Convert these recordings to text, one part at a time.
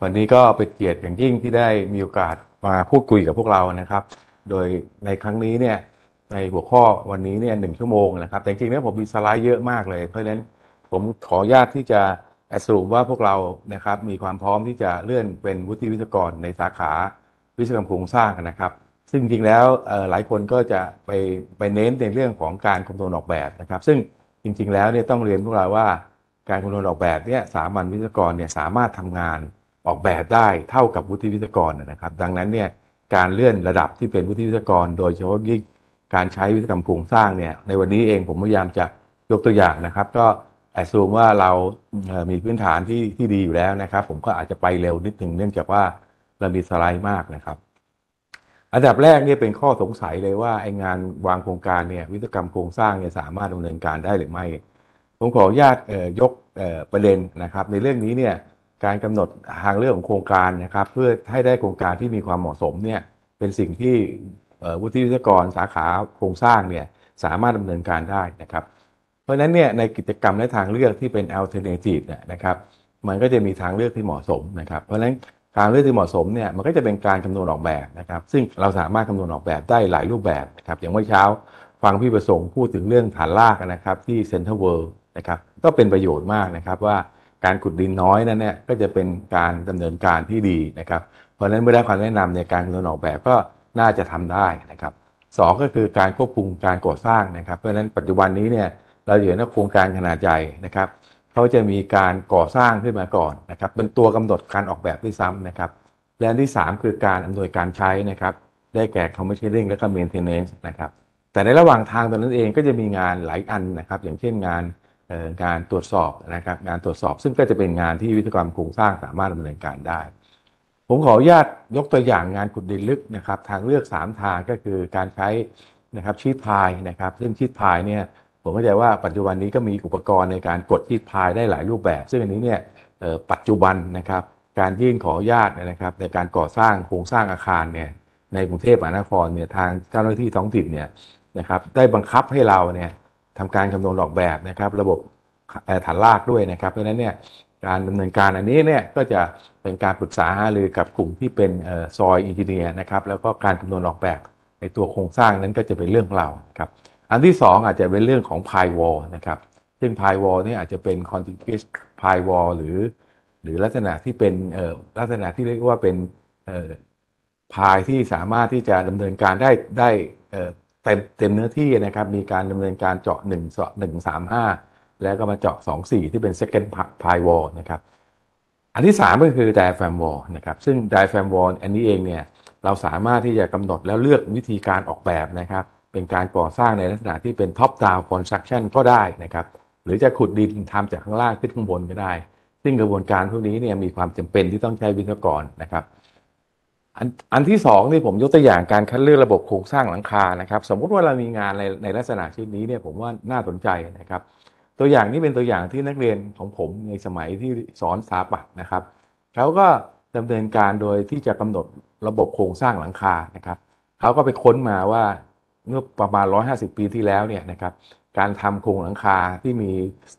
วันนี้ก็เป็นเกียรติอย่างยิ่งที่ได้มีโอกาสมาพูดคุยกับพวกเรานะครับโดยในครั้งนี้เนี่ยในหัวข้อวันนี้เนี่ย1 ชั่วโมงนะครับแต่จริงๆแล้วผมมีสไลด์เยอะมากเลยเพราะฉะนั้นผมขออนุญาตที่จะสรุปว่าพวกเรานะครับมีความพร้อมที่จะเลื่อนเป็นวุฒิวิศวกรในสาขาวิศวกรรมโครงสร้างนะครับซึ่งจริงๆแล้วหลายคนก็จะไปเน้นในเรื่องของการคำนวณออกแบบนะครับซึ่งจริงๆแล้วเนี่ยต้องเรียนพวกเราว่าการคำนวณออกแบบเนี่ยสามัญวิศวกรเนี่ยสามารถทำงานออกแบบได้เท่ากับวุฒิวิศวกรนะครับดังนั้นเนี่ยการเลื่อนระดับที่เป็นวุฒิวิศวกรโดยเฉพาะยิ่งการใช้วิศวกรรมโครงสร้างเนี่ยในวันนี้เองผมพยายามจะยกตัวอย่างนะครับก็แอดซูมว่าเรามีพื้นฐานที่ดีอยู่แล้วนะครับผมก็อาจจะไปเร็วนิดหนึ่งเนื่องจากว่าเรามีสไลด์มากนะครับอันดับแรกเนี่ยเป็นข้อสงสัยเลยว่าไอ้งานวางโครงการเนี่ยวิศวกรรมโครงสร้างเนี่ยสามารถดำเนินการได้หรือไม่ผมขออนุญาตยกประเด็นนะครับในเรื่องนี้เนี่ยการกำหนดทางเรื่องของโครงการนะครับเพื่อให้ได้โครงการที่มีความเหมาะสมเนี่ยเป็นสิ่งที่วุฒิวิศวกรสาขาโครงสร้างเนี่ยสามารถดำเนินการได้นะครับเพราะฉะนั้นเนี่ยในกิจกรรมและทางเลือกที่เป็น alternative เนี่ยนะครับมันก็จะมีทางเลือกที่เหมาะสมนะครับเพราะฉะนั้นทางเลือกที่เหมาะสมเนี่ยมันก็จะเป็นการคำนวณออกแบบนะครับซึ่งเราสามารถคำนวณออกแบบได้หลายรูปแบบนะครับอย่างเมื่อเช้าฟังพี่ประสงค์พูดถึงเรื่องฐานรากนะครับที่เซ็นทรัลเวิลด์นะครับก็เป็นประโยชน์มากนะครับว่าการขุดดินน้อยนั้นเนี่ยก็จะเป็นการดำเนินการที่ดีนะครับเพราะฉะนั้นเมื่อได้ความแนะนำในการคำนวณออกแบบก็น่าจะทำได้นะครับสองก็คือการควบคุมการก่อสร้างนะครับเพราะฉะนั้นปัจจุบันนี้เนี่ยเราเห็นว่าโครงการขนาดใหญ่นะครับเขาจะมีการก่อสร้างขึ้นมาก่อนนะครับเป็นตัวกำหนดการออกแบบด้วยซ้ำนะครับและอันที่3คือการอำนวยการใช้นะครับได้แก่ commissioning และก็ maintenance นะครับแต่ในระหว่างทางตอนนั้นเองก็จะมีงานหลายอันนะครับอย่างเช่นงานตรวจสอบนะครับงานตรวจสอบซึ่งก็จะเป็นงานที่วิศวกรรมโครงสร้างสามารถดำเนินการได้ผมขออนุญาตยกตัวอย่างงานขุดดินลึกนะครับทางเลือก3ทางก็คือการใช้นะครับชีทพายนะครับซึ่งชีทพายเนี่ยผมเข้าใจว่าปัจจุบันนี้ก็มีอุปกรณ์ในการกดชีทพายได้หลายรูปแบบซึ่งอันนี้เนี่ยปัจจุบันนะครับการยื่นขออนุญาตนะครับในการก่อสร้างโครงสร้างอาคารเนี่ยในกรุงเทพมหานครเนี่ยทางเจ้าหน้าที่ท้องถิ่นเนี่ยนะครับได้บังคับให้เราเนี่ยทำการคำนวณออกแบบนะครับระบบฐานรากด้วยนะครับเพราะฉะนั้นเนี่ยการดำเนินการอันนี้เนี่ยก็จะเป็นการปรึกษาหารือกับกลุ่มที่เป็นซอยอินจิเนียร์นะครับแล้วก็การคำนวณออกแบบในตัวโครงสร้างนั้นก็จะเป็นเรื่องของเราครับอันที่2อาจจะเป็นเรื่องของพายวอลนะครับซึ่งพายวอลนี่อาจจะเป็นคอนติกิสพายวอลหรือลักษณะที่เป็นลักษณะที่เรียกว่าเป็นพายที่สามารถที่จะดำเนินการได้เต็มเนื้อที่นะครับมีการดำเนินการเจาะ1 3 5แล้วก็มาเจาะ2 4ที่เป็น second pie wall นะครับอันที่3ก็คือ diaphragm wall นะครับซึ่ง diaphragm wall อันนี้เองเนี่ยเราสามารถที่จะกำหนดแล้วเลือกวิธีการออกแบบนะครับเป็นการก่อสร้างในลักษณะที่เป็น top down construction ก็ได้นะครับหรือจะขุดดินทำจากข้างล่างขึ้นข้างบนก็ได้ซึ่งกระบวนการพวกนี้เนี่ยมีความจำเป็นที่ต้องใช้วิศวกรนะครับอันที่2นี่ผมยกตัวอย่างการคัดเลือกระบบโครงสร้างหลังคานะครับสมมุติว่าเรามีงานในลักษณะเช่นนี้เนี่ยผมว่าน่าสนใจนะครับตัวอย่างนี้เป็นตัวอย่างที่นักเรียนของผมในสมัยที่สอนสถาปัตย์นะครับเขาก็ดำเนินการโดยที่จะกำหนดระบบโครงสร้างหลังคานะครับเขาก็ไปค้นมาว่าเมื่อประมาณ150 ปีที่แล้วเนี่ยนะครับการทำโครงหลังคาที่มี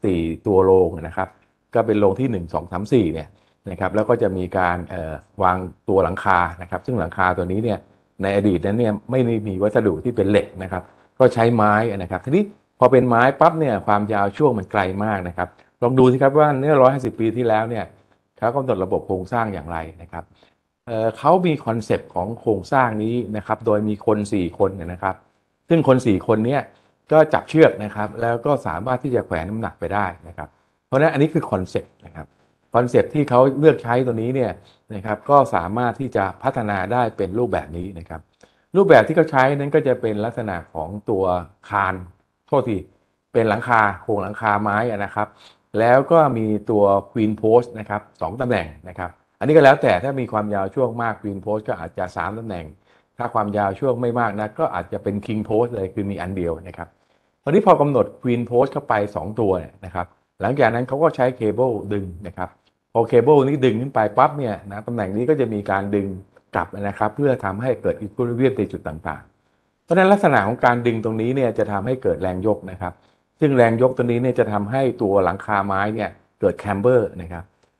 4ตัวโรงนะครับก็เป็นโรงที่1 2 3 4เนี่ยนะครับแล้วก็จะมีการวางตัวหลังคานะครับซึ่งหลังคาตัวนี้เนี่ยในอดีตนั้นเนี่ยไม่ได้มีวัสดุที่เป็นเหล็กนะครับก็ใช้ไม้นะครับทีนี้พอเป็นไม้ปั๊บเนี่ยความยาวช่วงมันไกลมากนะครับลองดูสิครับว่าเมื่อ150 ปีที่แล้วเนี่ยเขากำหนดระบบโครงสร้างอย่างไรนะครับเขามีคอนเซปต์ของโครงสร้างนี้นะครับโดยมีคน4 คนนะครับซึ่งคน4 คนนี้ก็จับเชือกนะครับแล้วก็สามารถที่จะแขวนน้ำหนักไปได้นะครับเพราะฉะนั้นอันนี้คือคอนเซปต์นะครับคอนเซปต์ที่เขาเลือกใช้ตัวนี้เนี่ยนะครับก็สามารถที่จะพัฒนาได้เป็นรูปแบบนี้นะครับรูปแบบที่เขาใช้นั้นก็จะเป็นลักษณะของตัวคานโทษทีเป็นหลังคาโครงหลังคาไม้นะครับแล้วก็มีตัว Queen Post นะครับ2 ตำแหน่งนะครับอันนี้ก็แล้วแต่ถ้ามีความยาวช่วงมาก Queen Post ก็อาจจะ3 ตำแหน่งถ้าความยาวช่วงไม่มากนะก็อาจจะเป็น King Post เลยคือมีอันเดียวนะครับตอนนี้พอกำหนด Queen Post เข้าไป2 ตัวนะครับหลังจากนั้นเขาก็ใช้เคเบิลดึงนะครับพอเคเบิลนี้ดึงขึ้นไปปั๊บเนี่ยนะตำแหน่งนี้ก็จะมีการดึงกลับนะครับเพื่อทำให้เกิดอีควิลิเบรียมในจุดต่างๆเพราะฉะนั้นลักษณะของการดึงตรงนี้เนี่ยจะทำให้เกิดแรงยกนะครับซึ่งแรงยกตัวนี้เนี่ยจะทำให้ตัวหลังคาไม้เนี่ยเกิดแคมเบอร์นะครับ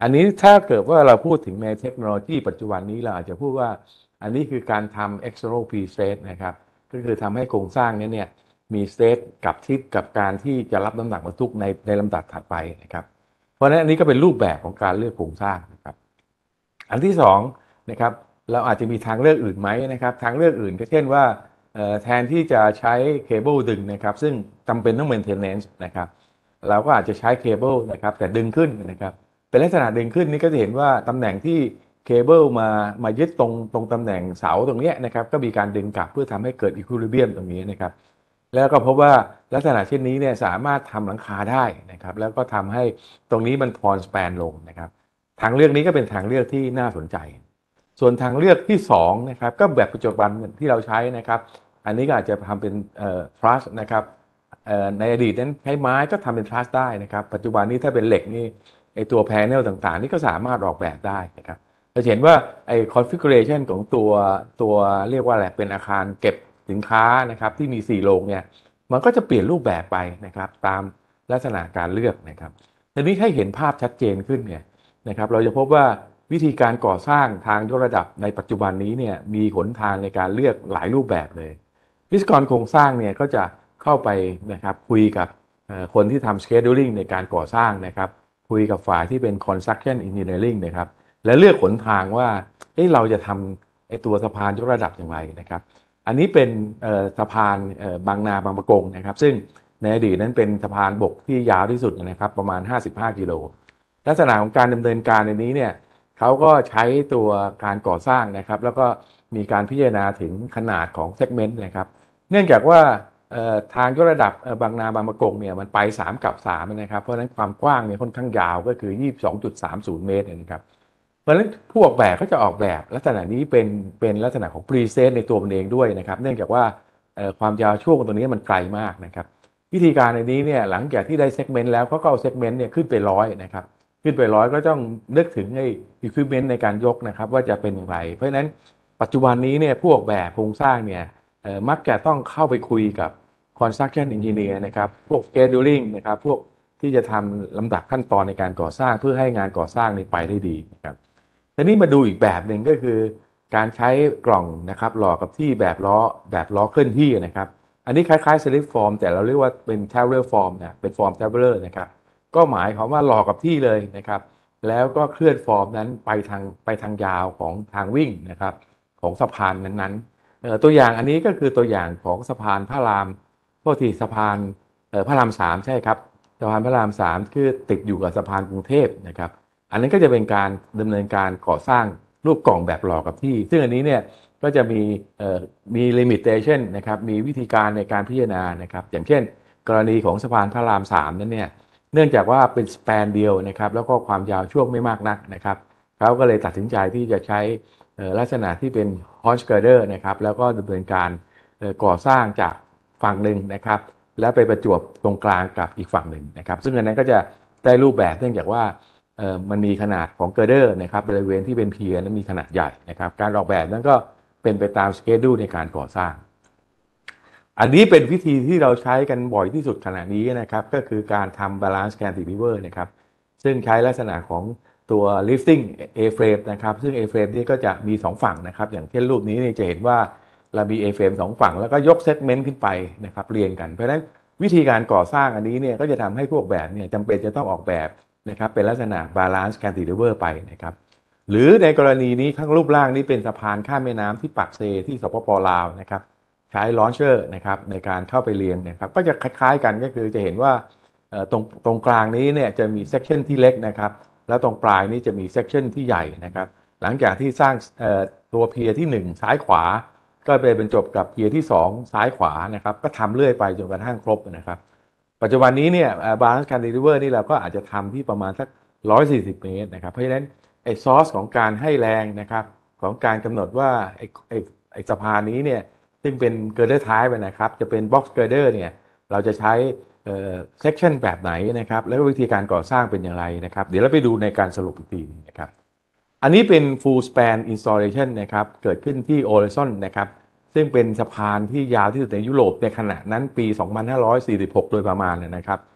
อันนี้ถ้าเกิดว่าเราพูดถึงในเทคโนโลยีปัจจุบันนี้เราอาจจะพูดว่าอันนี้คือการทำ external pre-state นะครับก็คือทำให้โครงสร้างนี้เนี่ยมี state กับทิศกับการที่จะรับน้ำหนักบรรทุกในลำดับถัดไปนะครับเพราะฉะนั้นอันนี้ก็เป็นรูปแบบของการเลือกโครงสร้างนะครับอันที่สองนะครับเราอาจจะมีทางเลือกอื่นไหมนะครับทางเลือกอื่นก็เช่นว่าแทนที่จะใช้เคเบิลดึงนะครับซึ่งจำเป็นต้อง maintenance นะครับเราก็อาจจะใช้เคเบิลนะครับแต่ดึงขึ้นนะครับเป็นลักษณะดึงขึ้นนี่ก็จะเห็นว่าตำแหน่งที่เคเบิลมายึดตรงตำแหน่งเสาตรงนี้นะครับก็มีการดึงกลับเพื่อทำให้เกิดอีควิลิเบียมตรงนี้นะครับแล้วก็พบว่าลักษณะเช่นนี้เนี่ยสามารถทำหลังคาได้นะครับแล้วก็ทำให้ตรงนี้มันพรสแปนลงนะครับทางเลือกนี้ก็เป็นทางเลือกที่น่าสนใจส่วนทางเลือกที่2นะครับก็แบบปัจจุบันที่เราใช้นะครับอันนี้ก็อาจจะทำเป็นทรัสนะครับในอดีตนั้นใช้ไม้ก็ทำเป็นทรัสได้นะครับปัจจุบันนี้ถ้าเป็นเหล็กนี่ไอตัวแพนเนลต่างๆนี่ก็สามารถออกแบบได้นะครับเราเห็นว่าไอคอนฟิกเรชันของตัวเรียกว่าอะไรเป็นอาคารเก็บสินค้านะครับที่มี4โรงเนี่ยมันก็จะเปลี่ยนรูปแบบไปนะครับตามลักษณะการเลือกนะครับทีนี้ให้เห็นภาพชัดเจนขึ้นเนี่ยนะครับเราจะพบว่าวิธีการก่อสร้างทางยกระดับในปัจจุบันนี้เนี่ยมีหนทางในการเลือกหลายรูปแบบเลยวิศวกรโครงสร้างเนี่ยก็จะเข้าไปนะครับคุยกับคนที่ทำ scheduling ในการก่อสร้างนะครับคุยกับฝ่ายที่เป็น construction engineering นะครับและเลือกหนทางว่าเราจะทำไอ้ตัวสะพานยกระดับอย่างไรนะครับอันนี้เป็นสะพานบางนาบางปะกงนะครับซึ่งในอดีตนั้นเป็นสะพานบกที่ยาวที่สุดนะครับประมาณ55กิโลลักษณะของการดำเนินการในนี้เนี่ยเขาก็ใช้ตัวการก่อสร้างนะครับแล้วก็มีการพิจารณาถึงขนาดของเซกเมนต์นะครับเนื่องจากว่าทางยกระดับบางนาบางปะกงเนี่ยมันไป3กับ3นะครับเพราะฉะนั้นความกว้างเนี่ยค่อนข้างยาวก็คือ22.30 เมตรนะครับเพราะฉะนั้นผู้ออกแบบก็จะออกแบบลักษณะนี้เป็นลักษณะของพรีเซตในตัวมันเองด้วยนะครับเนื่องจากว่าความยาวช่วงตรงนี้มันไกลมากนะครับวิธีการในนี้เนี่ยหลังจากที่ได้เซกเมนต์แล้วเขาก็เอาเซกเมนต์เนี่ยขึ้นไป100นะครับขึ้นไป100ก็ต้องนึกถึงไอ้อุปกรณ์ในการยกนะครับว่าจะเป็นอย่างไรเพราะฉะนั้นปัจจุบันนี้เนี่ยผู้ออกแบบโครงสร้างเนี่ยมักจะต้องเข้าไปคุยกับ construction engineer นะครับพวก scheduling นะครับพวกที่จะทำลำดับขั้นตอนในการก่อสร้างเพื่อให้งานก่อสร้างนี้ไปได้ดีนะครับทีนี้มาดูอีกแบบหนึ่งก็คือการใช้กล่องนะครับหล่อกับที่แบบล้อเคลื่อนที่นะครับอันนี้คล้ายๆ slip form แต่เราเรียกว่าเป็น tabular form นะเป็น form tabular นะครับก็หมายความว่าหล่อกับที่เลยนะครับแล้วก็เคลื่อนฟอร์มนั้นไปทางยาวของทางวิ่งนะครับของสะพานนั้นๆตัวอย่างอันนี้ก็คือตัวอย่างของสะพานพระรามโทษทีสะพานพระราม3ใช่ครับสะพานพระราม3คือติดอยู่กับสะพานกรุงเทพนะครับอันนั้นก็จะเป็นการดำเนินการก่อสร้างรูปกล่องแบบหล่อกับที่ซึ่งอันนี้เนี่ยก็จะมี limitation นะครับมีวิธีการในการพิจารณานะครับอย่างเช่นกรณีของสะพานพระราม3นั้นเนี่ยเนื่องจากว่าเป็นสแปนเดียวนะครับแล้วก็ความยาวช่วงไม่มากนักนะครับเขาก็เลยตัดสินใจที่จะใช้ลักษณะที่เป็น Horse Girder นะครับแล้วก็ดำเนินการก่อสร้างจากฝั่งหนึ่งนะครับแล้วไปประจวบตรงกลางกับอีกฝั่งหนึ่งนะครับซึ่งอันนั้นก็จะได้รูปแบบเนื่องจากว่ามันมีขนาดของ Girder นะครับบริเวณที่เป็นเพียร์นั้นมีขนาดใหญ่นะครับการออกแบบนั้นก็เป็นไปตามสเกดูในการก่อสร้างอันนี้เป็นวิธีที่เราใช้กันบ่อยที่สุดขณะนี้นะครับก็คือการทำ balance cantilever นะครับซึ่งใช้ลักษณะของตัว lifting A-frame นะครับซึ่ง A-frame นี้ก็จะมี 2 ฝั่งนะครับอย่างเช่นรูปนี้จะเห็นว่าเรามี A-frame 2 ฝั่งแล้วก็ยกเซกเมนต์ขึ้นไปนะครับเรียงกันเพราะฉะนั้นวิธีการก่อสร้างอันนี้เนี่ยก็จะทำให้พวกแบบเนี่ยจำเป็นจะต้องออกแบบนะครับเป็นลักษณะ balance cantilever ไปนะครับหรือในกรณีนี้ข้างรูปร่างนี้เป็นสะพานข้ามแม่น้ำที่ปากเซที่สปป.ลาวนะครับใช้ลอนเชอร์นะครับในการเข้าไปเรียงนะครับก็จะคล้ายๆกันก็คือจะเห็นว่าตรงกลางนี้เนี่ยจะมีเซกชันที่เล็กนะครับแล้วตรงปลายนี้จะมีเซกชันที่ใหญ่นะครับหลังจากที่สร้างตัวเพียร์ที่1ซ้ายขวาก็ไปบรรจบกับเพียร์ที่2ซ้ายขวานะครับก็ทำเรื่อยไปจนกระทั่งครบนะครับปัจจุบันนี้เนี่ยบาลานซ์การเดลิเวอร์นี่เราก็อาจจะทำที่ประมาณสัก140 เมตรนะครับเพราะฉะนั้นไอ้ซอสของการให้แรงนะครับของการกำหนดว่าไอ้สะพานนี้เนี่ยซึ่งเป็นเกิร์เดอร์ท้ายไปนะครับจะเป็นบ็อกซ์เกิร์เดอร์เนี่ยเราจะใช้เซกชันแบบไหนนะครับแล้ววิธีการก่อสร้างเป็นอย่างไรนะครับเดี๋ยวเราไปดูในการสรุปอีกทีนะครับอันนี้เป็น full span installation นะครับเกิดขึ้นที่ Horizon นะครับซึ่งเป็นสะพานที่ยาวที่สุดในยุโรปในขณะนั้นปี 2546 โดยประมาณนะครับ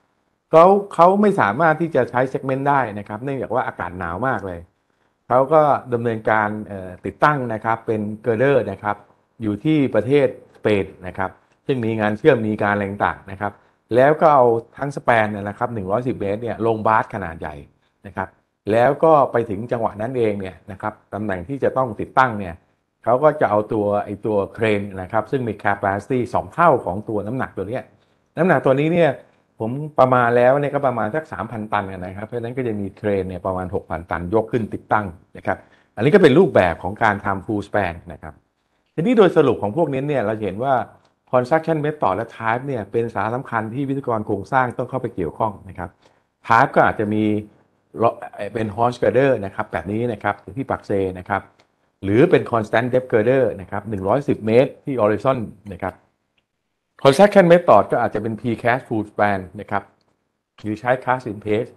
เขาเขาไม่สามารถที่จะใช้เซกเมนต์ได้นะครับเนื่องจากว่าอากาศหนาวมากเลยเขาก็ดำเนินการติดตั้งนะครับเป็นเกอร์เดอร์นะครับอยู่ที่ประเทศสเปนนะครับซึ่งมีงานเชื่อมมีการอะไรต่างๆนะครับแล้วก็เอาทั้งสแปนนะครับ110 เมตรเนี่ยลงบาสขนาดใหญ่นะครับแล้วก็ไปถึงจังหวะนั้นเองเนี่ยนะครับตำแหน่งที่จะต้องติดตั้งเนี่ยเขาก็จะเอาตัวเครนนะครับซึ่งมี capacity 2 เท่าของตัวน้ำหนักตัวนี้น้ำหนักตัวนี้เนี่ยผมประมาณแล้วเนี่ยก็ประมาณสัก 3,000 ตันนะครับเพราะฉะนั้นก็จะมีเครนเนี่ยประมาณ 6,000 ตันยกขึ้นติดตั้งนะครับอันนี้ก็เป็นรูปแบบของการทำ full span นะครับทีนี้โดยสรุปของพวกนี้เนี่ยเราเห็นว่า construction method และ type เนี่ยเป็นสาระสำคัญที่วิศวกรโครงสร้างต้องเข้าไปเกี่ยวข้องนะครับ type ก็อาจจะมีเป็น horse girder นะครับแบบนี้นะครับที่ปักเซนะครับหรือเป็น constant depth girder นะครับ110 เมตรที่ horizon นะครับ construction method ก็อาจจะเป็น precast full span นะครับหรือใช้ cast in place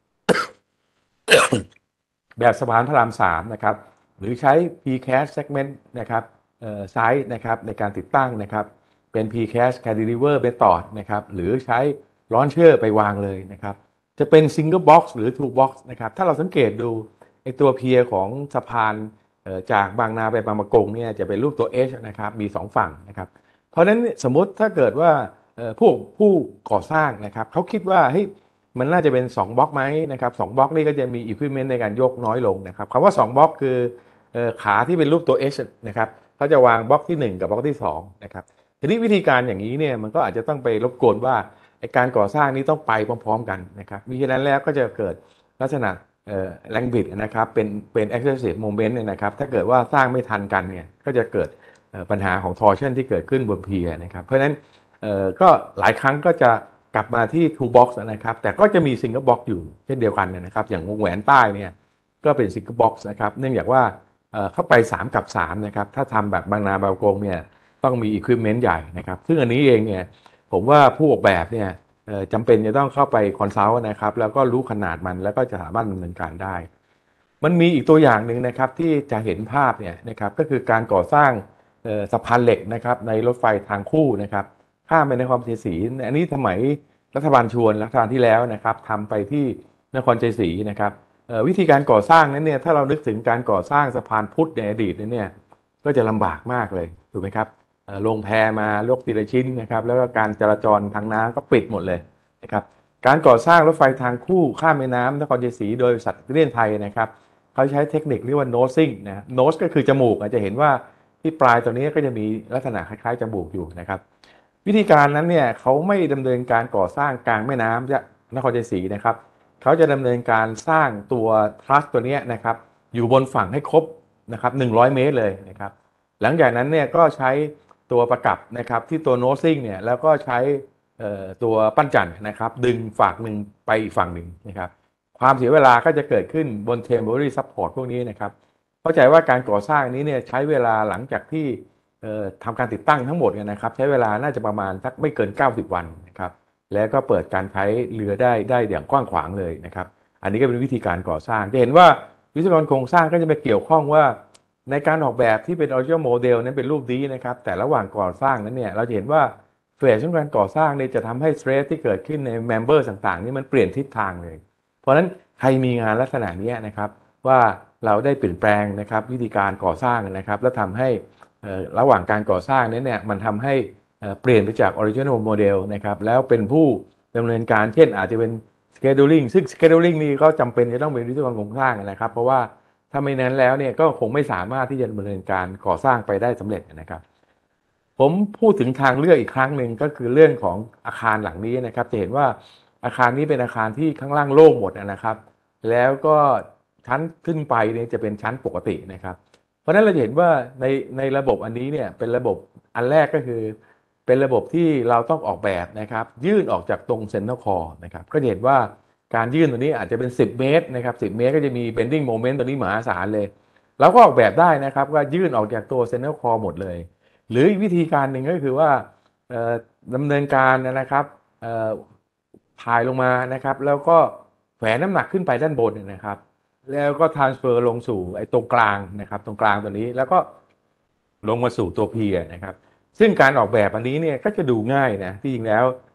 แบบสะพานพระราม3นะครับหรือใช้ precast segment นะครับไซส์นะครับในการติดตั้งนะครับเป็น precast cantilever method นะครับหรือใช้ launcher ไปวางเลยนะครับจะเป็น single box หรือ two box นะครับถ้าเราสังเกตดูไอตัวเพียของสะพานจากบางนาไปบางปะกงเนี่ยจะเป็นรูปตัว H นะครับมี2ฝั่งนะครับเพราะฉะนั้นสมมติถ้าเกิดว่าผู้ก่อสร้างนะครับเขาคิดว่าเฮ้ยมันน่าจะเป็น2บล็อกไหมนะครับ2บล็อกนี่ก็จะมีอุปกรณ์ในการยกน้อยลงนะครับคำว่า2บล็อกคือขาที่เป็นรูปตัว H นะครับเขาจะวางบล็อกที่1กับบล็อกที่2นะครับทีนี้วิธีการอย่างนี้เนี่ยมันก็อาจจะต้องไปรบกวนว่าการก่อสร้างนี้ต้องไปพร้อมๆกันนะครับมิฉะนั้นแล้วก็จะเกิดลักษณะแรงบิดนะครับเป็น excessive moment เนี่ยนะครับถ้าเกิดว่าสร้างไม่ทันกันเนี่ยก็จะเกิดปัญหาของ torsion ที่เกิดขึ้นบนเพียนะครับเพราะฉะนั้นก็หลายครั้งก็จะกลับมาที่ two box นะครับแต่ก็จะมี single box อยู่เช่นเดียวกันนะครับอย่างวงแหวนใต้เนี่ยก็เป็น single box นะครับเนื่องจากว่าเข้าไป3กับ3นะครับถ้าทำแบบบางนาบางกงเนี่ยต้องมี equipment ใหญ่นะครับซึ่งอันนี้เองเนี่ยผมว่าผู้ออกแบบเนี่ยจำเป็นจะต้องเข้าไปคอนซัลท์นะครับแล้วก็รู้ขนาดมันแล้วก็จะสามารถดำเนินการได้มันมีอีกตัวอย่างหนึ่งนะครับที่จะเห็นภาพเนี่ยนะครับก็คือการก่อสร้างสะพานเหล็กนะครับในรถไฟทางคู่นะครับข้ามไปนครชัยศรีอันนี้สมัยรัฐบาลชวนรัฐบาลที่แล้วนะครับทำไปที่นครชัยศรีนะครับวิธีการก่อสร้างนั้นเนี่ยถ้าเรานึกถึงการก่อสร้างสะพานพุทธในอดีตเนี่ยก็จะลำบากมากเลยถูกไหมครับลงแพมาลกทีละชิ้นนะครับแล้วก็การจราจรทางน้ำก็ปิดหมดเลยนะครับการก่อสร้างรถไฟทางคู่ข้ามแม่น้ำนครชัยศรีโดยบริษัทเลียนไทยนะครับเขาใช้เทคนิคเรียกว่า nosing นะ nose ก็คือจมูกอาจจะเห็นว่าที่ปลายตัวนี้ก็จะมีลักษณะคล้ายๆจมูกอยู่นะครับวิธีการนั้นเนี่ยเขาไม่ดำเนินการก่อสร้างกลางแม่น้ำนครชัยศรีนะครับเขาจะดำเนินการสร้างตัวทรัสตัวนี้นะครับอยู่บนฝั่งให้ครบนะครับ100 เมตรเลยนะครับหลังจากนั้นเนี่ยก็ใช้ตัวประกับนะครับที่ตัว nosing เนี่ยแล้วก็ใช้ตัวปั้นจั่นนะครับดึงฝั่งหนึ่งไปอีกฝั่งหนึ่งนะครับความเสียเวลาก็จะเกิดขึ้นบน temporary support พวกนี้นะครับเข้าใจว่าการก่อสร้างนี้เนี่ยใช้เวลาหลังจากที่ทำการติดตั้งทั้งหมดเนี่ยนะครับใช้เวลาน่าจะประมาณสักไม่เกิน90 วันนะครับแล้วก็เปิดการใช้เรือได้อย่างกว้างขวางเลยนะครับอันนี้ก็เป็นวิธีการก่อสร้างจะเห็นว่าวิศวกรโครงสร้างก็จะไปเกี่ยวข้องว่าในการออกแบบที่เป็น original model นั้นเป็นรูปนี้นะครับแต่ระหว่างก่อสร้างนั้นเนี่ยเราจะเห็นว่าเฟสของการก่อสร้างเนี่ยจะทำให้สเตรสที่เกิดขึ้นในเมมเบอร์ต่างๆนี่มันเปลี่ยนทิศทางเลยเพราะฉะนั้นใครมีงานลักษณะนี้นะครับว่าเราได้เปลี่ยนแปลงนะครับวิธีการก่อสร้างนะครับแล้วทำให้ระหว่างการก่อสร้างนั้นเนี่ยมันทำให้เปลี่ยนไปจาก original model นะครับแล้วเป็นผู้ดำเนินการเช่นอาจจะเป็น scheduling ซึ่ง scheduling นี่ก็จำเป็นจะต้องเป็นวิศวกรโครงสร้างนะครับเพราะว่าถ้าไม่นั้นแล้วเนี่ยก็คงไม่สามารถที่จะดำเนินการก่อสร้างไปได้สำเร็จนะครับผมพูดถึงทางเลือกอีกครั้งหนึ่งก็คือเรื่องของอาคารหลังนี้นะครับจะเห็นว่าอาคารนี้เป็นอาคารที่ข้างล่างโล่งหมดนะครับแล้วก็ชั้นขึ้นไปเนี่ยจะเป็นชั้นปกตินะครับเพราะฉะนั้นเราเห็นว่าในระบบอันนี้เนี่ยเป็นระบบอันแรกก็คือเป็นระบบที่เราต้องออกแบบนะครับยื่นออกจากตรงเซ็นเตอร์คอร์นะครับก็เห็นว่าการยื่นตัวนี้อาจจะเป็น10 เมตรนะครับ10 เมตรก็จะมี bending moment ตัวนี้มหาศาลเลยเราก็ออกแบบได้นะครับว่ายื่นออกจากตัวเซ็นเตอร์คอร์หมดเลยหรือวิธีการหนึ่งก็คือว่าดำเนินการนะครับถ่ายลงมานะครับแล้วก็แฝงน้ำหนักขึ้นไปด้านบนนะครับแล้วก็ transfer ลงสู่ไอ้ตรงกลางนะครับตรงกลางตัวนี้แล้วก็ลงมาสู่ตัว P นะครับซึ่งการออกแบบอันนี้เนี่ยก็จะดูง่ายนะที่จริงแล้ว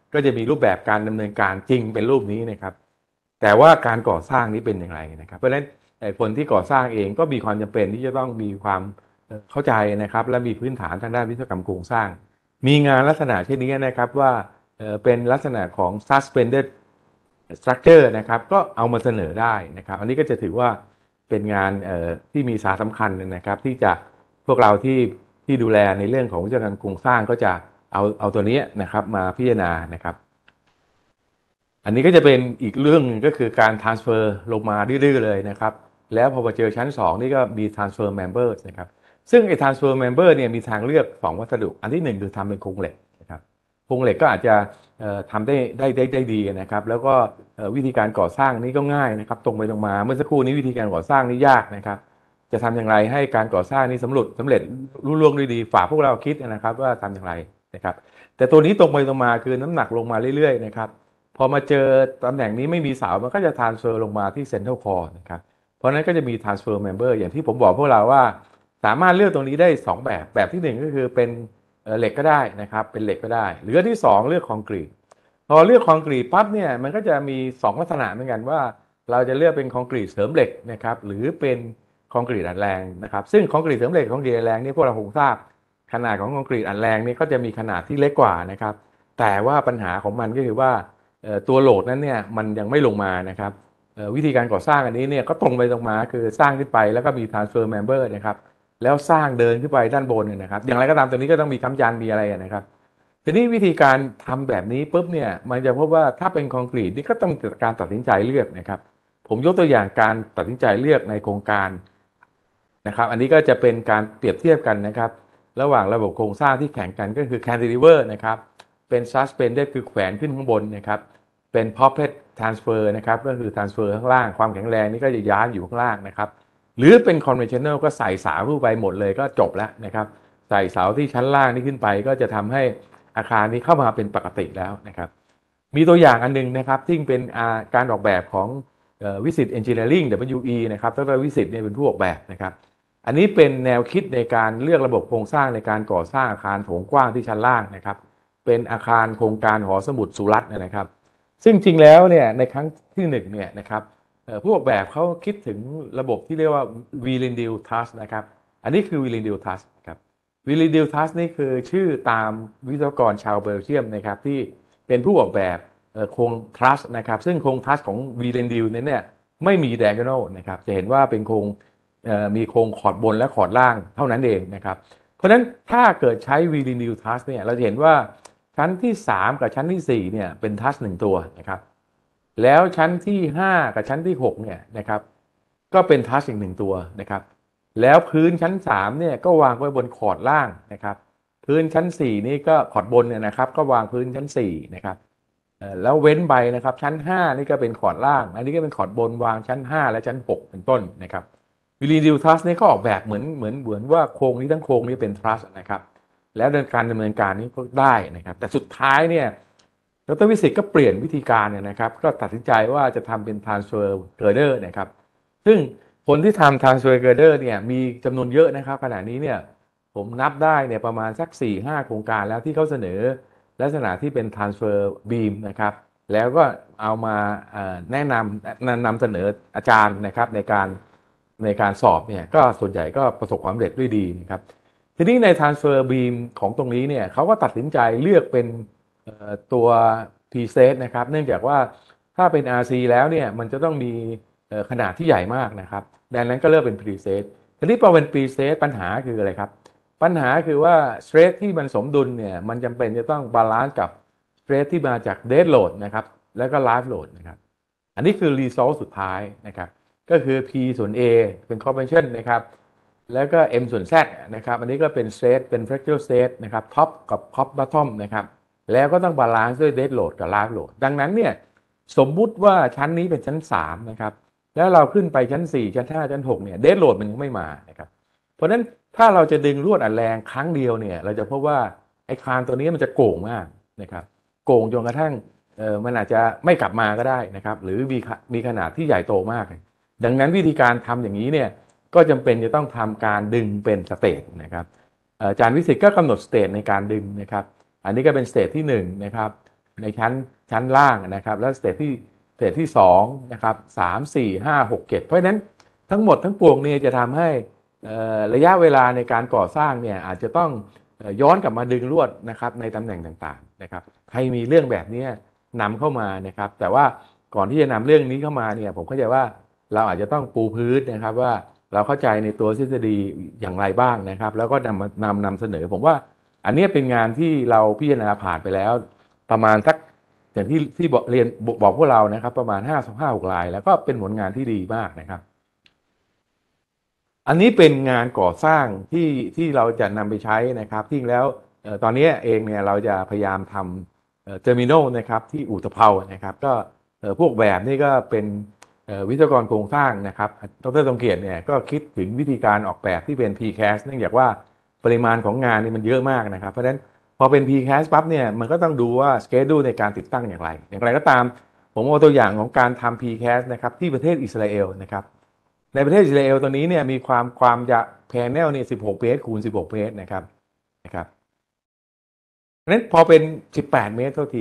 ก็จะมีรูปแบบการดำเนินการจริงเป็นรูปนี้นะครับแต่ว่าการก่อสร้างนี้เป็นอย่างไรนะครับเพราะฉะนั้นคนที่ก่อสร้างเองก็มีความจำเป็นที่จะต้องมีความเข้าใจนะครับและมีพื้นฐานทางด้านวิศวกรรมโครงสร้างมีงานลักษณะเช่นนี้นะครับว่าเป็นลักษณะของ suspended structure นะครับก็เอามาเสนอได้นะครับอันนี้ก็จะถือว่าเป็นงานที่มีสาระสำคัญนะครับที่จะพวกเราที่ดูแลในเรื่องของวิศวกรรมโครงสร้างก็จะเอาตัวนี้นะครับมาพิจารณานะครับอันนี้ก็จะเป็นอีกเรื่องนึงก็คือการ transfer ลงมาดื้อๆเลยนะครับแล้วพอมาเจอชั้น2นี่ก็มี transfer member นะครับซึ่งไอ้ transfer member เนี่ยมีทางเลือก2วัสดุอันที่1คือทำเป็นโครงเหล็กนะครับโครงเหล็กก็อาจจะทำได้ดีนะครับแล้วก็วิธีการก่อสร้างนี้ก็ง่ายนะครับตรงไปตรงมาเมื่อสักครู่นี้วิธีการก่อสร้างนี่ยากนะครับจะทำอย่างไรให้การก่อสร้างนี้สำเร็จรุ่ล่วงด้วยดีฝากพวกเราคิดนะครับว่าทำอย่างไรนะครับแต่ตัวนี้ตรงไปตรงมาคือน้ำหนักลงมาเรื่อยๆนะครับพอมาเจอตำแหน่งนี้ไม่มีเสามันก็จะ transfer ลงมาที่ central core นะครับเพราะนั้นก็จะมี transfer member อย่างที่ผมบอกพวกเราว่าสามารถเลือกตรงนี้ได้2แบบที่1ก็คือเป็นเหล็กก็ได้นะครับเป็นเหล็กก็ได้หรือที่2เลือกคอนกรีตพอเลือกคอนกรีตปั๊บเนี่ยมันก็จะมี2ลักษณะเหมือนกันว่าเราจะเลือกเป็นคอนกรีตเสริมเหล็กนะครับหรือเป็นคอนกรีตอัดแรงนะครับซึ่งคอนกรีตเสริมเหล็กคอนกรีตอัดแรงนี่พวกเราคงทราบขนาดของคอนกรีตอัดแรงนี่ก็จะมีขนาดที่เล็กกว่านะครับแต่ว่าปัญหาของมันก็คือว่าตัวโหลดนั้นเนี่ยมันยังไม่ลงมานะครับวิธีการก่อสร้างอันนี้เนี่ยก็ตรงไปตรงมาคือสร้างขึ้นไปแล้วก็มี transfer member นะครับแล้วสร้างเดินขึ้นไปด้านบนนะครับอย่างไรก็ตามตัวนี้ก็ต้องมีค้ำยันมีอะไรนะครับทีนี้วิธีการทำแบบนี้ปุ๊บเนี่ยมันจะพบว่าถ้าเป็นคอนกรีตนี่ก็ต้องการตัดสินใจเลือกนะครับผมยกตัวอย่างการตัดสินใจเลือกในโครงการนะครับอันนี้ก็จะเป็นการเปรียบเทียบกันนะครับระหว่างระบบโครงสร้างที่แข่งกันก็คือ cantilever นะครับเป็น suspended คือแขวนขึ้นข้างบนนะครับเป็น popped transfer นะครับก็คือ transfer ข้างล่างความแข็งแรงนี่ก็จะย้ายอยู่ข้างล่างนะครับหรือเป็น conventional ก็ใส่เสาขึ้นไปหมดเลยก็จบแล้วนะครับใส่เสาที่ชั้นล่างนี่ขึ้นไปก็จะทำให้อาคารนี้เข้ามาเป็นปกติแล้วนะครับมีตัวอย่างอันนึงนะครับที่เป็นการออกแบบของวิสิต Engineering WE นะครับดรวิสิตเนี่ยเป็นผู้ออกแบบนะครับอันนี้เป็นแนวคิดในการเลือกระบบโครงสร้างในการก่อสร้างอาคารโถงกว้างที่ชั้นล่างนะครับเป็นอาคารโครงการหอสมุดสุรัตน์นะครับซึ่งจริงแล้วเนี่ยในครั้งที่1เนี่ยนะครับผู้ออกแบบเขาคิดถึงระบบที่เรียกว่า Villeneuve Truss นะครับอันนี้คือ Villeneuve Truss ครับ Villeneuve Truss นี่คือชื่อตามวิศวกรชาวเบลเยียมนะครับที่เป็นผู้ออกแบบโครงทรัสนะครับซึ่งโครงทรัสของ Villeneuve นั้นเนี่ยไม่มี diagonal นะครับจะเห็นว่าเป็นโครงมีโครงขอดบนและขอดล่างเท่านั้นเองนะครับเพราะฉะนั้นถ้าเกิดใช้ Villeneuve Truss เนี่ยเราจะเห็นว่าชั้นที่3กับชั้นที่4เนี่ยเป็นทัส1ตัวนะครับแล้วชั้นที่5กับชั้นที่6เนี่ยนะครับก็เป็นทัสอีก1ตัวนะครับแล้วพื้นชั้น3เนี่ยก็วางไว้บนขอดล่างนะครับพื้นชั้น4นี่ก็ขอดบนเนี่ยนะครับก็วางพื้นชั้น4นะครับแล้วเว้นไปนะครับชั้น5นี่ก็เป็นขอดล่างอันนี้ก็เป็นขอดบนวางชั้น5และชั้น6เป็นต้นนะครับVilleneuve Truss นี่ก็ออกแบบเหมือนว่าโครงนี้ทั้งโครงนี้เป็น Truss นะครับแล้วการดำเนินการนี้ก็ได้นะครับแต่สุดท้ายเนี่ยดร.วิสิตก็เปลี่ยนวิธีการเนี่ยนะครับก็ตัดสินใจว่าจะทำเป็น transfer girder นะครับซึ่งคนที่ทำ transfer girder เนี่ยมีจำนวนเยอะนะครับขณะนี้เนี่ยผมนับได้เนี่ยประมาณสัก 4-5 โครงการแล้วที่เขาเสนอลักษณะที่เป็น transfer beam นะครับแล้วก็เอามาแนะนำเสนออาจารย์นะครับในการสอบเนี่ยก็ส่วนใหญ่ก็ประสบความสำเร็จด้วยดีนะครับทีนี้ใน transfer beam ของตรงนี้เนี่ยเขาก็ตัดสินใจเลือกเป็นตัว preset นะครับเนื่องจากว่าถ้าเป็น RC แล้วเนี่ยมันจะต้องมีขนาดที่ใหญ่มากนะครับดังนั้นก็เลือกเป็น preset ทีนี้พอเป็น preset ปัญหาคืออะไรครับปัญหาคือว่า stress ที่มันสมดุลเนี่ยมันจำเป็นจะต้องบาลานซ์กับ stress ที่มาจาก dead load นะครับแล้วก็ live load นะครับอันนี้คือ result สุดท้ายนะครับก็คือ P ส่วน A เป็น convention นะครับแล้วก็ M ส่วน Z นะครับอันนี้ก็เป็น stress เป็น fractal stress นะครับ top กับ top bottom นะครับแล้วก็ต้องบาลานซ์ด้วย dead load กับ live load ดังนั้นเนี่ยสมมุติว่าชั้นนี้เป็นชั้น3นะครับแล้วเราขึ้นไปชั้น4ชั้น5ชั้น6เนี่ย dead load มันยังไม่มานะครับเพราะฉะนั้นถ้าเราจะดึงลวดอัดแรงครั้งเดียวเนี่ยเราจะพบว่าไอ้คานตัวนี้มันจะโก่งมากนะครับโก่งจนกระทั่งมันอาจจะไม่กลับมาก็ได้นะครับหรือมีขนาดที่ใหญ่โตมากดังนั้นวิธีการทำอย่างนี้เนี่ยก็จำเป็นจะต้องทำการดึงเป็นสเตจนะครับอาจารย์วิสิตก็กำหนดสเตจในการดึงนะครับอันนี้ก็เป็นสเตจที่1นะครับในชั้นล่างนะครับแล้วสเตจที่2นะครับ3 4 5 6 7เพราะฉะนั้นทั้งหมดทั้งปวงเนี่ยจะทำให้ระยะเวลาในการก่อสร้างเนี่ยอาจจะต้องย้อนกลับมาดึงลวดนะครับในตำแหน่งต่างๆนะครับให้มีเรื่องแบบนี้นำเข้ามานะครับแต่ว่าก่อนที่จะนำเรื่องนี้เข้ามาเนี่ยผมเข้าใจว่าเราอาจจะต้องปูพื้นนะครับว่าเราเข้าใจในตัวทฤษฎีอย่างไรบ้างนะครับแล้วก็นำเสนอผมว่าอันนี้เป็นงานที่เราพิจารณาผ่านไปแล้วประมาณสักอย่างที่บอกพวกเรานะครับประมาณ5-6 รายแล้วก็เป็นผลงานที่ดีมากนะครับอันนี้เป็นงานก่อสร้างที่เราจะนำไปใช้นะครับที่แล้วตอนนี้เองเนี่ยเราจะพยายามทำเทอร์มินอลนะครับที่อู่ตะเภานะครับก็พวกแบบนี่ก็เป็นวิศวกรโครงสร้างนะครับดร.ทรงเกียรติเนี่ยก็คิดถึงวิธีการออกแบบที่เป็น precast เนื่องจากว่าปริมาณของงานนี่มันเยอะมากนะครับเพราะฉะนั้นพอเป็น precast ปั๊บเนี่ยมันก็ต้องดูว่า schedule ในการติดตั้งอย่างไรก็ตามผมเอาตัวอย่างของการทำ precast นะครับที่ประเทศอิสราเอลนะครับในประเทศอิสราเอลตัวนี้เนี่ยมีความจะแพนเนลเนี่ย16 เมตรคูณ16 เมตรนะครับเพราะฉะนั้นพอเป็น18 เมตรเท่าที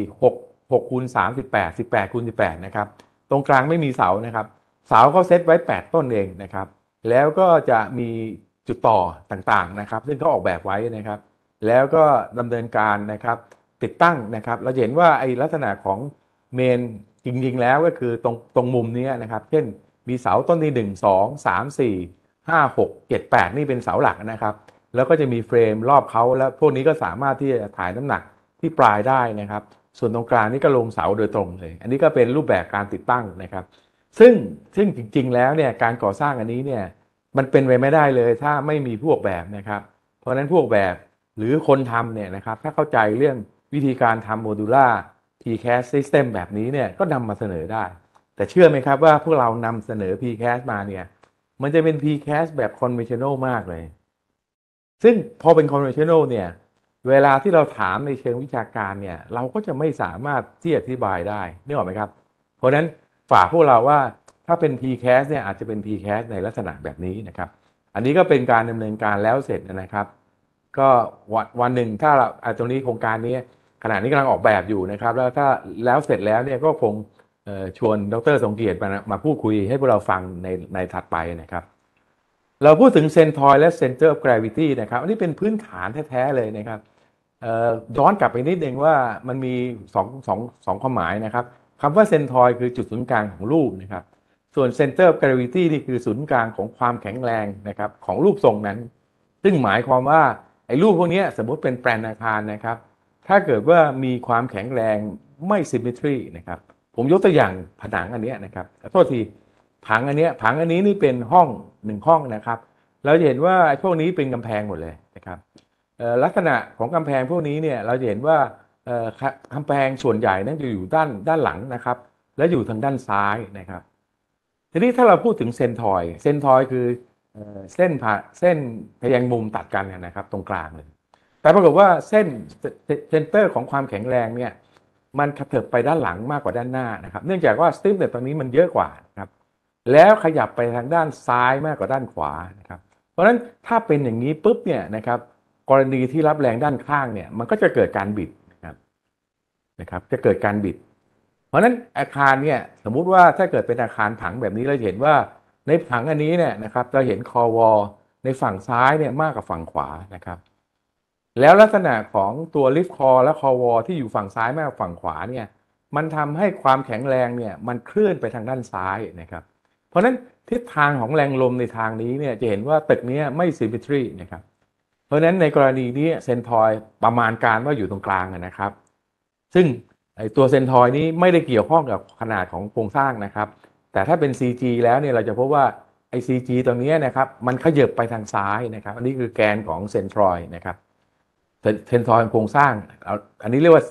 6คูณ3 18คูณ18นะครับตรงกลางไม่มีเสานะครับเสาเขาเซตไว้8 ต้นเองนะครับแล้วก็จะมีจุดต่อต่างๆนะครับซึ่งเขาออกแบบไว้นะครับแล้วก็ดำเนินการนะครับติดตั้งนะครับเราเห็นว่าไอ้ลักษณะของเมนจริงๆแล้วก็คือตรงมุมนี้นะครับเช่นมีเสาต้นที่1 2 3 4 5 6 7 8นี่เป็นเสาหลักนะครับแล้วก็จะมีเฟรมรอบเขาแล้วพวกนี้ก็สามารถที่จะถ่ายน้ำหนักที่ปลายได้นะครับส่วนตรงกลางนี่ก็ลงเสาโดยตรงเลยอันนี้ก็เป็นรูปแบบการติดตั้งนะครับซึ่งจริงๆแล้วเนี่ยการก่อสร้างอันนี้เนี่ยมันเป็นไปไม่ได้เลยถ้าไม่มีพวกแบบนะครับเพราะฉะนั้นพวกแบบหรือคนทำเนี่ยนะครับถ้าเข้าใจเรื่องวิธีการทำโมดูล่า precast system แบบนี้เนี่ยก็นำมาเสนอได้แต่เชื่อไหมครับว่าพวกเรานำเสนอ precast มาเนี่ยมันจะเป็น precast แบบ conventional มากเลยซึ่งพอเป็น conventional เนี่ยเวลาที่เราถามในเชิงวิชาการเนี่ยเราก็จะไม่สามารถที่จะอธิบายได้นึกออกไหมครับเพราะฉะนั้นฝากพวกเราว่าถ้าเป็น precast เนี่ยอาจจะเป็น precast ในลักษณะแบบนี้นะครับอันนี้ก็เป็นการดำเนินการแล้วเสร็จนะครับก็วันหนึ่งถ้าเราตรงนี้โครงการนี้ขณะนี้กำลังออกแบบอยู่นะครับแล้วถ้าแล้วเสร็จแล้วเนี่ยก็คงชวนดร.ทรงเกียรติมาพูดคุยให้พวกเราฟังในถัดไปนะครับเราพูดถึงเซนทอยและ Center of Gravity นะครับอันนี้เป็นพื้นฐานแท้ๆเลยนะครับย้อนกลับไปนิดนึงว่ามันมีสองความหมายนะครับคำว่าเซนทอยคือจุดศูนย์กลางของรูปนะครับส่วน Center of Gravity นี่คือศูนย์กลางของความแข็งแรงนะครับของรูปทรงนั้นซึ่งหมายความว่าไอ้รูปพวกนี้สมมติเป็นแปลนอาคารนะครับถ้าเกิดว่ามีความแข็งแรงไม่ symmetry นะครับผมยกตัวอย่างผนังอันนี้นะครับขอโทษทีผังอันนี้นี่เป็นห้อง1 ห้องนะครับเราจะเห็นว่าไอ้พวกนี้เป็นกำแพงหมดเลยนะครับลักษณะของกำแพงพวกนี้เนี่ยเราจะเห็นว่ากำแพงส่วนใหญ่นั้นจะอยู่ด้านหลังนะครับและอยู่ทางด้านซ้ายนะครับทีนี้ถ้าเราพูดถึงเซนทอยคือเส้นทแยงมุมตัดกันนะครับตรงกลางเลยแต่ปรากฏว่าเซนเตอร์ของความแข็งแรงเนี่ยมันกระเถิบไปด้านหลังมากกว่าด้านหน้านะครับเนื่องจากว่าสติฟเนี่ยตรงนี้มันเยอะกว่านะครับแล้วขยับไปทางด้านซ้ายมากกว่าด้านขวานะครับเพราะฉะนั้นถ้าเป็นอย่างนี้ปุ๊บเนี่ยนะครับกรณีที่รับแรงด้านข้างเนี่ยมันก็จะเกิดการบิดนะครับจะเกิดการบิดเพราะฉะนั้นอาคารเนี่ยสมมุติว่าถ้าเกิดเป็นอาคารผังแบบนี้เราเห็นว่าในผังอันนี้เนี่ยนะครับเราเห็นคอวอลในฝั่งซ้ายเนี่ยมากกว่าฝั่งขวานะครับแล้วลักษณะของตัวลิฟต์คอและคอวอลที่อยู่ฝั่งซ้ายมากกว่าฝั่งขวาเนี่ยมันทำให้ความแข็งแรงเนี่ยมันเคลื่อนไปทางด้านซ้ายนะครับเพราะฉะนั้นทิศทางของแรงลมในทางนี้เนี่ยจะเห็นว่าตึกนี้ไม่ซิมเมตรีนะครับเพราะฉะนั้นในกรณีนี้เซนทอยประมาณการว่าอยู่ตรงกลางนะครับซึ่งไอตัวเซนทอยนี้ไม่ได้เกี่ยวข้องกับขนาดของโครงสร้างนะครับแต่ถ้าเป็น CG แล้วเนี่ยเราจะพบว่าไอ CG ตรงนี้นะครับมันขยับไปทางซ้ายนะครับอันนี้คือแกนของเซนทรอยนะครับเซนทรอยโครงสร้างอันนี้เรียกว่า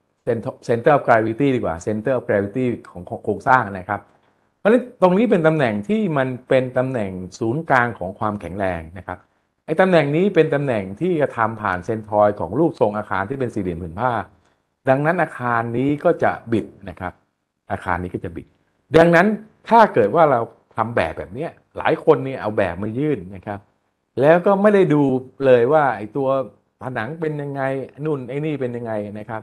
Center of Gravity ดีกว่า Center of Gravity ของโครงสร้างนะครับเพราะฉะนั้นตรงนี้เป็นตำแหน่งที่มันเป็นตำแหน่งศูนย์กลางของความแข็งแรงนะครับไอ้ตำแหน่งนี้เป็นตำแหน่งที่กระทำผ่านเซนทรอยของรูปทรงอาคารที่เป็นสี่เหลี่ยมผืนผ้าดังนั้นอาคารนี้ก็จะบิดนะครับอาคารนี้ก็จะบิดดังนั้นถ้าเกิดว่าเราทำแบบนี้หลายคนเนี่ยเอาแบบมายื่นนะครับแล้วก็ไม่ได้ดูเลยว่าไอ้ตัวผนังเป็นยังไงนู่นไอ้นี่เป็นยังไงนะครับ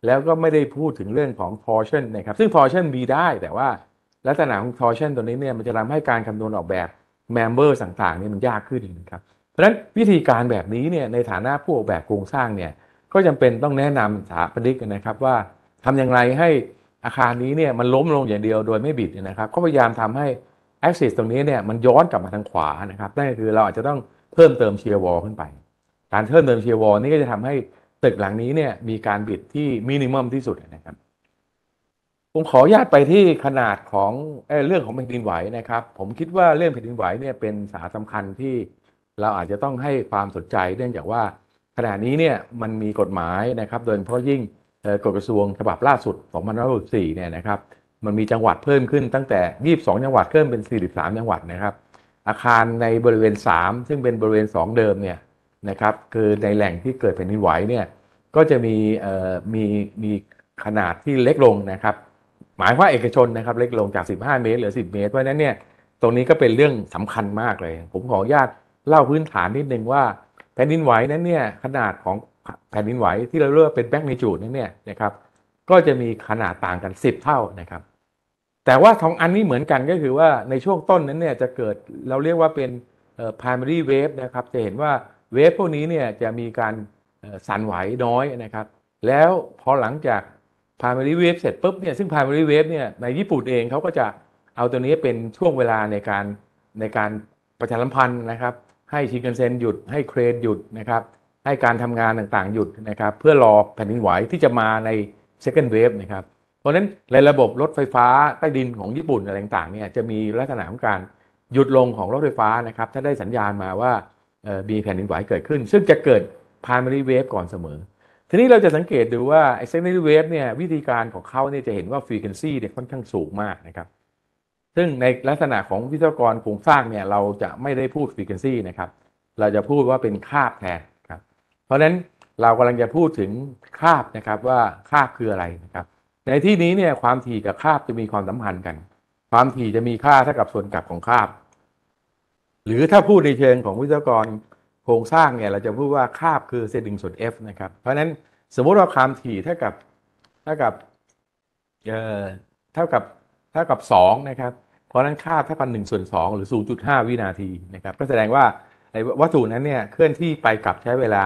แล้วก็ไม่ได้พูดถึงเรื่องของ torsion นะครับซึ่ง torsion มีได้แต่ว่าลักษณะของ torsion ตัวนี้เนี่ยมันจะทำให้การคำนวณออกแบบ member ต่างๆเนี่ยมันยากขึ้นนะครับเพราะฉะนั้นวิธีการแบบนี้เนี่ยในฐานะผู้ออกแบบโครงสร้างเนี่ยก็จำเป็นต้องแนะนำสถาปนิกนะครับว่าทำอย่างไรให้อาคารนี้เนี่ยมันล้มลงอย่างเดียวโดยไม่บิดนะครับก็พยายามทำให้ axis ตรงนี้เนี่ยมันย้อนกลับมาทางขวานะครับนั่นก็คือเราอาจจะต้องเพิ่มเติม shear wall ขึ้นไปการเพิ่มเติม shear wall นี่ก็จะทำให้ตึกหลังนี้เนี่ยมีการบิดที่มินิมัมที่สุดนะครับผมขออนุญาตไปที่ขนาดของเรื่องของแผ่นดินไหวนะครับผมคิดว่าเรื่องแผ่นดินไหวเนี่ยเป็นสาระสำคัญที่เราอาจจะต้องให้ความสนใจเนื่องจากว่าขณะนี้เนี่ยมันมีกฎหมายนะครับโดยเฉพาะยิ่งกฎกระทรวงฉบับล่าสุด2564เนี่ยนะครับมันมีจังหวัดเพิ่มขึ้นตั้งแต่22จังหวัดเพิ่มเป็น43จังหวัดนะครับอาคารในบริเวณ3ซึ่งเป็นบริเวณ2เดิมเนี่ยนะครับคือในแหล่งที่เกิดแผ่นดินไหวเนี่ยก็จะมีขนาดที่เล็กลงนะครับหมายว่าเอกชนนะครับเล็กลงจาก15เมตรเหลือ10เมตรเพราะฉะนั้นเนี่ยตรงนี้ก็เป็นเรื่องสำคัญมากเลยผมขออนุญาตเล่าพื้นฐานนิดนึงว่าแผ่นดินไหวนั้นเนี่ยขนาดของแผ่นดินไหวที่เราเรียกว่าเป็นแมกนิจูดนั้นเนี่ยนะครับก็จะมีขนาดต่างกัน10เท่านะครับแต่ว่าของอันนี้เหมือนกันก็คือว่าในช่วงต้นนั้นเนี่ยจะเกิดเราเรียกว่าเป็นprimary wave นะครับจะเห็นว่าเวฟพวกนี้เนี่ยจะมีการสั่นไหวน้อยนะครับแล้วพอหลังจาก primary wave เสร็จปุ๊บเนี่ยซึ่ง primary wave เนี่ยในญี่ปุ่นเองเขาก็จะเอาตัวนี้เป็นช่วงเวลาในการประชาสัมพันธ์นะครับให้ชินคันเซ็นหยุดให้เครนหยุดนะครับให้การทำงานต่างๆหยุดนะครับเพื่อรอแผ่นดินไหวที่จะมาใน second wave นะครับเพราะฉะนั้นในระบบรถไฟฟ้าใต้ดินของญี่ปุ่นอะไรต่างๆเนี่ยจะมีลักษณะของการหยุดลงของรถไฟฟ้านะครับถ้าได้สัญญาณมาว่ามีแผ่นดินไหวเกิดขึ้นซึ่งจะเกิด primary wave ก่อนเสมอทีนี้เราจะสังเกตดูว่าไอ้ secondary wave เนี่ยวิธีการของเขาเนี่ยจะเห็นว่า frequency เนี่ยค่อนข้างสูงมากนะครับซึ่งในลักษณะของวิศวกรโครงสร้างเนี่ยเราจะไม่ได้พูด frequency นะครับเราจะพูดว่าเป็นคาบแทนครับเพราะฉะนั้นเรากำลังจะพูดถึงคาบนะครับว่าคาบคืออะไรนะครับในที่นี้เนี่ยความถี่กับคาบจะมีความสัมพันธ์กันความถี่จะมีค่าเท่ากับส่วนกลับของคาบหรือถ้าพูดในเชิงของวิศวกรโครงสร้างเนี่ยเราจะพูดว่าคาบคือเศษ1ส่วน f นะครับเพราะฉะนั้นสมมติว่าความถี่เท่ากับเอ่อเท่ากับเท่ากับ2นะครับเพราะฉะนั้นคาบเท่ากับ1ส่วน2หรือ0.5วินาทีนะครับก็แสดงว่าไอ้วัตถุนั้นเนี่ยเคลื่อนที่ไปกลับใช้เวลา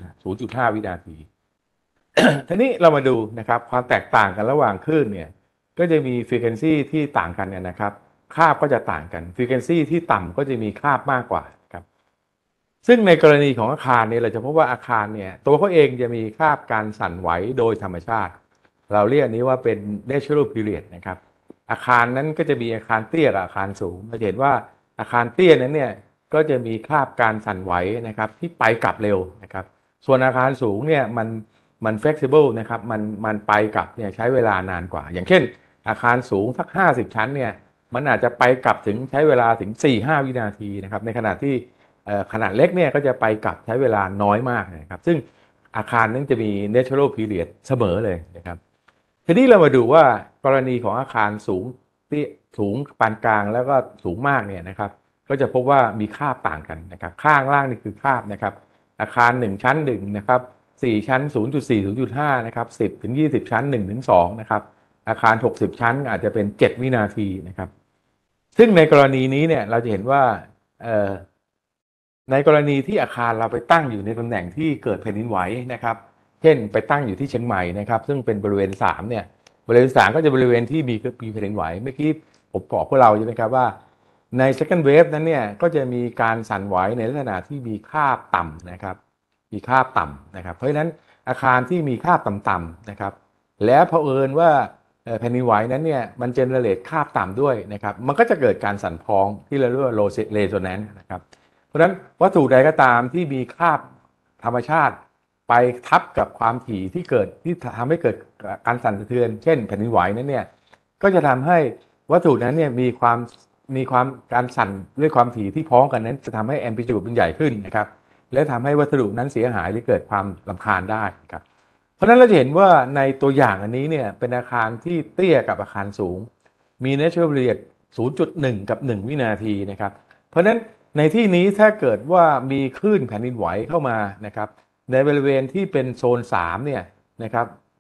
0.5วินาที ทีนี้เรามาดูนะครับความแตกต่างกันระหว่างคลื่นเนี่ยก็จะมี frequency ที่ต่างกันนะครับคาบก็จะต่างกัน frequency ที่ต่ำก็จะมีคาบมากกว่าครับซึ่งในกรณีของอาคารเนี่ยเราจะพบว่าอาคารเนี่ยตัวเขาเองจะมีคาบการสั่นไหวโดยธรรมชาติเราเรียกอันนี้ว่าเป็น natural period นะครับอาคารนั้นก็จะมีอาคารเตี้ยกับอาคารสูงเราเห็นว่าอาคารเตี้ยนั้นเนี่ยก็จะมีคาบการสั่นไหวนะครับที่ไปกลับเร็วนะครับส่วนอาคารสูงเนี่ยมัน flexible นะครับมันไปกลับเนี่ยใช้เวลานานกว่าอย่างเช่นอาคารสูงสัก50ชั้นเนี่ยมันอาจจะไปกลับถึงใช้เวลาถึง4-5วินาทีนะครับในขณะที่ขนาดเล็กเนี่ยก็จะไปกลับใช้เวลาน้อยมากนะครับซึ่งอาคารนั้นจะมี natural period เสมอเลยนะครับทีนี้เรามาดูว่ากรณีของอาคารสูงที่สูงปานกลางแล้วก็สูงมากเนี่ยนะครับก็จะพบว่ามีคาบต่างกันนะครับข้างล่างนี่คือคาบนะครับอาคาร1ชั้น1นะครับ4ชั้น 0.4 0.5 นะครับ10ถึง20ชั้น1ถึง2นะครับอาคาร60ชั้นอาจจะเป็น7วินาทีนะครับซึ่งในกรณีนี้เนี่ยเราจะเห็นว่าในกรณีที่อาคารเราไปตั้งอยู่ในตำแหน่งที่เกิดแผ่นดินไหวนะครับเช่นไปตั้งอยู่ที่เชียงใหม่นะครับซึ่งเป็นบริเวณ3เนี่ยบริเวณ3ก็จะบริเวณที่มีแผ่นดินไหวเมื่อกี้ผมบอกพวกเราใช่ไหมครับว่าใน second wave นั้นเนี่ยก็จะมีการสั่นไหวในลักษณะที่มีค่าต่ำนะครับมีค่าต่ำนะครับเพราะฉะนั้นอาคารที่มีค่าต่ำๆนะครับแล้วเผอิญว่าแผ่นดินไหวนั้นเนี่ยมันเจเนเรตค่าต่ำด้วยนะครับมันก็จะเกิดการสั่นพ้องที่เราเรียกว่า low resonance นะครับเพราะฉะนั้นวัตถุใดก็ตามที่มีคาบธรรมชาติไปทับกับความถี่ที่เกิดที่ทำให้เกิดการสั่นสะเทือนเช่นแผ่นดินไหวนั้นเนี่ยก็จะทำให้วัตถุนั้นเนี่ยมีความการสั่นด้วยความถี่ที่พ้องกันนั้นจะทำให้แอมพลิจูดมันใหญ่ขึ้นนะครับและทำให้วัสดุนั้นเสียหายหรือเกิดความรำคาญได้ครับเพราะฉะนั้นเราจะเห็นว่าในตัวอย่างอันนี้เนี่ยเป็นอาคารที่เตี้ยกับอาคารสูงมี natural period 0.1 กับ1วินาทีนะครับเพราะฉะนั้นในที่นี้ถ้าเกิดว่ามีคลื่นแผ่นดินไหวเข้ามานะครับในบริเวณที่เป็นโซน3เนี่ยนะครับ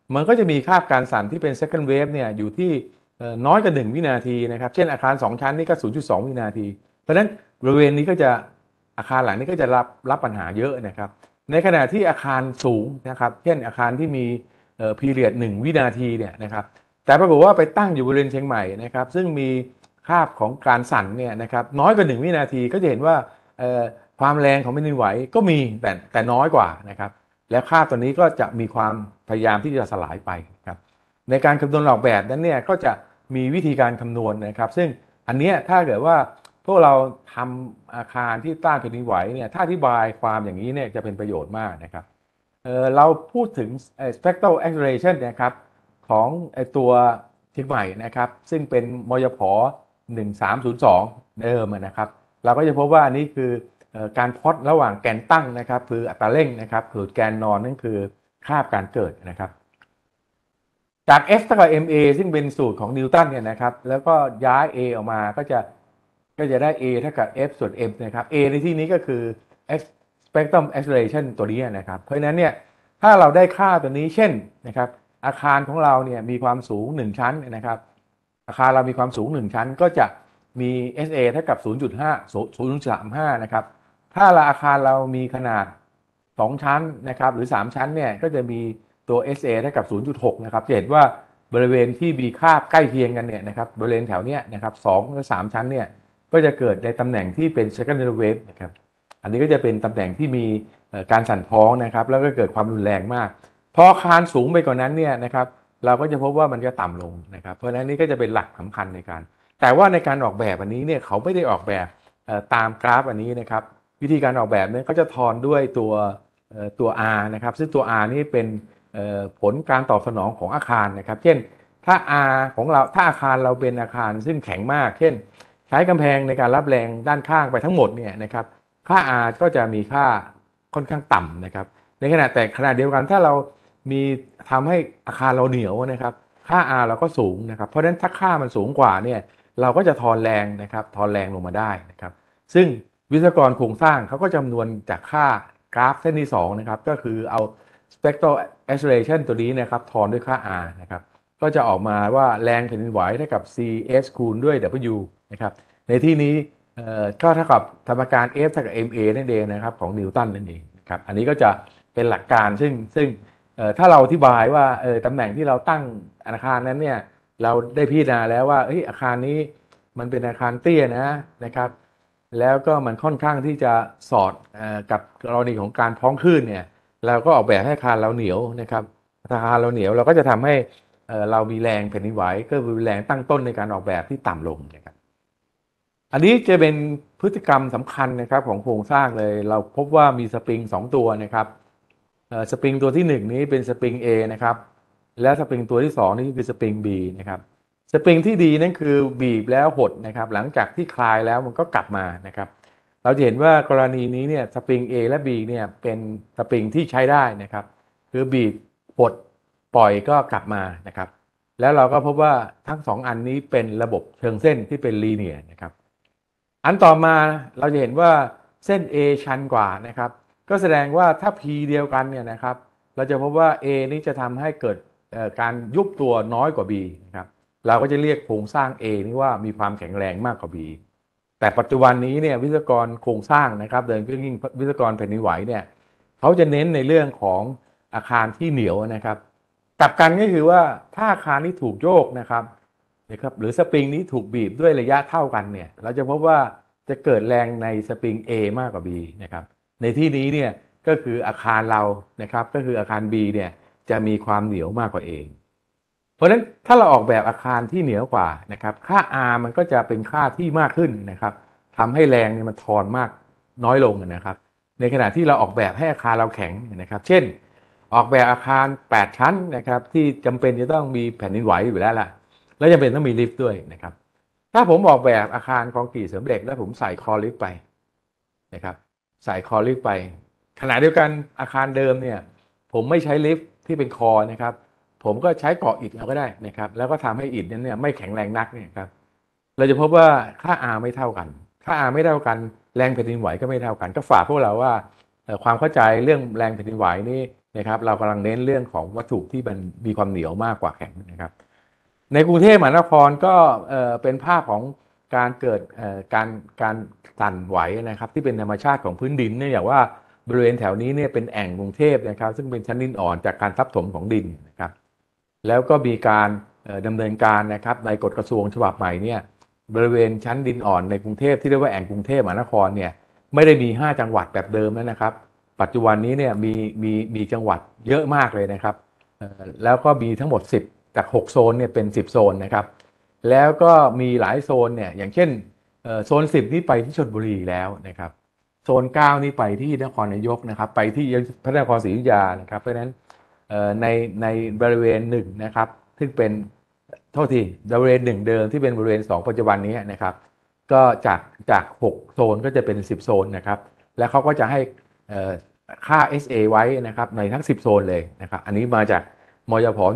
มันก็จะมีคาบการสั่นที่เป็น second wave เนี่ยอยู่ที่น้อยกว่า1วินาทีนะครับเช่นอาคาร2ชั้นนี่ก็ 0.2 วินาทีเพราะฉะนั้นบริเวณนี้ก็จะอาคารหลังนี้ก็จะรับปัญหาเยอะนะครับในขณะที่อาคารสูงนะครับเช่นอาคารที่มีperiod 1วินาทีเนี่ยนะครับแต่ปรากฏว่าไปตั้งอยู่บริเวณเชียงใหม่นะครับซึ่งมีคาบของการสั่นเนี่ยนะครับน้อยกว่า1วินาทีก็จะเห็นว่าความแรงของแผ่นดินไหวก็มีแต่น้อยกว่านะครับและคาบตัวนี้ก็จะมีความพยายามที่จะสลายไปครับในการคำนวณออกแบบนั้นเนี่ยก็จะมีวิธีการคำนวณนะครับซึ่งอันนี้ถ้าเกิดว่าพวกเราทำอาคารที่ต้านแผ่นดินไหวเนี่ยถ้าอธิบายความอย่างนี้เนี่ยจะเป็นประโยชน์มากนะครับเราพูดถึงspectral acceleration นะครับของตัวเชียงใหม่นะครับซึ่งเป็นมยพ1302เดิมนะครับเราก็จะพบว่าอันนี้คือการพลอตระหว่างแกนตั้งนะครับคืออัตราเร่งนะครับส่วนแกนนอนนั่นคือคาบการเกิดนะครับจาก F เท่ากับ ma ซึ่งเป็นสูตรของนิวตันเนี่ยนะครับแล้วก็ย้าย a ออกมาก็จะได้ a เท่ากับ f ส่วน m นะครับ a ในที่นี้ก็คือ spectrum acceleration ตัวนี้นะครับเพราะฉะนั้นเนี่ยถ้าเราได้ค่าตัวนี้เช่นนะครับอาคารของเราเนี่ยมีความสูง1ชั้นนะครับอาคารเรามีความสูง1ชั้นก็จะมี SA เท่ากับ 0.35 นะครับถ้าอาคารเรามีขนาด2ชั้นนะครับหรือ3ชั้นเนี่ยก็จะมีตัว SA เท่ากับ 0.6 นะครับจะเห็นว่าบริเวณที่มีค่าใกล้เคียงกันเนี่ยนะครับบริเวณแถวเนี้ยนะครับ2หรือ3ชั้นเนี่ยก็จะเกิดในตำแหน่งที่เป็น secondary wave นะครับอันนี้ก็จะเป็นตำแหน่งที่มีการสั่นพ้องนะครับแล้วก็เกิดความรุนแรงมากพออาคารสูงไปกว่านั้นเนี่ยนะครับเราก็จะพบว่ามันจะต่ำลงนะครับเพราะฉะนั้นนี่ก็จะเป็นหลักสำคัญในการแต่ว่าในการออกแบบอันนี้เนี่ยเขาไม่ได้ออกแบบตามกราฟอันนี้นะครับวิธีการออกแบบเนี่ยเขาจะทอนด้วยตัว R นะครับซึ่งตัว R นี่เป็นผลการตอบสนองของอาคารนะครับเช่นถ้า R ของเราถ้าอาคารเราเป็นอาคารซึ่งแข็งมากเช่นใช้กำแพงในการรับแรงด้านข้างไปทั้งหมดเนี่ยนะครับค่า R ก็จะมีค่าค่อนข้างต่ำนะครับในขณะเดียวกันถ้าเรามีทำให้อาคารเราเหนียวนะครับค่า R เราก็สูงนะครับเพราะฉะนั้นถ้าค่ามันสูงกว่าเนี่ยเราก็จะทอนแรงนะครับทอนแรงลงมาได้นะครับซึ่งวิศวกรโครงสร้างเขาก็จำนวนจากค่ากราฟเส้นที่2นะครับก็คือเอา spectral acceleration ตัวนี้นะครับทอนด้วยค่า r นะครับก็จะออกมาว่าแรงแผ่นดินไหวเท่ากับ cs คูณด้วย w นะครับในที่นี้ก็เท่ากับสมการ F เท่ากับ ma นั่นเองนะครับของนิวตันนั่นเองนะครับอันนี้ก็จะเป็นหลักการซึ่งถ้าเราอธิบายว่าตำแหน่งที่เราตั้งอาคารนั้นเนี่ยเราได้พิจารณาแล้วว่าอาคารนี้มันเป็นอาคารเตี้ยนะครับแล้วก็มันค่อนข้างที่จะสอดกับกรณีของการพ้องคลื่นเนี่ยเราก็ออกแบบให้อาคารเราเหนียวนะครับอาคารเราเหนียวเราก็จะทำให้เรามีแรงแผ่นดินไหวก็คือแรงตั้งต้นในการออกแบบที่ต่ำลงนะครับอันนี้จะเป็นพฤติกรรมสำคัญนะครับของโครงสร้างเลยเราพบว่ามีสปริง2ตัวนะครับสปริงตัวที่1นี้เป็นสปริง A นะครับและสปริงตัวที่2นี่คือสปริง B นะครับสปริงที่ดีนั่นคือบีบแล้วหดนะครับหลังจากที่คลายแล้วมันก็กลับมานะครับเราจะเห็นว่ากรณีนี้เนี่ยสปริง A และ B เนี่ยเป็นสปริงที่ใช้ได้นะครับคือบีบหดปล่อยก็กลับมานะครับแล้วเราก็พบว่าทั้ง2อันนี้เป็นระบบเชิงเส้นที่เป็นลีเนียร์นะครับอันต่อมาเราจะเห็นว่าเส้น A ชันกว่านะครับก็แสดงว่าถ้า P เดียวกันเนี่ยนะครับเราจะพบว่า A นี้จะทำให้เกิดการยุบตัวน้อยกว่า B นะครับเราก็จะเรียกโครงสร้าง A นี่ว่ามีความแข็งแรงมากกว่า B แต่ปัจจุบันนี้เนี่ยวิศวกรโครงสร้างนะครับโดยเฉพาะยิ่งวิศวกรแผ่นดินไหวเนี่ยเขาจะเน้นในเรื่องของอาคารที่เหนียวนะครับกลับกันก็คือว่าถ้าอาคารที่ถูกโยกนะครับหรือสปริงนี้ถูกบีบด้วยระยะเท่ากันเนี่ยเราจะพบว่าจะเกิดแรงในสปริง A มากกว่า B นะครับในที่นี้เนี่ยก็คืออาคารเรานะครับก็คืออาคาร B เนี่ยจะมีความเหนียวมากกว่า A เพราะฉะนั้นถ้าเราออกแบบอาคารที่เหนียวกว่านะครับค่า R มันก็จะเป็นค่าที่มากขึ้นนะครับทำให้แรงเนี่ยมันทอนมากน้อยลงนะครับในขณะที่เราออกแบบให้อาคารเราแข็งนะครับเช่นออกแบบอาคาร8ชั้นนะครับที่จำเป็นจะต้องมีแผ่นดินไหวอยู่แล้วล่ะแล้วจำเป็นต้องมีลิฟต์ด้วยนะครับถ้าผมออกแบบอาคารคอนกรีตเสริมเหล็กแล้วผมใส่คอลิฟต์ไปนะครับใส่คอลิฟต์ไปขณะเดียวกันอาคารเดิมเนี่ยผมไม่ใช้ลิฟต์ที่เป็นคอนะครับผมก็ใช้เกาะอิฐเอาก็ได้นะครับแล้วก็ทำให้อิฐนั้นเนี่ยไม่แข็งแรงนักเนี่ยครับเราจะพบว่าค่า R ไม่เท่ากันค่า R ไม่เท่ากันแรงแผ่นดินไหวก็ไม่เท่ากันก็ฝากพวกเราว่าความเข้าใจเรื่องแรงแผ่นดินไหวนี่นะครับเรากำลังเน้นเรื่องของวัตถุที่มันมีความเหนียวมากกว่าแข็งนะครับในกรุงเทพมหานครก็เป็นภาพของการเกิดการสั่นไหวนะครับที่เป็นธรรมชาติของพื้นดินเนี่ยอย่างว่าบริเวณแถวนี้เนี่ยเป็นแอ่งกรุงเทพนะครับซึ่งเป็นชั้นดินอ่อนจากการทับถมของดินนะครับแล้วก็มีการดำเนินการนะครับในกฎกระทรวงฉบับใหม่เนี่ยบริเวณชั้นดินอ่อนในกรุงเทพที่เรียกว่าแอ่งกรุงเทพมหานครเนี่ยไม่ได้มี5จังหวัดแบบเดิมแล้วนะครับปัจจุบันนี้เนี่ยมีจังหวัดเยอะมากเลยนะครับแล้วก็มีทั้งหมด10จาก6โซนเนี่ยเป็น10โซนนะครับแล้วก็มีหลายโซนเนี่ยอย่างเช่นโซน10นี่ไปที่ชลบุรีแล้วนะครับโซน9นี่ไปที่นครนายกนะครับไปที่พระนครศรีอยุธยานะครับเพราะฉะนั้นในบริเวณหนึ่งนะครับซึ่งเป็นโทษทีบริเวณหนึ่งเดิมที่เป็นบริเวณ2ปัจจุบันนี้นะครับก็จาก6โซนก็จะเป็น10โซนนะครับแล้วเขาก็จะให้ค่า SA ไว้นะครับในทั้ง10โซนเลยนะครับอันนี้มาจากมยพ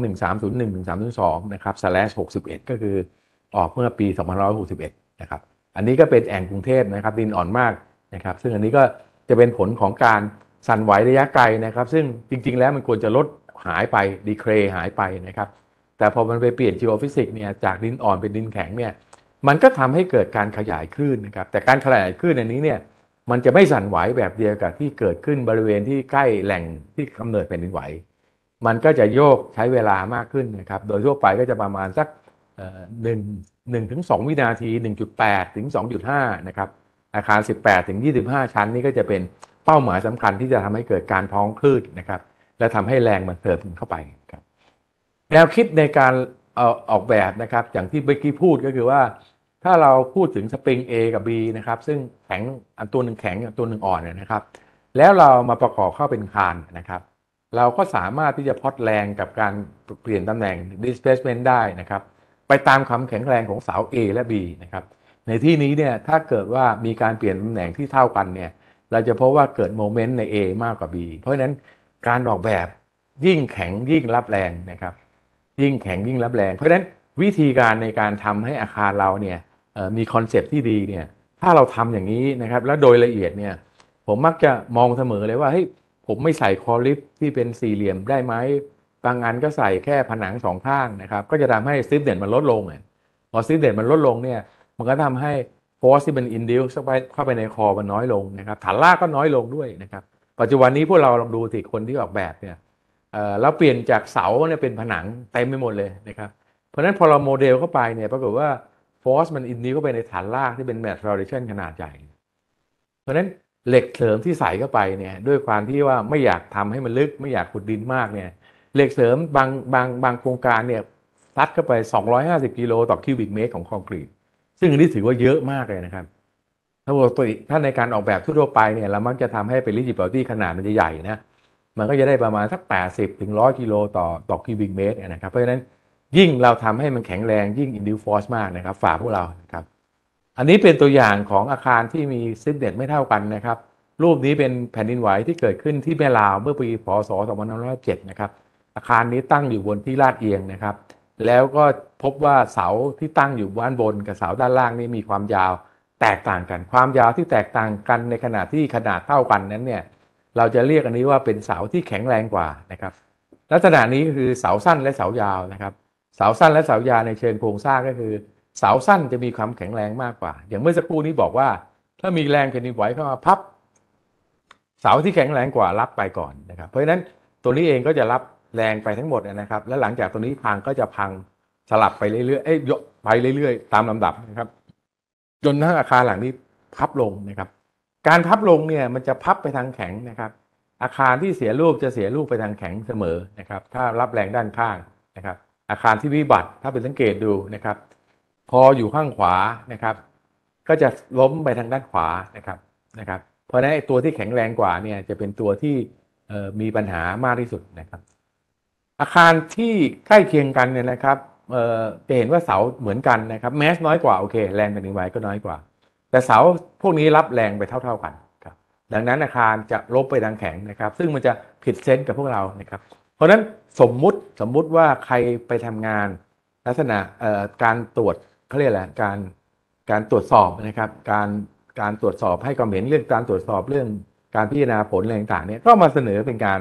1301-1302นะครับ /61ก็คือออกเมื่อปี2561นะครับอันนี้ก็เป็นแอ่งกรุงเทพนะครับดินอ่อนมากนะครับซึ่งอันนี้ก็จะเป็นผลของการสั่นไหวระยะไกลนะครับซึ่งจริงๆแล้วมันควรจะลดหายไปดีเครย์หายไปนะครับแต่พอมันไปเปลี่ยน geophysics เนี่ยจากดินอ่อนเป็นดินแข็งเนี่ยมันก็ทำให้เกิดการขยายคลื่นนะครับแต่การขยายคลื่นอันนี้เนี่ยมันจะไม่สั่นไหวแบบเดียวกับที่เกิดขึ้นบริเวณที่ใกล้แหล่งที่กำเนิดแผ่นดินไหวมันก็จะโยกใช้เวลามากขึ้นนะครับโดยทั่วไปก็จะประมาณสัก1 ถึง 2 วินาที 1.8 ถึง 2.5 นะครับอาคาร 18 ถึง 25 ชั้นนี่ก็จะเป็นเป้าหมายสำคัญที่จะทำให้เกิดการท้องคลื่นนะครับและทำให้แรงมันเติมเข้าไปครับแนวคิดในการออกแบบนะครับอย่างที่เมื่อกี้พูดก็คือว่าถ้าเราพูดถึงสปริง A กับ B นะครับซึ่งแข็งอันตัวหนึ่งแข็งอันตัวหนึ่งอ่อนนะครับแล้วเรามาประกอบเข้าเป็นคานนะครับเราก็สามารถที่จะพลอตแรงกับการเปลี่ยนตำแหน่ง displacement ได้นะครับไปตามความแข็งแรงของเสา A และ B นะครับในที่นี้เนี่ยถ้าเกิดว่ามีการเปลี่ยนตำแหน่งที่เท่ากันเนี่ยเราจะพบว่าเกิดโมเมนต์ใน A มากกว่า B เพราะฉะนั้นการออกแบบยิ่งแข็งยิ่งรับแรงนะครับยิ่งแข็งยิ่งรับแรงเพราะฉะนั้นวิธีการในการทำให้อาคารเราเนี่ยมีคอนเซปต์ที่ดีเนี่ยถ้าเราทำอย่างนี้นะครับแล้วโดยละเอียดเนี่ยผมมักจะมองเสมอเลยว่าเฮ้ยผมไม่ใส่คอลิฟที่เป็นสี่เหลี่ยมได้ไหมบางอันก็ใส่แค่ผนัง2ข้างนะครับก็จะทำให้สติฟเน็ตมันลดลงพอสติฟเน็ตมันลดลงเนี่ยมันก็ทำให้โฟร์สที่มันอินดิวเข้าไปในคอมันน้อยลงนะครับฐานรากก็น้อยลงด้วยนะครับปัจจุบันนี้พวกเราลองดูสิคนที่ออกแบบเนี่ยเราเปลี่ยนจากเสาเนี่ยเป็นผนังเต็มไปหมดเลยนะครับเพราะฉะนั้นพอเราโมเดลเข้าไปเนี่ยปรากฏว่าโฟร์สมันอินดิวเข้าไปในฐานรากที่เป็นแมทฟาวเดชั่นขนาดใหญ่เพราะฉะนั้นเหล็กเสริมที่ใส่เข้าไปเนี่ยด้วยความที่ว่าไม่อยากทำให้มันลึกไม่อยากขุดดินมากเนี่ยเหล็กเสริมบางโครงการเนี่ยซัดเข้าไป250กิโลต่อคิวบิกเมตรของคอนกรีตซึ่งอันนี้ถือว่าเยอะมากเลยนะครับถ้าในการออกแบบทั่วไปเนี่ยเรามักจะทำให้เป็น rigidity ขนาดมันจะใหญ่นะมันก็จะได้ประมาณสัก80 ถึง 100กิโลต่อคิวบิกเมตรนะครับเพราะฉะนั้นยิ่งเราทำให้มันแข็งแรงยิ่ง induce force มากนะครับฝากพวกเรานะครับอันนี้เป็นตัวอย่างของอาคารที่มีซิปเน็ตไม่เท่ากันนะครับรูปนี้เป็นแผ่นดินไหวที่เกิดขึ้นที่แม่ลาวเมื่อปีพศ2507นะครับอาคารนี้ตั้งอยู่บนที่ลาดเอียงนะครับแล้วก็พบว่าเสาที่ตั้งอยู่ด้านบนกับเสาด้านล่างนี่มีความยาวแตกต่างกันความยาวที่แตกต่างกันในขณะที่ขนาดเท่ากันนั้นเนี่ยเราจะเรียกอันนี้ว่าเป็นเสาที่แข็งแรงกว่านะครับลักษณะนี้คือเสาสั้นและเสายาวนะครับเสาสั้นและเสายาวในเชิงโครงสร้างก็คือเสาสั้นจะมีความแข็งแรงมากกว่าอย่างเมื่อสักครู่นี้บอกว่าถ้ามีแรงแผ่นดินไหวเข้ามาพับเสาที่แข็งแรงกว่ารับไปก่อนนะครับเพราะฉะนั้นตัวนี้เองก็จะรับแรงไปทั้งหมดนะครับและหลังจากตัวนี้พังก็จะพังสลับไปเรื่อยๆไปเรื่อยๆตามลำดับนะครับจนทั้งอาคารหลังนี้พับลงนะครับการพับลงเนี่ยมันจะพับไปทางแข็งนะครับอาคารที่เสียรูปจะเสียรูปไปทางแข็งเสมอนะครับถ้ารับแรงด้านข้างนะครับอาคารที่วิบัติถ้าเป็นสังเกตดูนะครับพออยู่ข้างขวานะครับก็จะล้มไปทางด้านขวานะครับเพราะฉะนั้นตัวที่แข็งแรงกว่าเนี่ยจะเป็นตัวที่มีปัญหามากที่สุดนะครับอาคารที่ใกล้เคียงกันเนี่ยนะครับจะเห็นว่าเสาเหมือนกันนะครับแมสน้อยกว่าโอเคแรงแผ่นดินไหวก็น้อยกว่าแต่เสาพวกนี้รับแรงไปเท่ากันครับดังนั้นอาคารจะล้มไปทางแข็งนะครับซึ่งมันจะผิดเซนส์กับพวกเรานะครับเพราะฉะนั้นสมมุติว่าใครไปทำงานลักษณะการตรวจเขาเรียกอะไรการตรวจสอบนะครับการตรวจสอบให้ความเห็นเรื่องการตรวจสอบเรื่องการพิจารณาผลอะไรต่างๆเนี่ยก็มาเสนอเป็นการ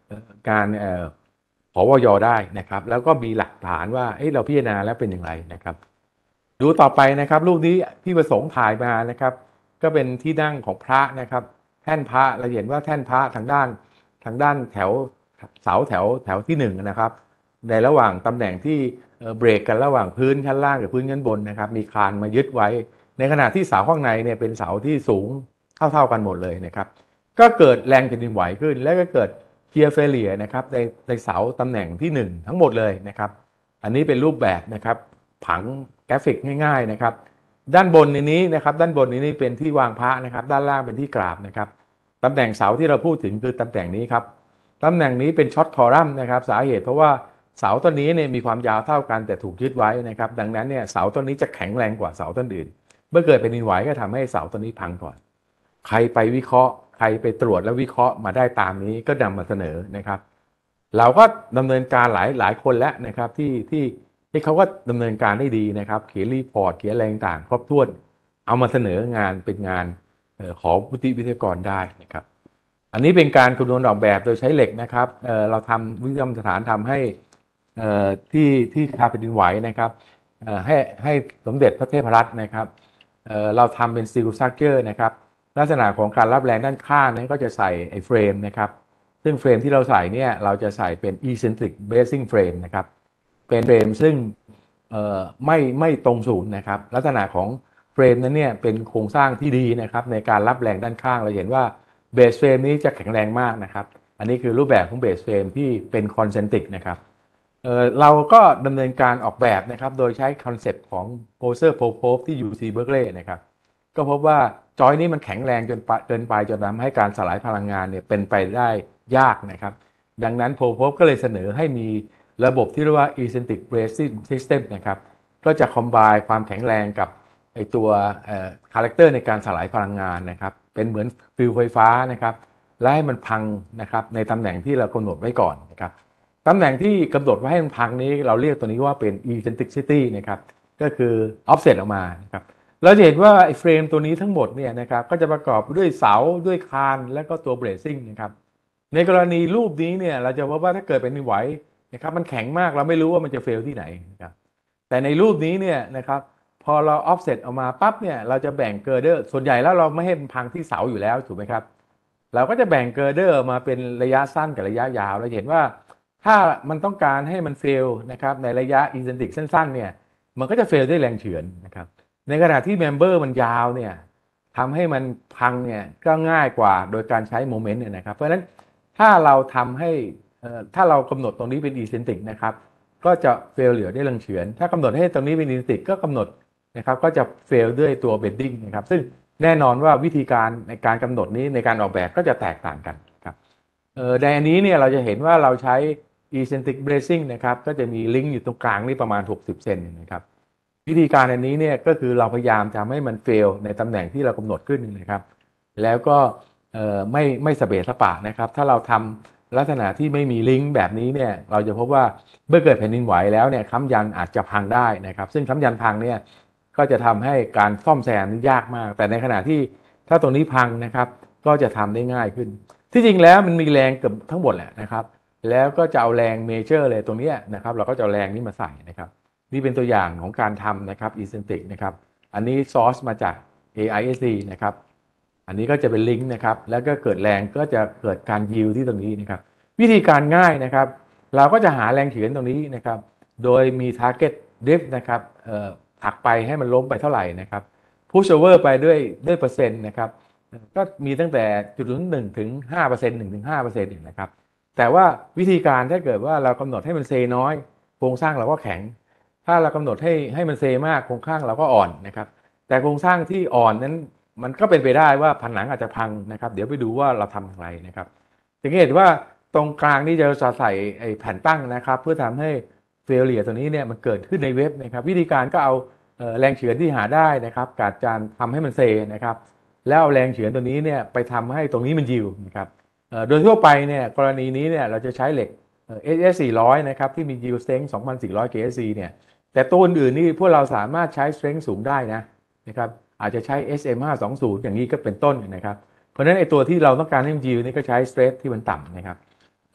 การผวย ได้นะครับแล้วก็มีหลักฐานว่าเราพิจารณาแล้วเป็นอย่างไรนะครับดูต่อไปนะครับรูปนี้พี่ประสงค์ถ่ายมานะครับก็เป็นที่นั่งของพระนะครับแท่นพระเราเห็นว่าแท่นพระทางด้านแถวเสาแถวที่1นะครับในระหว่างตำแหน่งที่เบรกกันระหว่างพื้นชั้นล่างกับพื้นชั้นบนนะครับมีคานมายึดไว้ในขณะที่เสาข้างในเนี่ยเป็นเสาที่สูงเท่ากันหมดเลยนะครับก็เกิดแรงแผ่นดินไหวขึ้นและก็เกิดเทียร์เฟเลียนะครับในเสาตำแหน่งที่1ทั้งหมดเลยนะครับอันนี้เป็นรูปแบบนะครับผังกราฟิกง่ายๆนะครับด้านบนนี้นะครับด้านบนนี้เป็นที่วางพระนะครับด้านล่างเป็นที่กราบนะครับตำแหน่งเสาที่เราพูดถึงคือตำแหน่งนี้ครับตำแหน่งนี้เป็นช็อตคอลัมน์นะครับสาเหตุเพราะว่าเสาต้นนี้เนี่ยมีความยาวเท่ากันแต่ถูกยึดไว้นะครับดังนั้นเนี่ยเสาต้นนี้จะแข็งแรงกว่าเสาต้นอื่นเมื่อเกิดแผ่นดินไหวก็ทำให้เสาต้นนี้พังก่อนใครไปวิเคราะห์ใครไปตรวจและวิเคราะห์มาได้ตามนี้ก็นำมาเสนอนะครับเราก็ดำเนินการหลายคนแล้วนะครับที่เขาก็ดำเนินการได้ดีนะครับเขียนรีพอร์ตเขียนอะไรต่างๆครบถ้วนเอามาเสนองานเป็นงานขอวุฒิวิทยากรได้นะครับอันนี้เป็นการคำนวณออกแบบโดยใช้เหล็กนะครับเราทำวิทยาสถานทำให้ที่คาแผ่นดินไหวนะครับให้สมเด็จพระเทพรัตน์นะครับเราทำเป็นซีลซักเกอร์นะครับลักษณะของการรับแรงด้านข้างนั้นก็จะใส่ไอ้เฟรมนะครับซึ่งเฟรมที่เราใส่เนี่ยเราจะใส่เป็น eccentric bracing frame นะครับเป็นเฟรมซึ่งไม่ตรงศูนย์นะครับลักษณะของเฟรมนั้นเนี่ยเป็นโครงสร้างที่ดีนะครับในการรับแรงด้านข้างเราเห็นว่าเบสเฟรมนี้จะแข็งแรงมากนะครับอันนี้คือรูปแบบของเบสเฟรมที่เป็นคอนเซนทริกนะครับเราก็ดำเนินการออกแบบนะครับโดยใช้คอนเซปต์ของโพเซอร์โพโพฟที่ UC Berkeley นะครับก็พบว่าจอยนี้มันแข็งแรงจนเกินไปจนทำให้การสลายพลังงานเนี่ยเป็นไปได้ยากนะครับดังนั้นโพโพฟก็เลยเสนอให้มีระบบที่เรียกว่า eccentric bracing system นะครับก็จะคอมไบน์ความแข็งแรงกับไอตัวคาแรคเตอร์ในการสลายพลังงานนะครับเป็นเหมือนฟิวไฟฟ้านะครับและให้มันพังนะครับในตำแหน่งที่เรากำหนดไว้ก่อนนะครับตำแหน่งที่กำหนดไว้ให้มันพังนี้เราเรียกตัวนี้ว่าเป็น eccentricity นะครับก็คือ offset ออกมานะครับเราจะเห็นว่าไอ้เฟรมตัวนี้ทั้งหมดเนี่ยนะครับก็จะประกอบด้วยเสาด้วยคานและก็ตัวเบรซิ่งนะครับในกรณีรูปนี้เนี่ยเราจะพบว่าถ้าเกิดเป็นไหวนะครับมันแข็งมากเราไม่รู้ว่ามันจะเฟลที่ไหนนะครับแต่ในรูปนี้เนี่ยนะครับพอเรา offset ออกมาปั๊บเนี่ยเราจะแบ่งเกอร์เดอร์ส่วนใหญ่แล้วเราไม่ให้มันพังที่เสาอยู่แล้วถูกไหมครับเราก็จะแบ่งเกอร์เดอร์มาเป็นระยะสั้นกับระยะยาวเราเห็นว่าถ้ามันต้องการให้มันเฟลนะครับในระยะอินเซนติกสั้นๆเนี่ยมันก็จะเฟลด้วยแรงเฉือนนะครับในขณะที่เมมเบอร์มันยาวเนี่ยทำให้มันพังเนี่ยก็ง่ายกว่าโดยการใช้โมเมนต์เนี่ยนะครับเพราะฉะนั้นถ้าเราทำให้ถ้าเรากำหนดตรงนี้เป็น eccentric นะครับก็จะเฟลเหลือด้วยแรงเฉือนถ้ากำหนดให้ตรงนี้เป็น eccentric ก็กำหนดนะครับก็จะเฟลด้วยตัว bending นะครับซึ่งแน่นอนว่าวิธีการในการกำหนดนี้ในการออกแบบก็จะแตกต่างกันครับในอันนี้เนี่ยเราจะเห็นว่าเราใช้ eccentric bracing นะครับก็จะมีลิงก์อยู่ตรงกลางนี่ประมาณ60เซนนะครับวิธีการอันนี้เนี่ยก็คือเราพยายามทำให้มันเฟลในตำแหน่งที่เรากำหนดขึ้นนะครับแล้วก็ไม่สะเบะสะปะนะครับถ้าเราทำลักษณะที่ไม่มีลิงก์แบบนี้เนี่ยเราจะพบว่าเมื่อเกิดแผ่นดินไหวแล้วเนี่ยค้ำยันอาจจะพังได้นะครับซึ่งค้ำยันพังเนี่ยก็จะทำให้การซ่อมแซมนี่ยากมากแต่ในขณะที่ถ้าตรงนี้พังนะครับก็จะทำได้ง่ายขึ้นที่จริงแล้วมันมีแรงเกือบทั้งหมดแหละนะครับแล้วก็จะเอาแรงเมเจอร์เลยตรงนี้นะครับเราก็จะเอาแรงนี้มาใส่นะครับนี่เป็นตัวอย่างของการทำนะครับ eccentric นะครับอันนี้ซอร์สมาจาก AISC นะครับอันนี้ก็จะเป็นลิงก์นะครับแล้วก็เกิดแรงก็จะเกิดการยิวที่ตรงนี้นะครับวิธีการง่ายนะครับเราก็จะหาแรงเฉือนตรงนี้นะครับโดยมี target drift นะครับผลักไปให้มันล้มไปเท่าไหร่นะครับ push over ไปด้วยเปอร์เซ็นต์นะครับก็มีตั้งแต่0.1 ถึง 5% 1-5%นะครับแต่ว่าวิธีการถ้าเกิดว่าเรากำหนดให้มันเซน้อยโครงสร้างเราก็แข็งถ้าเรากำหนดให้มันเซมากโครงสร้างเราก็อ่อนนะครับแต่โครงสร้างที่อ่อนนั้นมันก็เป็นไปได้ว่าผนังอาจจะพังนะครับเดี๋ยวไปดูว่าเราทำอย่างไรนะครับสังเกตว่าตรงกลางนี่จะใส่ไอ้แผ่นตั้งนะครับเพื่อทำให้เฟลเลียตัวนี้เนี่ยมันเกิดขึ้นในเว็บนะครับวิธีการก็เอาแรงเฉือนที่หาได้นะครับการทำให้มันเซนะครับแล้วเอาแรงเฉือนตัวนี้เนี่ยไปทำให้ตรงนี้มันยิวนะครับโดยทั่วไปเนี่ยกรณีนี้เนี่ยเราจะใช้เหล็กSS 400นะครับที่มี yield strength 2,400 KSC เนี่ยแต่ตัวอื่นๆนี่พวกเราสามารถใช้ strength สูงได้นะครับอาจจะใช้ SM 520อย่างนี้ก็เป็นต้นนะครับเพราะฉะนั้นไอ้ตัวที่เราต้องการให้มัน yield นี่ก็ใช้ stress ที่มันต่ำนะครับ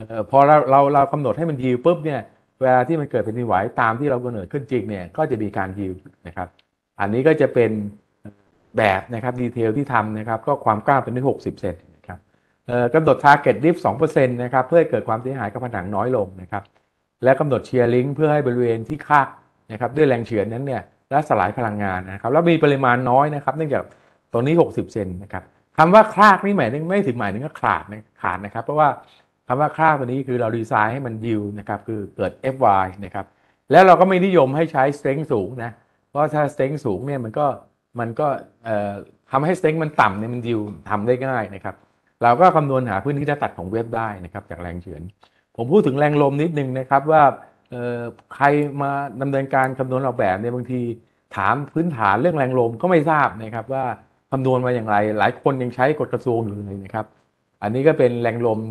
พอเรากำหนดให้มันยิวปุ๊บเนี่ยเวลาที่มันเกิดแผ่นดินไหวตามที่เรากำหนดขึ้นจริงเนี่ยก็จะมีการยิวนะครับอันนี้ก็จะเป็นแบบนะครับดีเทลที่ทำนะครับก็ความกว้างเป็นที่60เซนนะครับกำหนด target dip 2%นะครับเพื่อให้เกิดความเสียหายกับผนังน้อยลงนะครับและกำหนดเชียร์ลิงก์เพื่อให้บริเวณที่คาดนะครับด้วยแรงเฉือนนั้นเนี่ยและสลายพลังงานนะครับแล้วมีปริมาณน้อยนะครับเนื่องจากตรงนี้60เซนนะครับคำว่าคลากนี่หมายถึงไม่ถึงหมายถึงว่าขาดนะครับเพราะว่าคำว่าคลากตัวนี้คือเราดีไซน์ให้มันยิวนะครับคือเกิด FY นะครับแล้วเราก็ไม่นิยมให้ใช้ strength สูงนะเพราะถ้า strength สูงเนี่ยมันก็ทำให้ strength มันต่ำเนี่ยมันยิวทำได้ง่ายนะครับเราก็คำนวณหาพื้นที่หน้าตัดของเว็บได้นะครับจากแรงเฉือนผมพูดถึงแรงลมนิดนึงนะครับว่าใครมาดำเนินการคำนวณออกแบบเนี่ยบางทีถามพื้นฐานเรื่องแรงลมก็ไม่ทราบนะครับว่าคำนวณมาอย่างไรหลายคนยังใช้กฎกระทรวงอยู่เลยนะครับอันนี้ก็เป็นแรงลม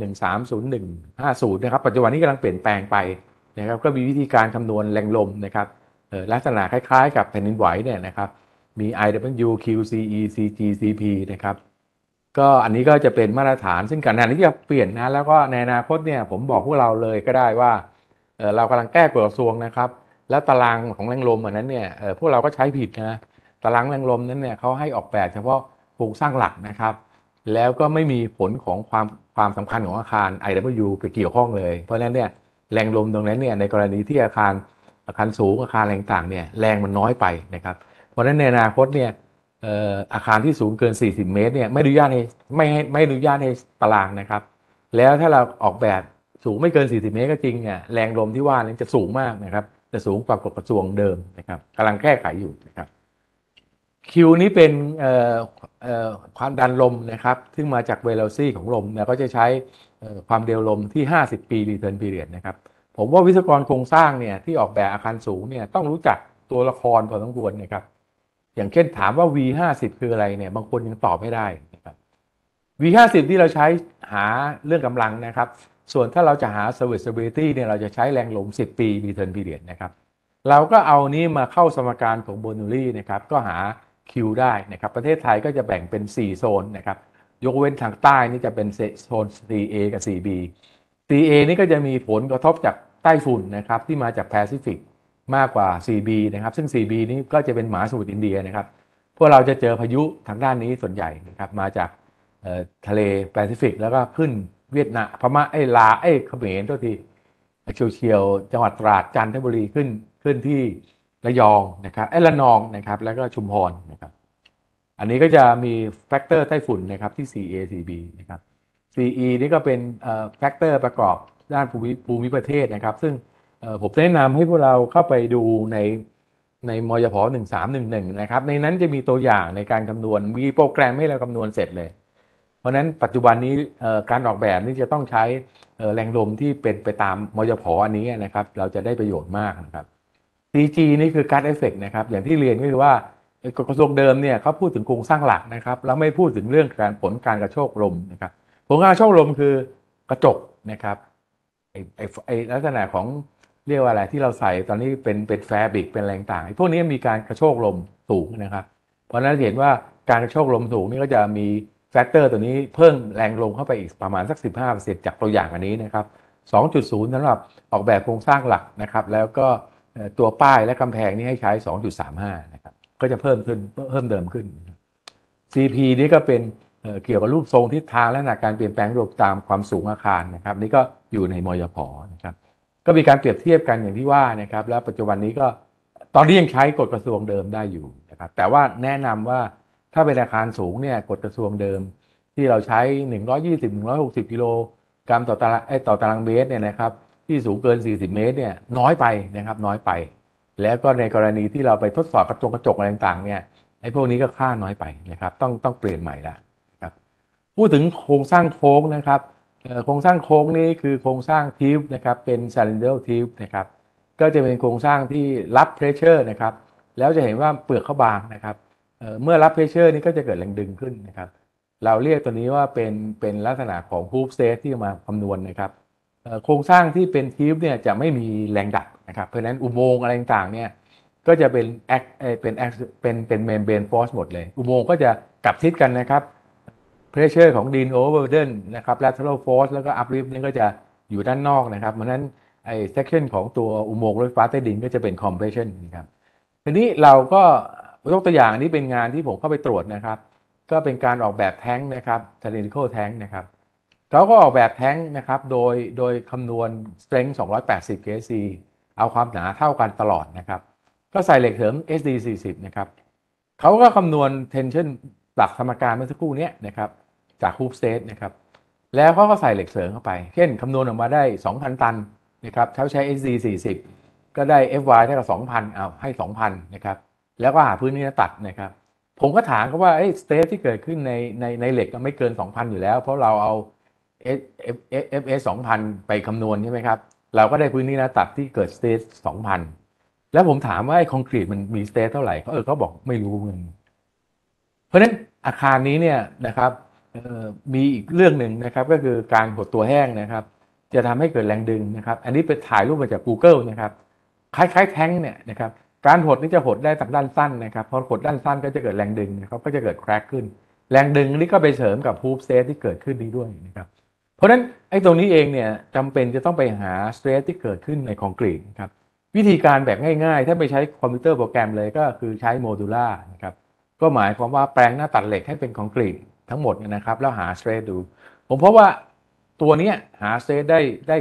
130150นะครับปัจจุบันนี้กำลังเปลี่ยนแปลงไปนะครับก็มีวิธีการคำนวณแรงลมนะครับลักษณะคล้ายๆกับแผ่นดินไหวเนี่ยนะครับมี IW QCE CG CP นะครับก็อันนี้ก็จะเป็นมาตรฐานซึ่งการที่จะเปลี่ยนนะแล้วก็ในอนาคตเนี่ยผมบอกพวกเราเลยก็ได้ว่าเรากำลังแก้กฎกระทรวงนะครับแล้วตารางของแรงลมอันนั้นเนี่ยพวกเราก็ใช้ผิดนะตารางแรงลมนั้นเนี่ยเขาให้ออกแบบเฉพาะโครงสร้างหลักนะครับแล้วก็ไม่มีผลของความสำคัญของอาคาร IW ไปเกี่ยวข้องเลยเพราะฉะนั้นเนี่ยแรงลมตรงนั้นเนี่ยในกรณีที่อาคารสูงอาคารแรงต่างเนี่ยแรงมันน้อยไปนะครับเพราะฉะนั้นในอนาคตเนี่ยอาคารที่สูงเกิน40เมตรเนี่ยไม่อนุญาตให้ตารางนะครับแล้วถ้าเราออกแบบสูงไม่เกิน40เมตรก็จริงเนี่ยแรงลมที่ว่านี้จะสูงมากนะครับจะสูงกว่ากฎกระทรวงเดิมนะครับกำลังแก้ไขอยู่นะครับคิวนี้เป็นความดันลมนะครับซึ่งมาจากเวโลซิตี้ของลมเนี่ยก็จะใช้ความเร็วลมที่50ปี return period นะครับผมว่าวิศวกรโครงสร้างเนี่ยที่ออกแบบอาคารสูงเนี่ยต้องรู้จักตัวละครพอสมควรนะครับอย่างเช่นถามว่า V50 คืออะไรเนี่ยบางคนยังตอบไม่ได้นะครับ V50 ที่เราใช้หาเรื่องกำลังนะครับส่วนถ้าเราจะหา serviceability เนี่ยเราจะใช้แรงลม10ปี return period นะครับเราก็เอานี้มาเข้าสมการของ Bernoulli นะครับก็หา Q ได้นะครับประเทศไทยก็จะแบ่งเป็น4โซนนะครับยกเว้นทางใต้นี่จะเป็นโซน 4A กับ 4B 4A นี่ก็จะมีผลกระทบจากใต้ฝุ่นนะครับที่มาจากแปซิฟิกมากกว่า 4B นะครับซึ่ง 4B นี้ก็จะเป็นมหาสมุทรอินเดียนะครับพวกเราจะเจอพายุทางด้านนี้ส่วนใหญ่นะครับมาจากทะเลแปซิฟิกแล้วก็ขึ้นเวียดนามพม่าลาวเขมรตัวทีเชียวจังหวัดตราดจันทบุรีขึ้นที่ระยองนะครับระนองนะครับแล้วก็ชุมพรนะครับอันนี้ก็จะมีแฟกเตอร์ไต้ฝุ่นนะครับที่ 4A 4B นะครับ CE นี่ก็เป็นแฟกเตอร์ประกอบด้านภูมิประเทศนะครับซึ่งผมแนะนำให้พวกเราเข้าไปดูในมยพ1311นะครับในนั้นจะมีตัวอย่างในการคำนวณมีโปรแกรมให้เราคำนวณเสร็จเลยเพราะฉะนั้นปัจจุบันนี้การออกแบบนี่จะต้องใช้แรงลมที่เป็นไปตามมยพอันนี้นะครับเราจะได้ประโยชน์มากนะครับ CG นี่คือการ์ดเอฟเฟกต์นะครับอย่างที่เรียนก็คือว่ากระทรวงเดิมเนี่ยเขาพูดถึงโครงสร้างหลักนะครับแล้วไม่พูดถึงเรื่องการกระโชกลมนะครับผลการกระโชกลมคือกระจกนะครับไอลักษณะของเรียกว่าอะไรที่เราใส่ตอนนี้เป็นแฟบริกเป็นแรงต่างพวกนี้มีการกระโชกลมสูงนะครับเพราะฉะนั้นเห็นว่าการกระโชกลมสูงนี่ก็จะมีแฟกเตอร์ตัวนี้เพิ่มแรงลมเข้าไปอีกประมาณสัก 15% จากตัวอย่างอันนี้นะครับ 2.0 สำหรับออกแบบโครงสร้างหลักนะครับแล้วก็ตัวป้ายและกำแพงนี่ให้ใช้ 2.35 นะครับก็จะเพิ่มเดิมขึ้น CP นี่ก็เป็นเกี่ยวกับรูปทรงทิศทางและการเปลี่ยนแปลงระบบตามความสูงอาคารนะครับนี่ก็อยู่ในมยพนะครับก็มีการเปรียบเทียบกันอย่างที่ว่านะครับแล้วปัจจุบันนี้ก็ตอนนี้ยังใช้กฎกระทรวงเดิมได้อยู่นะครับแต่ว่าแนะนำว่าถ้าเป็นอาคารสูงเนี่ยกฎกระทรวงเดิมที่เราใช้120-160กิโลกรัมต่อตารางเมตรเนี่ยนะครับที่สูงเกิน40เมตรเนี่ยน้อยไปนะครับน้อยไปแล้วก็ในกรณีที่เราไปทดสอบกระจกอะไรต่างๆเนี่ยไอ้พวกนี้ก็ค่าน้อยไปนะครับต้องเปลี่ยนใหม่ละนะครับพูดถึงโครงสร้างโค้งนะครับโครงสร้างโค้งนี้คือโครงสร้างทิวบ์นะครับเป็น cylindrical tube นะครับก็จะเป็นโครงสร้างที่รับเพรสเชอร์นะครับแล้วจะเห็นว่าเปลือกเขาบางนะครับเมื่อรับเพรสเชอร์นี้ก็จะเกิดแรงดึงขึ้นนะครับเราเรียกตัวนี้ว่าเป็นลักษณะของ proof set ที่มาคำนวณนะครับโครงสร้างที่เป็นทิวบ์เนี่ยจะไม่มีแรงดันนะครับเพราะฉะนั้นอุโมงค์อะไรต่างๆเนี่ยก็จะเป็นเมมเบรนฟอร์สหมดเลยอุโมงค์ก็จะกลับทิศกันนะครับเพรสเชอร์ของดินโอเวอร์เดนนะครับ lateral force แล้วก็ uplift นี่ก็จะอยู่ด้านนอกนะครับเพราะฉะนั้นไอ้ section ของตัวอุโมงค์รถไฟฟ้าใต้ดินก็จะเป็น compression นะครับทีนี้เราก็ยกตัวอย่างนี้เป็นงานที่ผมเข้าไปตรวจนะครับก็เป็นการออกแบบแท้งนะครับ cylindrical tank นะครับเขาก็ออกแบบแท้งนะครับโดยคำนวณ strength 280 kC เอาความหนาเท่ากันตลอดนะครับก็ใส่เหล็กเสริม SD40 นะครับเขาก็คำนวณ tension หลักสมการเมื่อสักครู่นี้นะครับจาก hoop state นะครับแล้วเขาก็ใส่เหล็กเสริมเข้าไปเช่นคำนวณออกมาได้ 2,000 ตันนะครับเขาใช้ SD40 ก็ได้ Fy เท่ากับ 2,000 เอาให้ 2,000 นะครับแล้วก็หาพื้นที่ตัดนะครับผมก็ถามเขาว่าสเตทที่เกิดขึ้นในเหล็กก็ไม่เกิน 2,000 อยู่แล้วเพราะเราเอา FS 2,000 ไปคำนวณใช่ไหมครับเราก็ได้พื้นที่ตัดที่เกิดสเตท 2,000 แล้วผมถามว่าคอนกรีตมันมีสเตทเท่าไหร่เขาบอกไม่รู้เงินเพราะฉะนั้นอาคารนี้เนี่ยนะครับมีอีกเรื่องหนึ่งนะครับก็คือการหดตัวแห้งนะครับจะทำให้เกิดแรงดึงนะครับอันนี้ไปถ่ายรูปมาจาก Google นะครับคล้ายๆแท้งเนี่ยนะครับการหดนี่จะหดได้จากด้านสั้นนะครับพอหดด้านสั้นก็จะเกิดแรงดึงนะครับก็จะเกิดแครกขึ้นแรงดึงนี่ก็ไปเสริมกับฮูปสเตทที่เกิดขึ้นนี้ด้วยนะครับเพราะฉะนั้นไอ้ตรงนี้เองเนี่ยจำเป็นจะต้องไปหาสเตทที่เกิดขึ้นในคอนกรีตครับวิธีการแบบง่ายๆถ้าไม่ใช้คอมพิวเตอร์โปรแกรมเลยก็คือใช้โมดูล่านะครับก็หมายความว่าแปลงหน้าตัดเหล็กให้เป็นคอนกรีตทั้งหมดนะครับแล้วหาสเตทดูผมพบว่าตัวนี้หาสเตทได้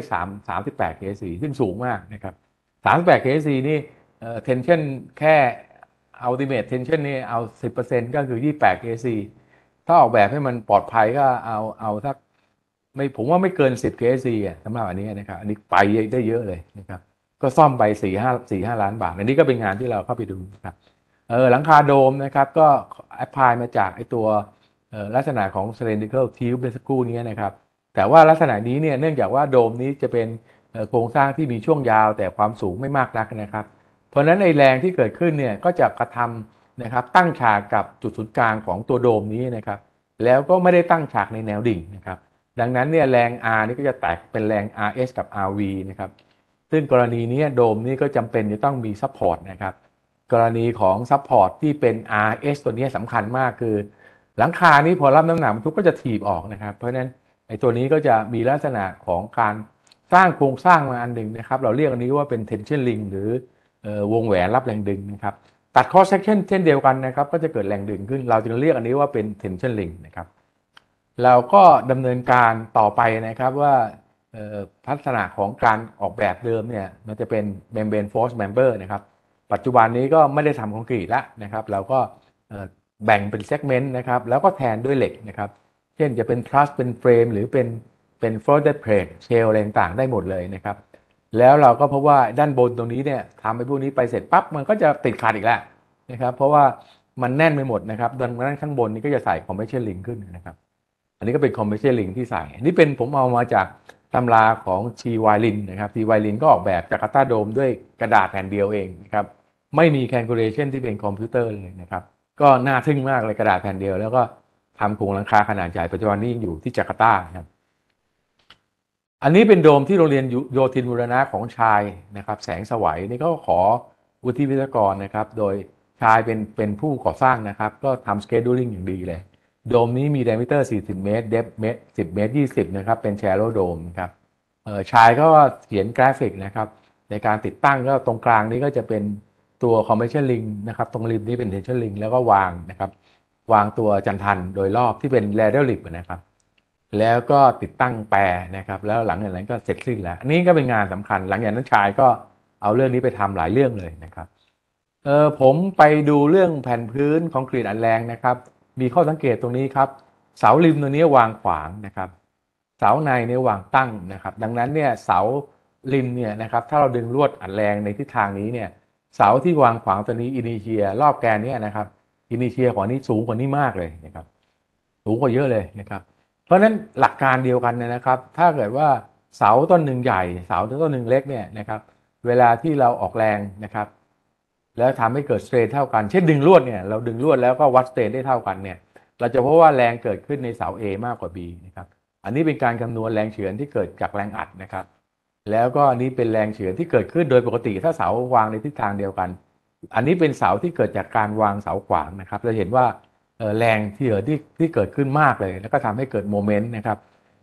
38 kC ซึ่งสูงมากนะครับ38 kC นี่tension แค่ ultimate tension นี่เอา 10% ก็คือ28 kC ถ้าออกแบบให้มันปลอดภัยก็เอาสักไม่ผมว่าไม่เกิน10 kC สำหรับอันนี้นะครับอันนี้ไปได้เยอะเลยนะครับก็ซ่อมไป4-5 ล้านบาทอันนี้ก็เป็นงานที่เราเข้าไปดูนะครับหลังคาโดมนะครับก็แอพพลายมาจากไอตัวลักษณะของ cylindrical tube เมื่อสักครู่นี้นะครับแต่ว่าลักษณะนี้เนี่ยเนื่องจากว่าโดมนี้จะเป็นโครงสร้างที่มีช่วงยาวแต่ความสูงไม่มากนักนะครับเพราะฉะนั้นไอแรงที่เกิดขึ้นเนี่ยก็จะกระทำนะครับตั้งฉากกับจุดศูนย์กลางของตัวโดมนี้นะครับแล้วก็ไม่ได้ตั้งฉากในแนวดิ่งนะครับดังนั้นเนี่ยแรง R นี่ก็จะแตกเป็นแรง RS กับ RV นะครับซึ่งกรณีนี้โดมนี้ก็จำเป็นจะต้องมีซัพพอร์ตนะครับกรณีของซัพพอร์ตที่เป็น RS ตัวนี้สำคัญมากคือหลังคานี้พอรับน้ำหนักทุกก็จะถีบออกนะครับเพราะฉะนั้นไอ้ตัวนี้ก็จะมีลักษณะของการสร้างโครงสร้างมาอันหนึ่งนะครับเราเรียกอันนี้ว่าเป็น tension ring หรือวงแหวนรับแรงดึงนะครับตัด cross section เช่นเดียวกันนะครับก็จะเกิดแรงดึงขึ้นเราจึงเรียกอันนี้ว่าเป็น tension ring นะครับเราก็ดำเนินการต่อไปนะครับว่าลักษณะของการออกแบบเดิมเนี่ยมันจะเป็น membrane force member นะครับปัจจุบันนี้ก็ไม่ได้ทำคอนกรีตแล้วนะครับเราก็แบ่งเป็นเซกเมนต์นะครับแล้วก็แทนด้วยเหล็กนะครับเช่นจะเป็นทรัสเป็นเฟรมหรือเป็นfloated plate shell อะไรต่างๆได้หมดเลยนะครับแล้วเราก็พบว่าด้านบนตรงนี้เนี่ยทำให้พวกนี้ไปเสร็จปั๊บมันก็จะติดขัดอีกแล้วนะครับเพราะว่ามันแน่นไปหมดนะครับดังนั้นข้างบนนี้ก็จะใส่ compression ring ขึ้นนะครับอันนี้ก็เป็น compression ring ที่ใส่อันนี้เป็นผมเอามาจากตำราของ T.Y. Lin นะครับ T.Y. Lin ก็ออกแบบจาการ์ตาโดมด้วยกระดาษแผ่นเดียวเองนะครับไม่มี calculation ที่เป็นคอมพิวเตอร์เลยนะครับก็น่าทึ่งมากเลยกระดาษแผ่นเดียวแล้วก็ทำโครงหลังคาขนาดใหญ่ปัจจุบันนี้อยู่ที่จาการ์ตาครับอันนี้เป็นโดมที่โรงเรียนโยธินบูรณะของชายนะครับแสงสวัยนี่ก็ขอวุฒิวิศวกรนะครับโดยชายเป็นผู้ก่อสร้างนะครับก็ทำ scheduling อย่างดีเลยโดมนี้มี diameter 40 เมตร depth เมตร10 เมตร 20นะครับเป็น shallow dome นะครับชายก็เขียนกราฟิกนะครับในการติดตั้งก็ตรงกลางนี้ก็จะเป็นตัว compression ring นะครับตรงริมนี้เป็น tension ring แล้วก็วางนะครับวางตัวจันทันโดยรอบที่เป็น ladder lip นะครับแล้วก็ติดตั้งแปรนะครับแล้วหลังจากนั้นก็เสร็จสิ้นแล้วอันนี้ก็เป็นงานสำคัญหลังจากนั้นชายก็เอาเรื่องนี้ไปทำหลายเรื่องเลยนะครับผมไปดูเรื่องแผ่นพื้นคอนกรีตอัดแรงนะครับมีข้อสังเกตตรงนี้ครับเสาริมตัวนี้วางขวางนะครับเสาในเนี่ยวางตั้งนะครับดังนั้นเนี่ยเสาริมเนี่ยนะครับถ้าเราดึงลวดอัดแรงในทิศทางนี้เนี่ยเสาที่วางขวางตัวนี้อินิเชียรอบแกนนี้นะครับอินิเชียของนี้สูงกว่านี้มากเลยนะครับสูงกว่าเยอะเลยนะครับเพราะฉะนั้นหลักการเดียวกันนะครับถ้าเกิดว่าเสาต้นหนึ่งใหญ่เสาต้นหนึ่งเล็กเนี่ยนะครับเวลาที่เราออกแรงนะครับแล้วทำให้เกิดสเตรนเท่ากันเช่นดึงลวดเนี่ยเราดึงลวดแล้วก็วัดสเตรนได้เท่ากันเนี่ยเราจะพบว่าแรงเกิดขึ้นในเสา A มากกว่า B นะครับอันนี้เป็นการคำนวณแรงเฉือนที่เกิดจากแรงอัดนะครับแล้วก็อันนี้เป็นแรงเฉือนที่เกิดขึ้นโดยปกติถ้าเสาวางในทิศทางเดียวกันอันนี้เป็นเสาที่เกิดจากการวางเสาขวางนะครับเราเห็นว่าแรงที่เกิดขึ้นมากเลยแล้วก็ทำให้เกิดโมเมนต์นะครับ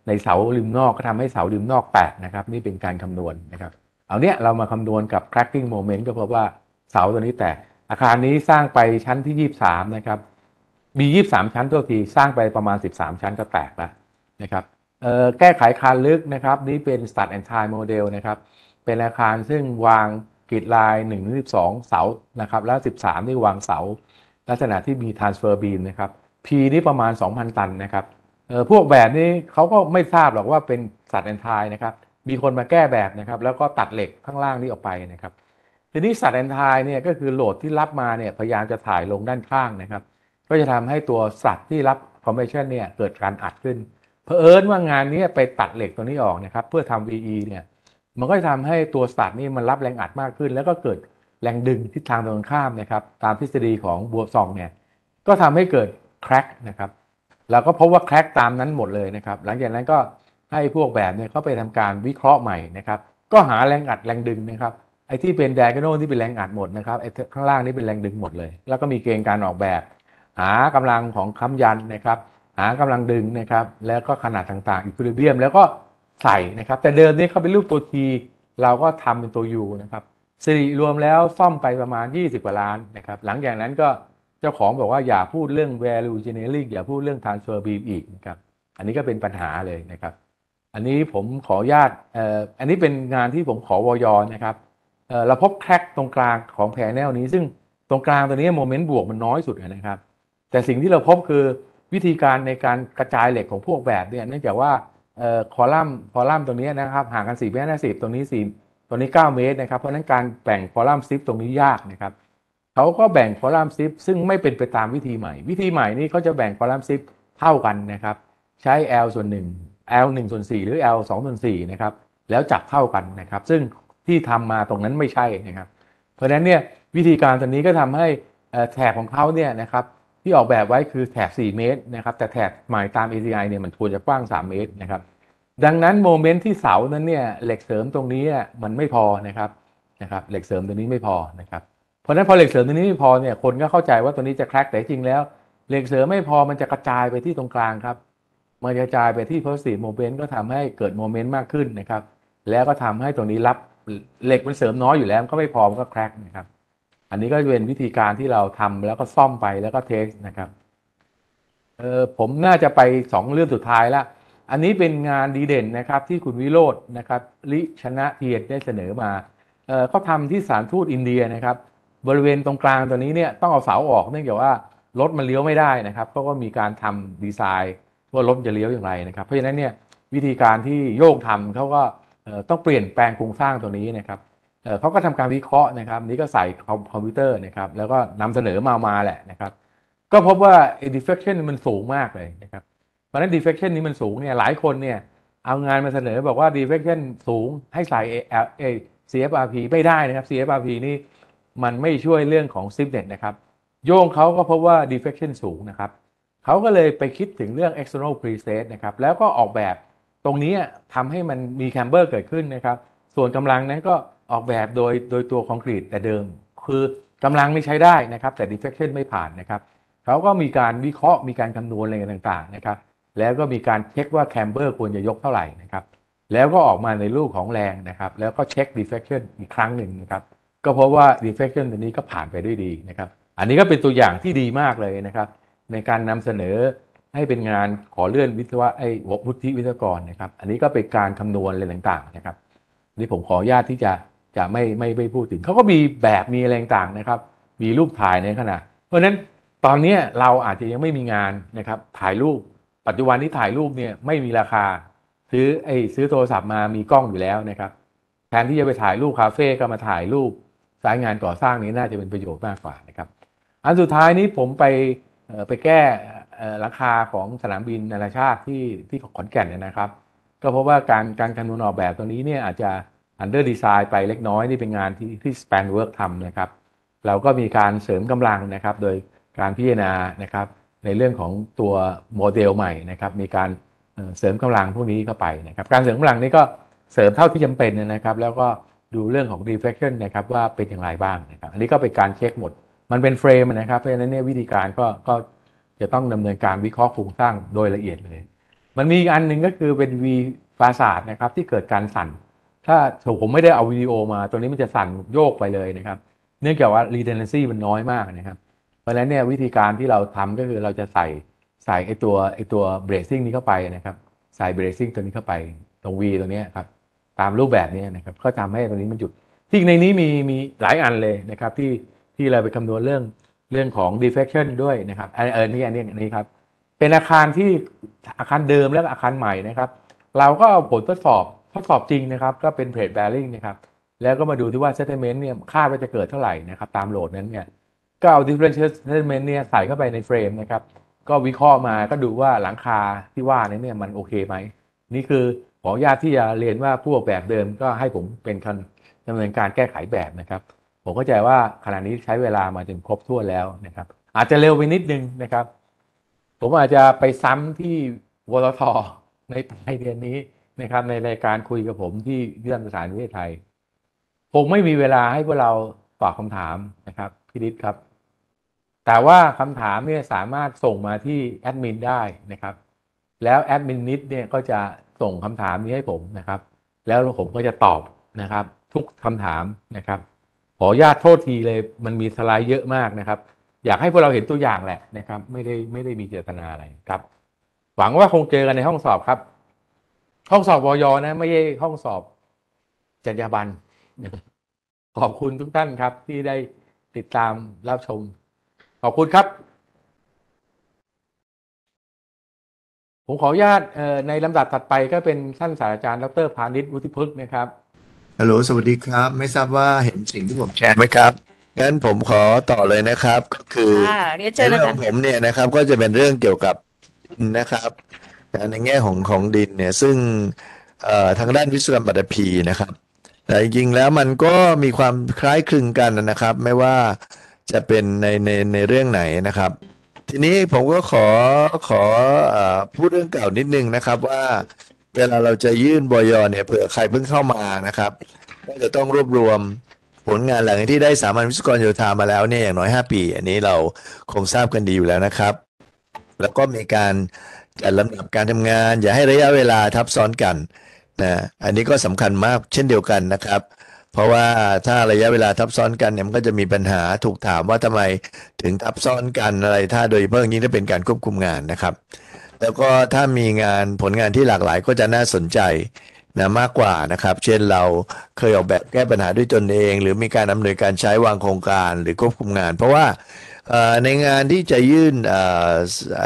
ในเสาริมนอกก็ทำให้เสาริมนอกแตกนะครับนี่เป็นการคำนวณนะครับเอาเนี้ยเรามาคำนวณกับ cracking moment ก็พบว่าเสาตัวนี้แตกอาคารนี้สร้างไปชั้นที่23นะครับมี23ชั้นตัวทีสร้างไปประมาณ13ชั้นก็แตกแล้วนะครับแก้ไขคานลึกนะครับนี่เป็น start and time model นะครับเป็นอาคารซึ่งวางกริดลาย1-12เสานะครับแล้ว13นี่วางเสาลักษณะที่มี transfer beam นะครับ P นี่ประมาณ 2,000 ตันนะครับพวกแบบนี้เขาก็ไม่ทราบหรอกว่าเป็นสัตว์แอนทายนะครับมีคนมาแก้แบบนะครับแล้วก็ตัดเหล็กข้างล่างนี้ออกไปนะครับทีนี้สัตว์แอนทายเนี่ยก็คือโหลดที่รับมาเนี่ยพยายามจะถ่ายลงด้านข้างนะครับก็จะทำให้ตัวสัตว์ที่รับคอมเพรสชันเนี่ยเกิดการอัดขึ้นเผอิญว่างานนี้ไปตัดเหล็กตัวนี้ออกนะครับเพื่อทำ VE เนี่ยมันก็จะทำให้ตัวสัตว์นี่มันรับแรงอัดมากขึ้นแล้วก็เกิดแรงดึงทิศทางตรงข้ามนะครับตามทฤษฎีของบัวซองเนี่ยก็ทำให้เกิดแครกนะครับเราก็พบว่าแครกตามนั้นหมดเลยนะครับหลังจากนั้นก็ให้พวกแบบเนี่ยเขาไปทำการวิเคราะห์ใหม่นะครับก็หาแรงอัดแรงดึงนะครับไอ้ที่เป็น diagonal ที่เป็นแรงอัดหมดนะครับไอ้ข้างล่างนี่เป็นแรงดึงหมดเลยแล้วก็มีเกณฑ์การออกแบบหากำลังของค้ำยันนะครับหากำลังดึงนะครับแล้วก็ขนาดต่างๆอีควิลิเบียมแล้วก็ใส่นะครับแต่เดิมนี่เขาเป็นรูปตัว T เราก็ทำเป็นตัว U นะครับสิริรวมแล้วซ่อมไปประมาณ20 กว่าล้านนะครับหลังจากนั้นก็เจ้าของบอกว่าอย่าพูดเรื่อง value engineering อย่าพูดเรื่อง transfer beam อีกนะครับอันนี้ก็เป็นปัญหาเลยนะครับอันนี้ผมขออนุญาตอันนี้เป็นงานที่ผมขอวยนะครับเราพบแครกตรงกลางของแผงแนวนี้ซึ่งตรงกลางตัวนี้โมเมนต์บวกมันน้อยสุดนะครับแต่สิ่งที่เราพบคือวิธีการในการกระจายเหล็กของพวกแบบเนี่ยเนื่องจากว่าคอลัมน์ตรงนี้นะครับห่างกัน4 เมตร50ตรงนี้4ตรงนี้9 เมตรนะครับเพราะฉะนั้นการแบ่งคอลัมน์ซิปตรงนี้ยากนะครับเขาก็แบ่งคอลัมน์ซิปซึ่งไม่เป็นไปตามวิธีใหม่นี้เขาจะแบ่งคอลัมน์ซิปเท่ากันนะครับใช้ L ส่วน1 L 1 ส่วน 4หรือ L 2 ส่วน 4นะครับแล้วจับเท่ากันนะครับซึ่งที่ทำมาตรงนั้นไม่ใช่นะครับเพราะฉะนั้นเนี่ยวิธีการตัวนี้ก็ทำให้แถบของเขาเนี่ยนะครับที่ออกแบบไว้คือแถบ4 เมตรนะครับแต่แถบหมายตาม ACI เนี่ยมันควรจะกว้าง3 เมตรนะครับดังนั้นโมเมนต์ที่เสานั้นเนี่ยเหล็กเสริมตรงนี้มันไม่พอนะครับเหล็กเสริมตัวนี้ไม่พอนะครับเพราะฉะนั้นพอเหล็กเสริมตัวนี้ไม่พอเนี่ยคนก็เข้าใจว่าตัวนี้จะแครกแต่จริงแล้วเหล็กเสริมไม่พอมันจะกระจายไปที่ตรงกลางครับมันกระจายไปที่ positive moment ก็ทำให้เกิดโมเมนต์มากขึ้นนะครับแล้วก็ทำให้ตรงนี้รับเหล็กมันเสริมน้อยอยู่แล้วก็ไม่พอมันก็แครกนะครับอันนี้ก็เป็นวิธีการที่เราทำแล้วก็ซ่อมไปแล้วก็เทสนะครับผมน่าจะไป2 เรื่องสุดท้ายแล้วอันนี้เป็นงานดีเด่นนะครับที่คุณวิโรจน์นะครับลิชนะเทียนได้เสนอมาเขาทำที่สถานทูตอินเดียนะครับบริเวณตรงกลางตัวนี้เนี่ยต้องเอาเสาออกเนื่องจากว่ารถมันเลี้ยวไม่ได้นะครับเขาก็มีการทำดีไซน์ว่ารถจะเลี้ยวอย่างไรนะครับเพราะฉะนั้นเนี่ยวิธีการที่โยกทำเขาก็ต้องเปลี่ยนแปลงโครงสร้างตัวนี้นะครับเขาก็ทำการวิเคราะห์นะครับนี่ก็ใส่คอมพิวเตอร์นะครับแล้วก็นำเสนอมาแหละนะครับก็พบว่า deflection มันสูงมากเลยนะครับเพราะฉะนั้น deflection นี้มันสูงเนี่ยหลายคนเนี่ยเอางานมาเสนอบอกว่า deflection สูงให้ใส่ CFRP ไม่ได้นะครับ CFRP นี่มันไม่ช่วยเรื่องของ stiffness นะครับโยงเขาก็พบว่า deflection สูงนะครับเขาก็เลยไปคิดถึงเรื่อง external preset นะครับแล้วก็ออกแบบตรงนี้ทำให้มันมี camber เกิดขึ้นนะครับส่วนกำลังนั้นก็ออกแบบโดยตัวคอนกรีตแต่เดิมคือกำลังไม่ใช้ได้นะครับแต่ deflection ไม่ผ่านนะครับเขาก็มีการวิเคราะห์มีการคำนวณอะไรต่างๆนะครับแล้วก็มีการเช็คว่า camber ควรจะยกเท่าไหร่นะครับแล้วก็ออกมาในรูปของแรงนะครับแล้วก็เช็ค deflection อีกครั้งหนึ่งนะครับก็เพราะว่า deflection ตัวนี้ก็ผ่านไปได้ดีนะครับอันนี้ก็เป็นตัวอย่างที่ดีมากเลยนะครับในการนำเสนอให้เป็นงานขอเลื่อนวุฒิวิศวกรนะครับอันนี้ก็เป็นการคำนวณอะไรต่างๆนะครับนี่ผมขออนุญาตที่จะไม่พูดถึงเขาก็มีแบบมีอะไรต่างๆนะครับมีรูปถ่ายในขณะเพราะฉะนั้นตอนนี้เราอาจจะยังไม่มีงานนะครับถ่ายรูปปัจจุบันที่ถ่ายรูปเนี่ยไม่มีราคาซื้อโทรศัพท์มามีกล้องอยู่แล้วนะครับแทนที่จะไปถ่ายรูปคาเฟ่ก็มาถ่ายรูปสายงานก่อสร้างนี้น่าจะเป็นประโยชน์มากกว่านะครับอันสุดท้ายนี้ผมไปแก้ราคาของสนามบินนานาชาติที่ขอนแก่นเนี่ยนะครับก็เพราะว่าการคำนวณออกแบบตรงนี้เนี่ยอาจจะunder design ไปเล็กน้อยนี่เป็นงานที่ span work ทำนะครับเราก็มีการเสริมกำลังนะครับโดยการพิจารณานะครับในเรื่องของตัวโมเดลใหม่นะครับมีการเสริมกำลังพวกนี้เข้าไปนะครับการเสริมกำลังนี้ก็เสริมเท่าที่จำเป็นนะครับแล้วก็ดูเรื่องของ reflection นะครับว่าเป็นอย่างไรบ้างนะครับอันนี้ก็เป็นการเช็คหมดมันเป็นเฟรมนะครับเพราะฉะนั้นเนี่ยวิธีการก็จะต้องดำเนินการวิเคราะห์โครงสร้างโดยละเอียดเลยมันมีอีกอันหนึ่งก็คือเป็นวีปราสาทนะครับที่เกิดการสั่นถ้าผมไม่ได้เอาวิดีโอมาตัวนี้มันจะสั่นโยกไปเลยนะครับเนื่องจากว่า redundancy มันน้อยมากนะครับเพราะฉะนั้นเนี่ยวิธีการที่เราทำก็คือเราจะใส่ไอตัว bracing นี้เข้าไปนะครับใส่ bracing ตัวนี้เข้าไปตรง V ตัวนี้ครับตามรูปแบบนี้นะครับก็ทำให้ตัวนี้มันหยุดที่ในนี้มีหลายอันเลยนะครับที่เราไปคำนวณเรื่องของ deflection ด้วยนะครับอันนี้ครับเป็นอาคารที่อาคารเดิมและอาคารใหม่นะครับเราก็เอาผลทดสอบจริงนะครับก็เป็น plate bearing นะครับแล้วก็มาดูที่ว่า settlement เนี่ยคาดว่าจะเกิดเท่าไหร่นะครับตามโหลดนั้นเนี่ยก็เอา differential settlement เนี่ยใส่เข้าไปในเฟรมนะครับก็วิเคราะห์มาก็ดูว่าหลังคาที่ว่านี้เนี่ยมันโอเคไหมนี่คือขออนุญาตที่จะเรียนว่าผู้ออกแบบเดิมก็ให้ผมเป็นคนดำเนินการแก้ไขแบบนะครับผมเข้าใจว่าขณะนี้ใช้เวลามาจนครบถ้วนแล้วนะครับอาจจะเร็วไปนิดนึงนะครับผมอาจจะไปซ้ำที่วลทในปลายเดือนนี้นะครับในรายการคุยกับผมที่ยุทธศาสตร์ประเทศไทยคงไม่มีเวลาให้พวกเราตอบคำถามนะครับพี่ฤทธิ์ครับแต่ว่าคำถามเนี่ยสามารถส่งมาที่แอดมินได้นะครับแล้วแอดมินนิดเนี่ยก็จะส่งคำถามนี้ให้ผมนะครับแล้วผมก็จะตอบนะครับทุกคำถามนะครับขออนุญาตโทษทีเลยมันมีสไลด์เยอะมากนะครับอยากให้พวกเราเห็นตัวอย่างแหละนะครับไม่ได้มีเจตนาอะไรครับหวังว่าคงเจอกันในห้องสอบครับห้องสอบวยนะไม่ใช่ห้องสอบจรรยาบรรณขอบคุณทุกท่านครับที่ได้ติดตามรับชมขอบคุณครับผมขออนุญาตในลำดับถัดไปก็เป็นท่านศาสตราจารย์ดรพานิชวุฒิพฤกษ์นะครับฮัลโหลสวัสดีครับ ไม่ทราบว่าเห็นสิ่งที่ผมแชร์ไหมครับงั้นผมขอต่อเลยนะครับก็คือเรียนในเชิญอาเรื่องขจารย์องผมเนี่ยนะครับก็จะเป็นเรื่องเกี่ยวกับดินนะครับในแง่ของดินเนี่ยซึ่งทางด้านวิศวกรรมปฐพีนะครับแต่จริงๆแล้วมันก็มีความคล้ายคลึงกันนะครับไม่ว่าจะเป็นในเรื่องไหนนะครับทีนี้ผมก็ขอพูดเรื่องเก่านิดนึงนะครับว่าเวลาเราจะยื่นบยเนี่ยเผื่อใครเพิ่งเข้ามานะครับ ก็จะต้องรวบรวมผลงานหลังที่ได้สามัญวิศวกรโยธามาแล้วเนี่ยอย่างน้อย5 ปีอันนี้เราคงทราบกันดีอยู่แล้วนะครับแล้วก็มีการจัดลำดับการทำงานอย่าให้ระยะเวลาทับซ้อนกันนะอันนี้ก็สำคัญมากเช่นเดียวกันนะครับเพราะว่าถ้าระยะเวลาทับซ้อนกันเนี่ยมันก็จะมีปัญหาถูกถามว่าทำไมถึงทับซ้อนกันอะไรถ้าโดยเฉพาะอย่างนี้ถ้าเป็นการควบคุมงานนะครับแล้วก็ถ้ามีผลงานที่หลากหลายก็จะน่าสนใจนะมากกว่านะครับเช่นเราเคยออกแบบแก้ปัญหาด้วยตนเอง หรือมีการอำนวยการใช้วางโครงการหรือควบคุมงานเพราะว่าในงานที่จะยื่นไอ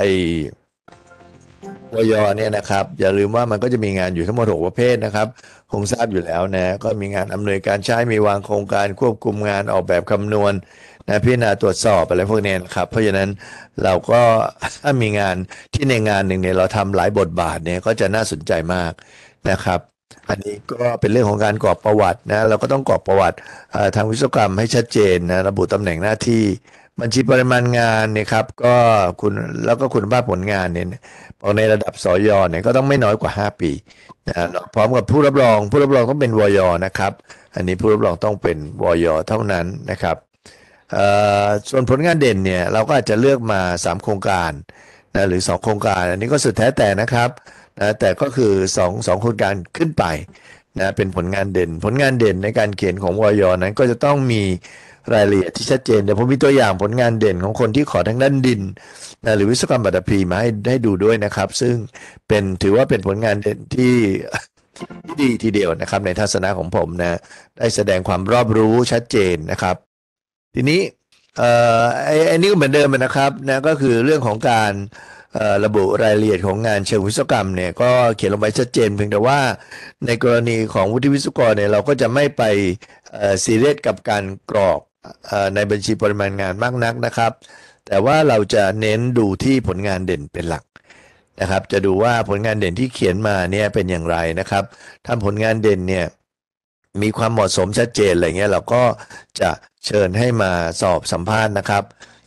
วยเนี่ยนะครับอย่าลืมว่ามันก็จะมีงานอยู่ทั้งหมด6ประเภทนะครับคงทราบอยู่แล้วนะก็มีงานอำนวยการใช้มีวางโครงการควบคุมงานออกแบบคำนวณนะพิจารณาตรวจสอบอะไรพวกนี้นะครับเพราะฉะนั้นเราก็ถ้ามีงานที่ในงานหนึ่งเนี่ยเราทำหลายบทบาทเนี่ยก็จะน่าสนใจมากนะครับอันนี้ก็เป็นเรื่องของการกรอกประวัตินะเราก็ต้องกรอกประวัติทางวิศวกรรมให้ชัดเจนนะระบุตำแหน่งหน้าที่บัญชีปริมาณงานเนี่ยครับก็คุณแล้วก็คุณภาพผลงานเนี่ยในระดับสยเนี่ยก็ต้องไม่น้อยกว่า5 ปีนะพร้อมกับผู้รับรองต้องเป็นวยนะครับอันนี้ผู้รับรองต้องเป็นวยเท่านั้นนะครับส่วนผลงานเด่นเนี่ยเราก็อาจจะเลือกมา3โครงการนะหรือ2โครงการอันนี้ก็สุดแท้แต่นะครับนะแต่ก็คือสองโครงการขึ้นไปนะเป็นผลงานเด่นในการเขียนของวยนั้นก็จะต้องมีรายละเอียดที่ชัดเจนเดี๋ยวผมมีตัวอย่างผลงานเด่นของคนที่ขอทางด้านดินนะหรือวิศวกรรมปฐพีมาให้ดูด้วยนะครับซึ่งถือว่าเป็นผลงานเด่นที่ดีทีเดียวนะครับในทัศนะของผมนะได้แสดงความรอบรู้ชัดเจนนะครับทีนี้ไอ้นี่ก็เหมือนเดิมนะครับนะก็คือเรื่องของการระบุรายละเอียดของงานเชิงวิศวกรรมเนี่ยก็เขียนลงไปชัดเจนเพียงแต่ว่าในกรณีของวุฒิวิศวกรเนี่ยเราก็จะไม่ไปซีเรียสกับการกรอกในบัญชีปริมาณงานมากนักนะครับแต่ว่าเราจะเน้นดูที่ผลงานเด่นเป็นหลักนะครับจะดูว่าผลงานเด่นที่เขียนมาเนี่ยเป็นอย่างไรนะครับถ้าผลงานเด่นเนี่ยมีความเหมาะสมชัดเจนอะไรเงี้ยเราก็จะเชิญให้มาสอบสัมภาษณ์นะครับ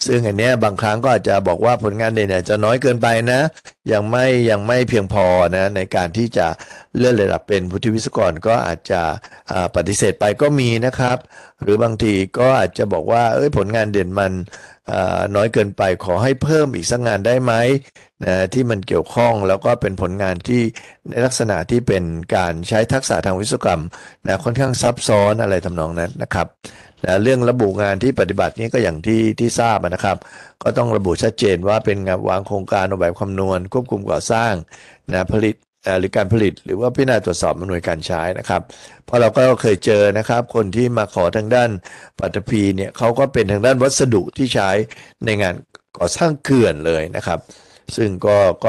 ซึ่งอันเนี้ยบางครั้งก็อาจจะบอกว่าผลงานเด่นอาจจะน้อยเกินไปนะยังไม่เพียงพอนะในการที่จะเลื่อนระดับเป็นวุฒิวิศวกรก็อาจจะปฏิเสธไปก็มีนะครับ หรือบางทีก็อาจจะบอกว่าผลงานเด่นมันน้อยเกินไปขอให้เพิ่มอีกสักงานได้ไหมนะที่มันเกี่ยวข้องแล้วก็เป็นผลงานที่ในลักษณะที่เป็นการใช้ทักษะทางวิศวกรรมนะค่อนข้างซับซ้อนอะไรทำนองนั้นนะครับนะเรื่องระบุงานที่ปฏิบัตินี้ก็อย่างที่ทราบนะครับ ก็ต้องระบุชัดเจนว่าเป็นงานวางโครงการออกแบบคำนวณควบคุมก่อสร้างนะผลิตหรือการผลิตหรือว่าพิจารณาตรวจสอบอำนวยการใช้นะครับเพราะเราก็เคยเจอนะครับคนที่มาขอทางด้านปัตตภีเนี่ยเขาก็เป็นทางด้านวัสดุที่ใช้ในงานก่อสร้างเขื่อนเลยนะครับซึ่งก็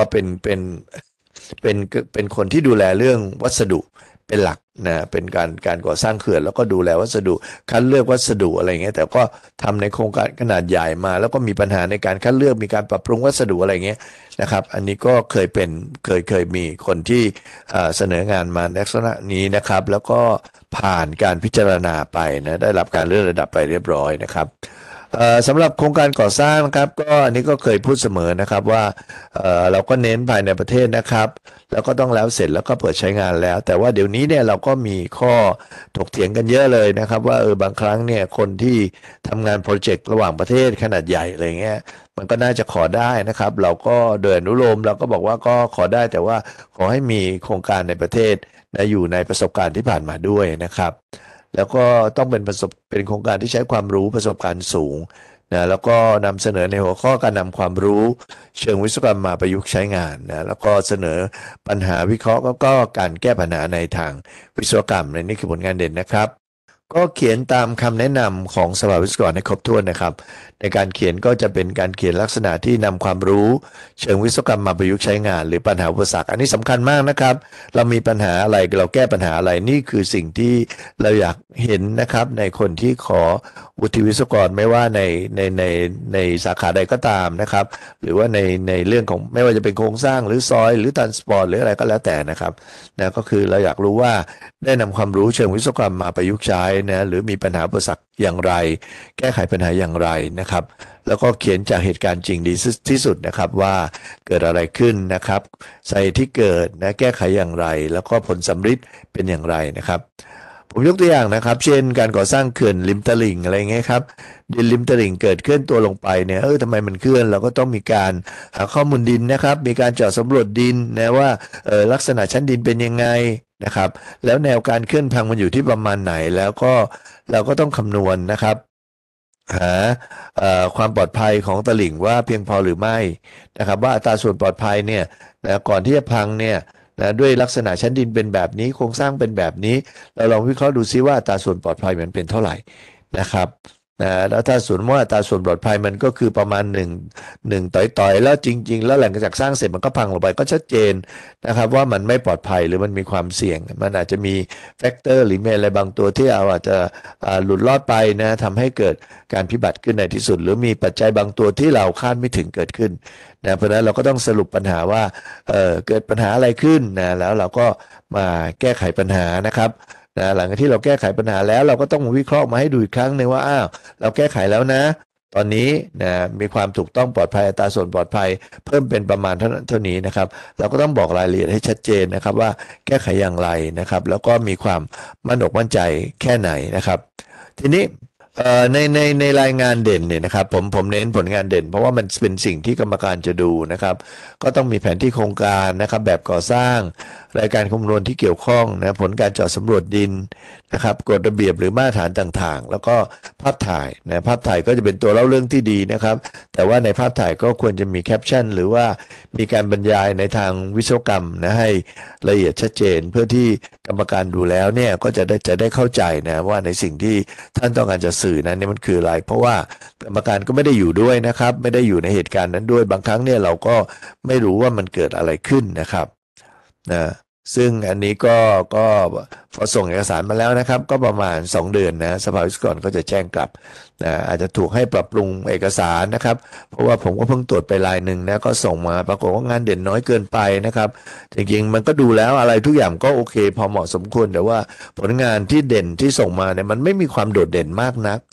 เป็นคนที่ดูแลเรื่องวัสดุเป็นหลักนะเป็นการก่อสร้างเขื่อนแล้วก็ดูแลวัสดุคัดเลือกวัสดุอะไรเงี้ยแต่ก็ทำในโครงการขนาดใหญ่มาแล้วก็มีปัญหาในการคัดเลือกมีการปรับปรุงวัสดุอะไรเงี้ยนะครับอันนี้ก็เคยมีคนที่เสนองานมาในลักษณะนี้นะครับแล้วก็ผ่านการพิจารณาไปนะได้รับการเลื่อนระดับไปเรียบร้อยนะครับสำหรับโครงการก่อสร้างนะครับก็อันนี้ก็เคยพูดเสมอนะครับว่าเราก็เน้นภายในประเทศนะครับแล้วก็ต้องแล้วเสร็จแล้วก็เปิดใช้งานแล้วแต่ว่าเดี๋ยวนี้เนี่ยเราก็มีข้อถกเถียงกันเยอะเลยนะครับว่าบางครั้งเนี่ยคนที่ทำงานโปรเจกต์ระหว่างประเทศขนาดใหญ่อะไรเงี้ยมันก็น่าจะขอได้นะครับเราก็โดยอนุโลมเราก็บอกว่าก็ขอได้แต่ว่าขอให้มีโครงการในประเทศนะอยู่ในประสบการณ์ที่ผ่านมาด้วยนะครับแล้วก็ต้องเป็นโครงการที่ใช้ความรู้ประสบการณ์สูงนะแล้วก็นำเสนอในหัวข้อการนำความรู้เชิงวิศวกรรมมาประยุกต์ใช้งานนะแล้วก็เสนอปัญหาวิเคราะห์ก็การแก้ปัญหาในทางวิศวกรรมนี่คือผลงานเด่นนะครับก็เขียนตามคำแนะนำของสภาวิศวกรให้ครบถ้วนนะครับในการเขียนก็จะเป็นการเขียนลักษณะที่นำความรู้เชิงวิศวกรรมมาประยุกต์ใช้งานหรือปัญหาอุปสรรคอันนี้สำคัญมากนะครับเรามีปัญหาอะไรเราแก้ปัญหาอะไรนี่คือสิ่งที่เราอยากเห็นนะครับในคนที่ขอวุฒิวิศวกรไม่ว่าในสาขาใดก็ตามนะครับหรือว่าในเรื่องของไม่ว่าจะเป็นโครงสร้างหรือซอยหรือทรานสปอร์ตหรืออะไรก็แล้วแต่นะครับนะก็คือเราอยากรู้ว่าได้นำความรู้เชิงวิศวกรรมมาประยุกต์ใช้นะหรือมีปัญหาอุปสรรคอย่างไรแก้ไขปัญหาอย่างไรนะครับแล้วก็เขียนจากเหตุการณ์จริงดีที่สุดนะครับว่าเกิดอะไรขึ้นนะครับสาเหตุที่เกิดนะแก้ไขอย่างไรแล้วก็ผลสำฤทธิ์เป็นอย่างไรนะครับผมยกตัวอย่างนะครับเช่นการก่อสร้างเขื่อนริมตลิ่งอะไรเงี้ยครับดินริมตลิ่งเกิดเคลื่อนตัวลงไปเนี่ยทำไมมันเคลื่อนเราก็ต้องมีการหาข้อมูลดินนะครับมีการเจาะสำรวจดินนะว่าลักษณะชั้นดินเป็นยังไงนะครับแล้วแนวการเคลื่อนพังมันอยู่ที่ประมาณไหนแล้วก็เราก็ต้องคำนวณนะครับหาความปลอดภัยของตลิ่งว่าเพียงพอหรือไม่นะครับว่าอัตราส่วนปลอดภัยเนี่ยนะก่อนที่จะพังเนี่ยนะด้วยลักษณะชั้นดินเป็นแบบนี้โครงสร้างเป็นแบบนี้เราลองวิเคราะห์ดูซิว่าอัตราส่วนปลอดภัยมันเป็นเท่าไหร่นะครับแล้วถ้าสมมติว่าอัตราส่วนปลอดภัยมันก็คือประมาณหนึ่งต่อยแล้วจริงๆแล้วหลังจากสร้างเสร็จมันก็พังลงไปก็ชัดเจนนะครับว่ามันไม่ปลอดภัยหรือมันมีความเสี่ยงมันอาจจะมีแฟกเตอร์หรือมีอะไรบางตัวที่อาจจะหลุดรอดไปนะทำให้เกิดการพิบัติขึ้นในที่สุดหรือมีปัจจัยบางตัวที่เราคาดไม่ถึงเกิดขึ้นนะเพราะฉะนั้นเราก็ต้องสรุปปัญหาว่าเกิดปัญหาอะไรขึ้นนะแล้วเราก็มาแก้ไขปัญหานะครับนะหลังจากที่เราแก้ไขปัญหาแล้วเราก็ต้องวิเคราะห์มาให้ดูอีกครั้งหนึ่งว่าเราแก้ไขแล้วนะตอนนี้นะมีความถูกต้องปลอดภัยอัตราส่วนปลอดภัยเพิ่มเป็นประมาณเท่านี้นะครับเราก็ต้องบอกรายละเอียดให้ชัดเจนนะครับว่าแก้ไขอย่างไรนะครับแล้วก็มีความมั่นอกมั่นใจแค่ไหนนะครับทีนี้ในรายงานเด่นเนี่ยนะครับผมเน้นผลงานเด่นเพราะว่ามันเป็นสิ่งที่กรรมการจะดูนะครับก็ต้องมีแผนที่โครงการนะครับแบบก่อสร้างรายการคำนวณที่เกี่ยวข้องนะผลการเจาะสำรวจดินนะครับกฎระเบียบหรือมาตรฐานต่างๆแล้วก็ภาพถ่ายนะภาพถ่ายก็จะเป็นตัวเล่าเรื่องที่ดีนะครับแต่ว่าในภาพถ่ายก็ควรจะมีแคปชั่นหรือว่ามีการบรรยายในทางวิศวกรรมนะให้ละเอียดชัดเจนเพื่อที่กรรมการดูแล้วเนี่ยก็จะได้เข้าใจนะว่าในสิ่งที่ท่านต้องการจะสื่อนั้นเนี่ยมันคืออะไรเพราะว่ากรรมการก็ไม่ได้อยู่ด้วยนะครับไม่ได้อยู่ในเหตุการณ์นั้นด้วยบางครั้งเนี่ยเราก็ไม่รู้ว่ามันเกิดอะไรขึ้นนะครับนะซึ่งอันนี้ก็พอส่งเอกสารมาแล้วนะครับก็ประมาณ2เดือนนะสภาวิศวกรก็จะแจ้งกลับนะอาจจะถูกให้ปรับปรุงเอกสารนะครับเพราะว่าผมก็เพิ่งตรวจไปรายหนึ่งนะก็ส่งมาปรากฏว่างานเด่นน้อยเกินไปนะครับจริงๆมันก็ดูแล้วอะไรทุกอย่างก็โอเคพอเหมาะสมควรแต่ว่าผลงานที่เด่นที่ส่งมาเนี่ยมันไม่มีความโดดเด่นมากนัก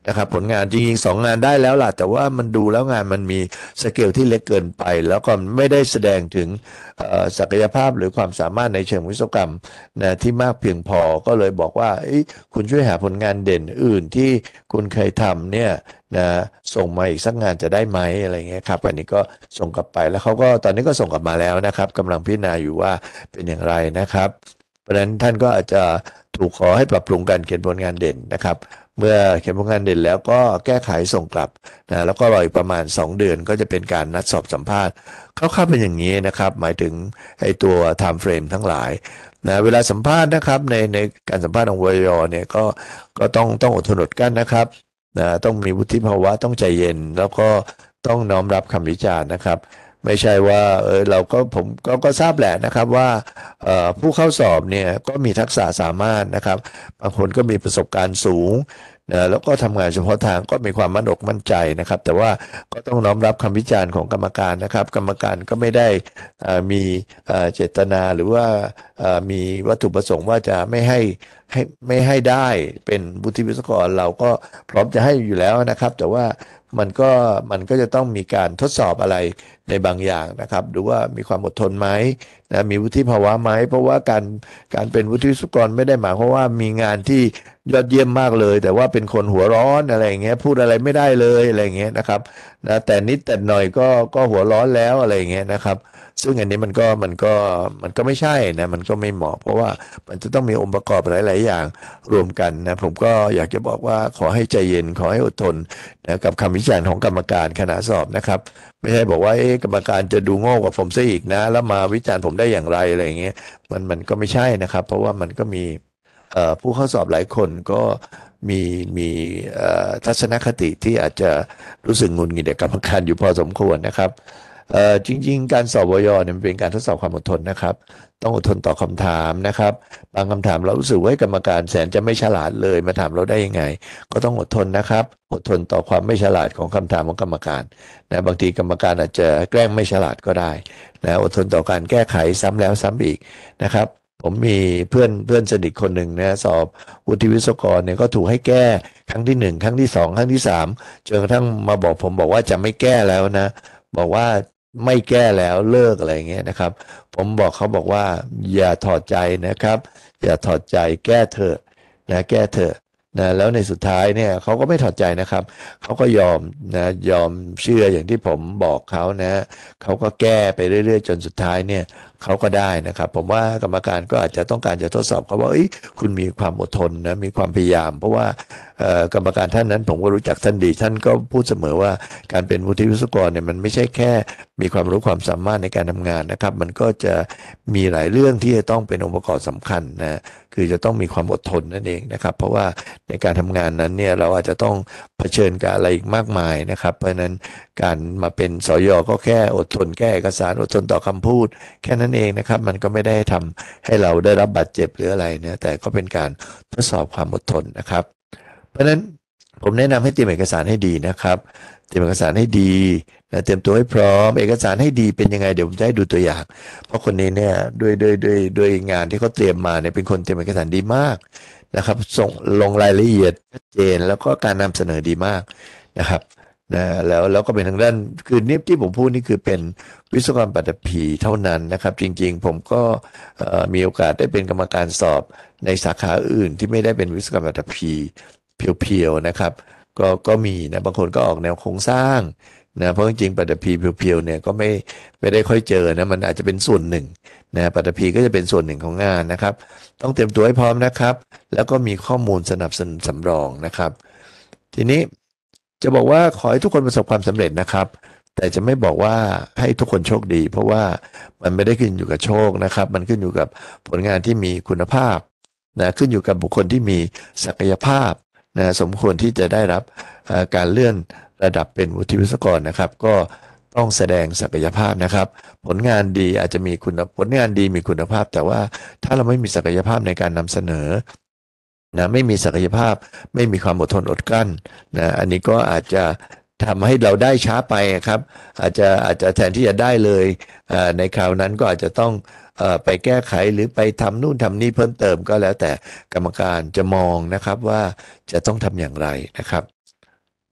นะครับผลงานจริงๆ2 งานได้แล้วล่ะแต่ว่ามันดูแล้วงานมันมีสเกลที่เล็กเกินไปแล้วก็ไม่ได้แสดงถึงศักยภาพหรือความสามารถในเชิงวิศวกรรมนะที่มากเพียงพอก็เลยบอกว่าคุณช่วยหาผลงานเด่นอื่นที่คุณเคยทำเนี่ยนะส่งมาอีกสักงานจะได้ไหมอะไรเงี้ยครับอันนี้ก็ส่งกลับไปแล้วเขาก็ตอนนี้ก็ส่งกลับมาแล้วนะครับกำลังพิจารณาอยู่ว่าเป็นอย่างไรนะครับเพราะฉะนั้นท่านก็อาจจะถูกขอให้ปรับปรุงการเขียนผลงานเด่นนะครับเมื่อเขียนผลงานเด่นแล้วก็แก้ไขส่งกลับนะแล้วก็รออีกประมาณ2 เดือนก็จะเป็นการนัดสอบสัมภาษณ์คร่าวๆเป็นอย่างนี้นะครับหมายถึงไอ้ตัว time frame ทั้งหลายนะเวลาสัมภาษณ์นะครับในการสัมภาษณ์ของวยเนี่ยก็ต้องอดทนอดกลั้นนะครับนะต้องมีวุฒิภาวะต้องใจเย็นแล้วก็ต้องน้อมรับคำวิจารณ์นะครับไม่ใช่ว่าผมก็ทราบแหละนะครับว่าผู้เข้าสอบเนี่ยก็มีทักษะสามารถนะครับบางคนก็มีประสบการณ์สูงนะแล้วก็ทำงานเฉพาะทางก็มีความมั่นอกมั่นใจนะครับแต่ว่าก็ต้องน้อมรับคำวิจารณ์ของกรรมการนะครับกรรมการก็ไม่ได้มีเจตนาหรือว่ามีวัตถุประสงค์ว่าจะไม่ให้ได้เป็นวุฒิวิศวกรเราก็พร้อมจะให้อยู่แล้วนะครับแต่ว่ามันก็จะต้องมีการทดสอบอะไรในบางอย่างนะครับดูว่ามีความอดทนไหมนะมีวุฒิภาวะไหมเพราะว่าการเป็นวุฒิวิศวกรไม่ได้หมายความว่ามีงานที่ยอดเยี่ยมมากเลยแต่ว่าเป็นคนหัวร้อนอะไรอย่างเงี้ยพูดอะไรไม่ได้เลยอะไรอย่างเงี้ยนะครับนะแต่นิดแต่หน่อยก็หัวร้อนแล้วอะไรอย่างเงี้ยนะครับซึ่งอันนี้มันก็ไม่ใช่นะมันก็ไม่เหมาะเพราะว่ามันจะต้องมีองค์ประกอบหลายๆอย่างรวมกันนะผมก็อยากจะบอกว่าขอให้ใจเย็นขอให้อดทนนะกับคำวิจารณ์ของกรรมการขณะสอบนะครับไม่ใช่บอกว่ากรรมการจะดูโง่กว่าผมซะอีกนะแล้วมาวิจารณ์ผมได้อย่างไรอะไรอย่างเงี้ยมันก็ไม่ใช่นะครับเพราะว่ามันก็มีผู้เข้าสอบหลายคนก็มีทัศนคติที่อาจจะรู้สึกหงุดหงิดกับกรรมการอยู่พอสมควรนะครับจริงๆการสอบวยเนี่ยมันเป็นการทดสอบความอดทนนะครับต้องอดทนต่อคำถามนะครับบางคำถามเรารู้สึกว่ากรรมการแสนจะไม่ฉลาดเลยมาถามเราได้ยังไงก็ต้องอดทนนะครับอดทนต่อความไม่ฉลาดของคำถามของกรรมการนะบางทีกรรมการอาจจะแกล้งไม่ฉลาดก็ได้นะอดทนต่อการแก้ไขซ้ำแล้วซ้ำอีกนะครับผมมีเพื่อนสนิทคนหนึ่งนะสอบวุฒิวิศวกรเนี่ยก็ถูกให้แก้ครั้งที่1ครั้งที่2ครั้งที่3จนกระทั่งมาบอกผมบอกว่าจะไม่แก้แล้วนะบอกว่าไม่แก้แล้วเลิกอะไรอย่างเงี้ยนะครับผมบอกเขาบอกว่าอย่าถอดใจนะครับอย่าถอดใจแก้เถอะนะแก้เถอะนะแล้วในสุดท้ายเนี่ยเขาก็ไม่ถอดใจนะครับเขาก็ยอมนะยอมเชื่ออย่างที่ผมบอกเขานะเขาก็แก้ไปเรื่อยๆจนสุดท้ายเนี่ยเขาก็ได้นะครับผมว่ากรรมการก็อาจจะต้องการจะทดสอบเขาว่าคุณมีความอดทนนะมีความพยายามเพราะว่ากรรมการท่านนั้นผมก็รู้จักท่านดีท่านก็พูดเสมอว่าการเป็นวุฒิวิศวกรเนี่ยมันไม่ใช่แค่มีความรู้ความสามารถในการทำงานนะครับมันก็จะมีหลายเรื่องที่จะต้องเป็นองค์ประกอบสำคัญนะคือจะต้องมีความอดทนนั่นเองนะครับเพราะว่าในการทำงานนั้นเนี่ยเราอาจจะต้องเผชิญกับอะไรอีกมากมายนะครับเพราะฉะนั้นการมาเป็นสยก็แค่อดทนแก้เอกสารอดทนต่อคำพูดแค่นั้นเองนะครับมันก็ไม่ได้ทำให้เราได้รับบาดเจ็บหรืออะไรนะแต่ก็เป็นการทดสอบความอดทนนะครับเพราะฉะนั้นผมแนะนำให้เตรียมเอกสารให้ดีนะครับเตรียมเอกสารให้ดีนะเตรียมตัวให้พร้อมเอกสารให้ดีเป็นยังไงเดี๋ยวผมจะให้ดูตัวอย่างเพราะคนนี้เนี่ยด้วยงานที่เขาเตรียมมาเนี่ยเป็นคนเตรียมเอกสารดีมากนะครับส่งลงรายละเอียดชัดเจนแล้วก็การนำเสนอดีมากนะครับนะแล้วก็เป็นทางด้านคือนี่ที่ผมพูดนี่คือเป็นวิศวกรปัตตภีเท่านั้นนะครับจริงๆผมก็มีโอกาสได้เป็นกรรมการสอบในสาขาอื่นที่ไม่ได้เป็นวิศวกรปัตตภีเพียวๆนะครับก็มีนะบางคนก็ออกแนวโครงสร้างนะเพราะจริงๆปัตตภีเพียวๆเนี่ยก็ไม่ได้ค่อยเจอนะมันอาจจะเป็นส่วนหนึ่งนะปัตตภีก็จะเป็นส่วนหนึ่งของงานนะครับต้องเตรียมตัวให้พร้อมนะครับแล้วก็มีข้อมูลสนับสนุนสำรองนะครับทีนี้จะบอกว่าขอให้ทุกคนประสบความสำเร็จนะครับแต่จะไม่บอกว่าให้ทุกคนโชคดีเพราะว่ามันไม่ได้ขึ้นอยู่กับโชคนะครับมันขึ้นอยู่กับผลงานที่มีคุณภาพนะขึ้นอยู่กับบุคคลที่มีศักยภาพนะสมควรที่จะได้รับการเลื่อนระดับเป็นวุฒิวิศวกรนะครับก็ต้องแสดงศักยภาพนะครับผลงานดีอาจจะมีผลงานดีมีคุณภาพแต่ว่าถ้าเราไม่มีศักยภาพในการนำเสนอนะไม่มีศักยภาพไม่มีความอดทนอดกลั้นนะอันนี้ก็อาจจะทำให้เราได้ช้าไปครับอาจจะแทนที่จะได้เลยในคราวนั้นก็อาจจะต้องไปแก้ไขหรือไปทำนู่นทำนี่เพิ่มเติมก็แล้วแต่กรรมการจะมองนะครับว่าจะต้องทำอย่างไรนะครับ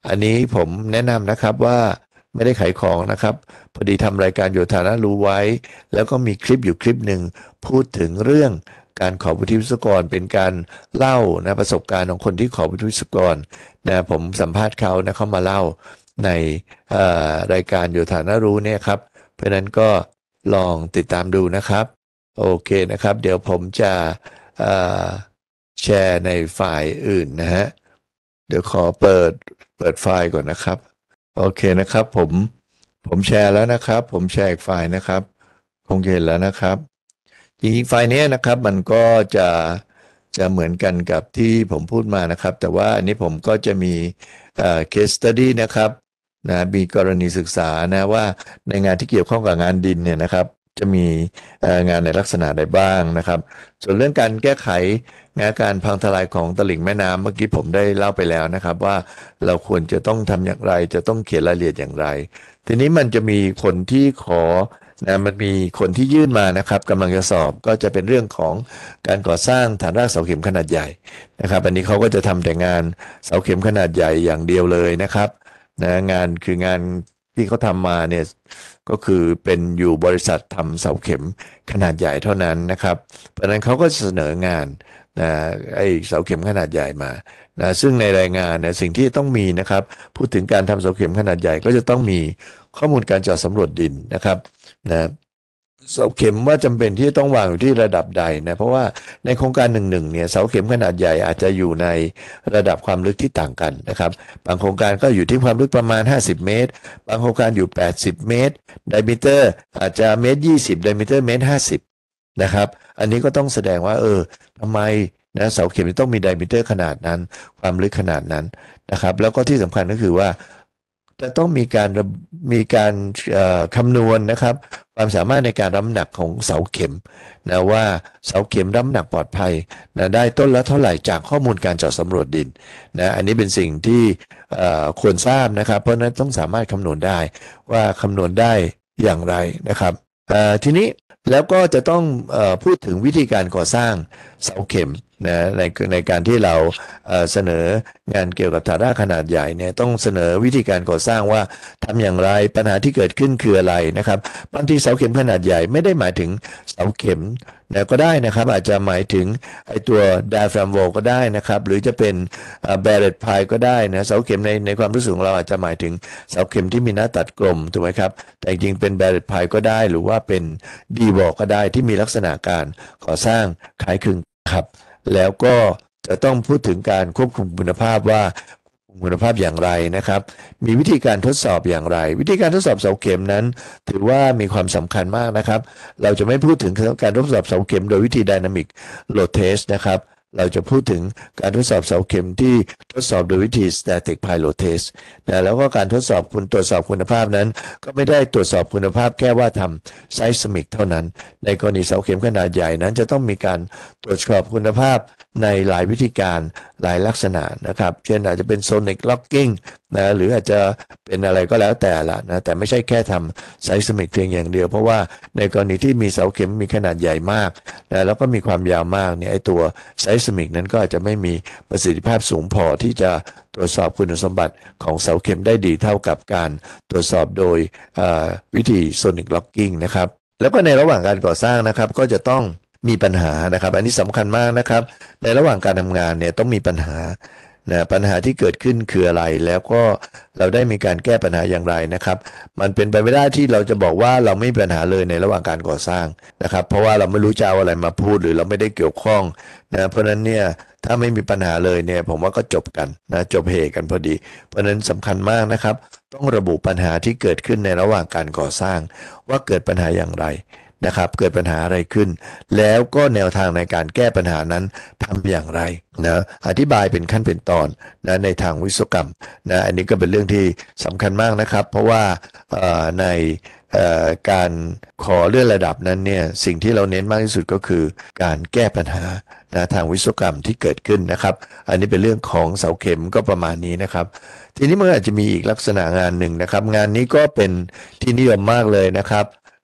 อันนี้ผมแนะนำนะครับว่าไม่ได้ขายของนะครับพอดีทำรายการโยธานะรู้ไว้แล้วก็มีคลิปอยู่คลิปหนึ่งพูดถึงเรื่องการขอวุฒิวิศวกรเป็นการเล่านะประสบการณ์ของคนที่ขอวุฒิวิศวกรนะผมสัมภาษณ์เขานะเขามาเล่าในรายการโยธานะรู้เนี่ยครับเพราะฉะนั้นก็ลองติดตามดูนะครับโอเคนะครับเดี๋ยวผมจะแชร์ในไฟล์อื่นนะฮะเดี๋ยวขอเปิดไฟล์ก่อนนะครับโอเคนะครับผมแชร์แล้วนะครับผมแชร์อีกไฟล์นะครับคงจะเห็นแล้วนะครับจริงๆไฟล์นี้นะครับมันก็จะเหมือนกันกับที่ผมพูดมานะครับแต่ว่าอันนี้ผมก็จะมีcase study นะครับนะมีกรณีศึกษานะว่าในงานที่เกี่ยวข้องกับงานดินเนี่ยนะครับจะมีงานในลักษณะใดบ้างนะครับส่วนเรื่องการแก้ไขงานการพังทลายของตลิ่งแม่น้ำเมื่อกี้ผมได้เล่าไปแล้วนะครับว่าเราควรจะต้องทำอย่างไรจะต้องเขียนรายละเอียดอย่างไรทีนี้มันจะมีคนที่ขอนะมันมีคนที่ยื่นมานะครับกำลังจะสอบก็จะเป็นเรื่องของการก่อสร้างฐานรากเสาเข็มขนาดใหญ่นะครับอันนี้เขาก็จะทำแต่งานเสาเข็มขนาดใหญ่อย่างเดียวเลยนะครับนะงานคืองานที่เขาทำมาเนี่ยก็คือเป็นอยู่บริษัททำเสาเข็มขนาดใหญ่เท่านั้นนะครับเพราะฉะนั้นเขาก็เสนองานนะไอ้เสาเข็มขนาดใหญ่มานะซึ่งในรายงานเนี่ยสิ่งที่ต้องมีนะครับพูดถึงการทำเสาเข็มขนาดใหญ่ก็จะต้องมีข้อมูลการเจาะสำรวจดินนะครับนะเสาเข็มว่าจำเป็นที่ต้องวางอยู่ที่ระดับใดนะเพราะว่าในโครงการหนึ่งเนี่ยเสาเข็มขนาดใหญ่อาจจะอยู่ในระดับความลึกที่ต่างกันนะครับบางโครงการก็อยู่ที่ความลึกประมาณ50 เมตรบางโครงการอยู่80 เมตรไดมิเตอร์อาจจะ1.20 เมตรไดมิเตอร์1.50 เมตรนะครับอันนี้ก็ต้องแสดงว่าทำไมนะเสาเข็มต้องมีไดมิเตอร์ขนาดนั้นความลึกขนาดนั้นนะครับแล้วก็ที่สำคัญก็คือว่าจะต้องมีการคำนวณนะครับความสามารถในการรับน้ำหนักของเสาเข็มนะว่าเสาเข็มรับน้ำหนักปลอดภัยนะได้ต้นละเท่าไหร่จากข้อมูลการเจาะสำรวจดินนะอันนี้เป็นสิ่งที่ควรทราบนะครับเพราะนั้นต้องสามารถคำนวณได้ว่าคำนวณได้อย่างไรนะครับทีนี้แล้วก็จะต้องพูดถึงวิธีการก่อสร้างเสาเข็มนะในการที่เราเสนองานเกี่ยวกับฐานรากขนาดใหญ่เนี่ยต้องเสนอวิธีการก่อสร้างว่าทำอย่างไรปัญหาที่เกิดขึ้นคืออะไรนะครับบางทีเสาเข็มขนาดใหญ่ไม่ได้หมายถึงเสาเข็มนะก็ได้นะครับอาจจะหมายถึงไอตัว diaphragm wall ก็ได้นะครับหรือจะเป็นbarrett pile ก็ได้นะเสาเข็มในความรู้สึกของเราอาจจะหมายถึงเสาเข็มที่มีหน้าตัดกลมถูกไหมครับแต่จริงๆเป็น barrett pile ก็ได้หรือว่าเป็น D-wall ก็ได้ที่มีลักษณะการก่อสร้างคล้ายคลึงครับแล้วก็จะต้องพูดถึงการควบคุมคุณภาพว่าคุณภาพอย่างไรนะครับมีวิธีการทดสอบอย่างไรวิธีการทดสอบเสาเข็มนั้นถือว่ามีความสำคัญมากนะครับเราจะไม่พูดถึงการทดสอบเสาเข็มโดยวิธี Dynamic Load Test นะครับเราจะพูดถึงการทดสอบเสาเข็มที่ทดสอบโดยวิธี Static Pile Load Test นะแล้วก็การตรวจสอบคุณภาพนั้นก็ไม่ได้ตรวจสอบคุณภาพแค่ว่าทำไซสมิกเท่านั้นในกรณีเสาเข็มขนาดใหญ่นั้นจะต้องมีการตรวจสอบคุณภาพในหลายวิธีการหลายลักษณะนะครับเช่นอาจจะเป็น Sonic Locking นะหรืออาจจะเป็นอะไรก็แล้วแต่ละนะแต่ไม่ใช่แค่ทำไซสมิกเพียงอย่างเดียวเพราะว่าในกรณีที่มีเสาเข็มมีขนาดใหญ่มากนะแล้วก็มีความยาวมากเนี่ยไอตัวไซสมิกนั้นก็อาจจะไม่มีประสิทธิภาพสูงพอที่จะตรวจสอบคุณสมบัติของเสาเข็มได้ดีเท่ากับการตรวจสอบโดยวิธี Sonic Locking นะครับแล้วก็ในระหว่างการก่อสร้างนะครับก็จะต้องมีปัญหานะครับอันนี้สำคัญมากนะครับในระหว่างการทำงานเนี่ยต้องมีปัญหานะปัญหาที่เกิดขึ้นคืออะไรแล้วก็เราได้มีการแก้ปัญหาอย่างไรนะครับมันเป็นไปไม่ได้ที่เราจะบอกว่าเราไม่มีปัญหาเลยในระหว่างการก่อสร้างนะครับเพราะว่าเราไม่รู้จะเอาอะไรมาพูดหรือเราไม่ได้เกี่ยวข้องนะเพราะฉะนั้นเนี่ยถ้าไม่มีปัญหาเลยเนี่ยผมว่าก็จบกันนะจบเหตุกันพอดีเพราะฉะนั้นสำคัญมากนะครับต้องระบุปัญหาที่เกิดขึ้นในระหว่างการก่อสร้างว่าเกิดปัญหาอย่างไรนะครับเกิดปัญหาอะไรขึ้นแล้วก็แนวทางในการแก้ปัญหานั้นทำอย่างไรนะอธิบายเป็นขั้นเป็นตอนนะในทางวิศวกรรมนะอันนี้ก็เป็นเรื่องที่สำคัญมากนะครับเพราะว่าในการขอเลื่อนระดับนั้นเนี่ยสิ่งที่เราเน้นมากที่สุดก็คือการแก้ปัญหานะทางวิศวกรรมที่เกิดขึ้นนะครับอันนี้เป็นเรื่องของเสาเข็มก็ประมาณนี้นะครับทีนี้มันอาจจะมีอีกลักษณะงานหนึ่งนะครับงานนี้ก็เป็นที่นิยมมากเลยนะครับ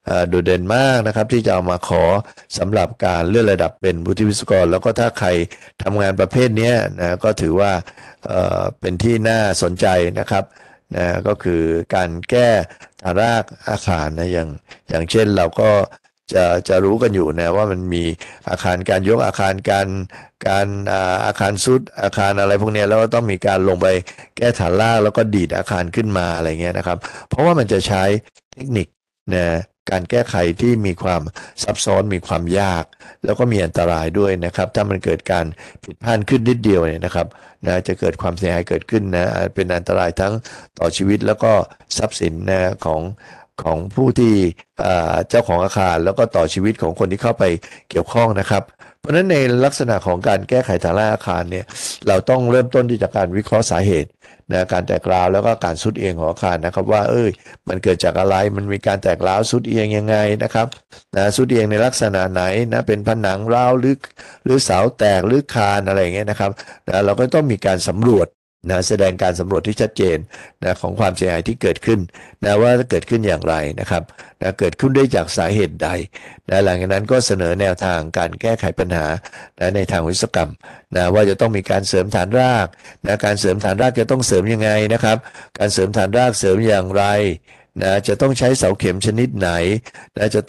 โดดเด่นมากนะครับที่จะเอามาขอสำหรับการเลื่อนระดับเป็นวุฒิวิศวกรแล้วก็ถ้าใครทำงานประเภทเนี้ยนะก็ถือว่าเป็นที่น่าสนใจนะครับนะก็คือการแก้ฐานรากอาคารนะอย่างเช่นเราก็จะรู้กันอยู่นะว่ามันมีอาคารการยกอาคารการอาคารซุดอาคารอะไรพวกเนี้ยแล้วก็ต้องมีการลงไปแก้ฐานรากแล้วก็ดีดอาคารขึ้นมาอะไรเงี้ยนะครับเพราะว่ามันจะใช้เทคนิคนะการแก้ไขที่มีความซับซ้อนมีความยากแล้วก็มีอันตรายด้วยนะครับถ้ามันเกิดการผิดพลาดขึ้นนิดเดียวเนี่ยนะครับนะจะเกิดความเสียหายเกิดขึ้นนะเป็นอันตรายทั้งต่อชีวิตแล้วก็ทรัพย์สินนะของผู้ที่เจ้าของอาคารแล้วก็ต่อชีวิตของคนที่เข้าไปเกี่ยวข้องนะครับเพราะฉะนั้นในลักษณะของการแก้ไขฐานรากอาคารเนี่ยเราต้องเริ่มต้นที่จากการวิเคราะห์สาเหตุนะการแตกร้าวแล้วก็การทรุดเอียงของอาคารนะครับว่ามันเกิดจากอะไรมันมีการแตกร้าวทรุดเอียงยังไงนะครับนะทรุดเอียงในลักษณะไหนนะเป็นผนังร้าวหรือเสาแตกหรือคานอะไรอย่างเงี้ยนะครับนะเราก็ต้องมีการสำรวจนะแสดงการสำรวจที่ชัดเจนนะของความเสียหายที่เกิดขึ้นนะว่าเกิดขึ้นอย่างไรนะครับนะเกิดขึ้นได้จากสาเหตุใดนะหลังจากนั้นก็เสนอแนวทางการแก้ไขปัญหานะในทางวิศวกรรมนะว่าจะต้องมีการเสริมฐานรากนะการเสริมฐานรากจะต้องเสริมยังไงนะครับการเสริมฐานรากเสริมอย่างไรนะจะต้องใช้เสาเข็มชนิดไหนนะจะ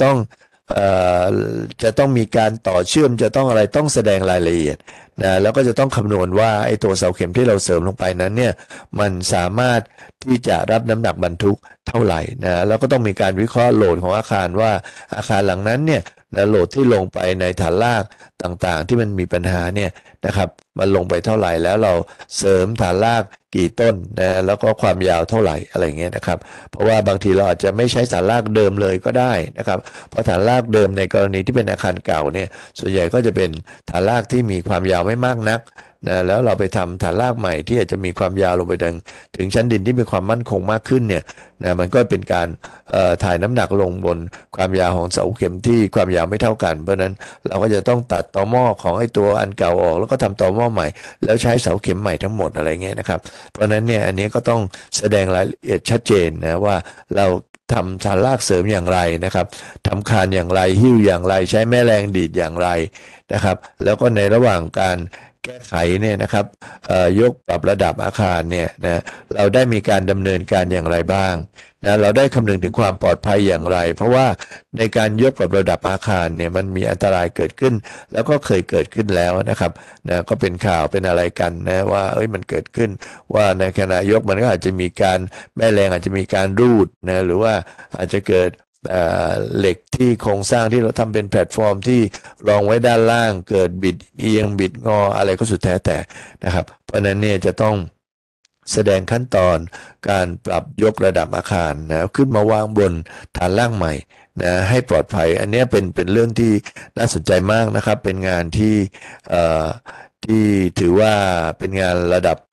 ต้องมีการต่อเชื่อมจะต้องอะไรต้องแสดงรายละเอียดนะแล้วก็จะต้องคำนวณว่าไอ้ตัวเสาเข็มที่เราเสริมลงไปนั้นเนี่ยมันสามารถที่จะรับน้ำหนักบรรทุกเท่าไหร่นะแล้วก็ต้องมีการวิเคราะห์โหลดของอาคารว่าอาคารหลังนั้นเนี่ยนะโหลดที่ลงไปในฐานรากต่างๆที่มันมีปัญหาเนี่ยนะครับมันลงไปเท่าไหร่แล้วเราเสริมฐานรากกี่ต้นนะแล้วก็ความยาวเท่าไหร่อะไรเงี้ยนะครับเพราะว่าบางทีเราอาจจะไม่ใช้ฐานรากเดิมเลยก็ได้นะครับเพราะฐานรากเดิมในกรณีที่เป็นอาคารเก่าเนี่ยส่วนใหญ่ก็จะเป็นฐานรากที่มีความยาวไม่มากนักนะแล้วเราไปทำฐานรากใหม่ที่อาจจะมีความยาวลงไปถึงชั้นดินที่มีความมั่นคงมากขึ้นเนี่ยนะมันก็เป็นการถ่ายน้ำหนักลงบนความยาวของเสาเข็มที่ความยาวไม่เท่ากันเพราะนั้นเราก็จะต้องตัดตอหม้อของไอ้ตัวอันเก่าออกแล้วก็ทำตอหม้อใหม่แล้วใช้เสาเข็มใหม่ทั้งหมดอะไรเงี้ยนะครับเพราะนั้นเนี่ยอันนี้ก็ต้องแสดงรายละเอียดชัดเจนนะว่าเราทำฐานรากเสริมอย่างไรนะครับทำคานอย่างไรหิ้วอย่างไรใช้แม่แรงดีดอย่างไรนะครับแล้วก็ในระหว่างการแก้ไขเนี่ยนะครับยกปรับระดับอาคารเนี่ยนะเราได้มีการดำเนินการอย่างไรบ้างนะเราได้คำนึงถึงความปลอดภัยอย่างไรเพราะว่าในการยกปรับระดับอาคารเนี่ยมันมีอันตรายเกิดขึ้นแล้วก็เคยเกิดขึ้นแล้วนะครับนะก็เป็นข่าวเป็นอะไรกันนะว่ามันเกิดขึ้นว่าในขณะยกมันก็อาจจะมีการแม่แรงอาจจะมีการรูดนะหรือว่าอาจจะเกิดเหล็กที่โครงสร้างที่เราทำเป็นแพลตฟอร์มที่รองไว้ด้านล่างเกิดบิดเอียงบิดงออะไรก็สุดแท้แต่นะครับเพราะนั้นเนี่ยจะต้องแสดงขั้นตอนการปรับยกระดับอาคารนะขึ้นมาวางบนฐานล่างใหม่นะให้ปลอดภัยอันนี้เป็นเรื่องที่น่าสนใจมากนะครับเป็นงานที่ถือว่าเป็นงานระดับ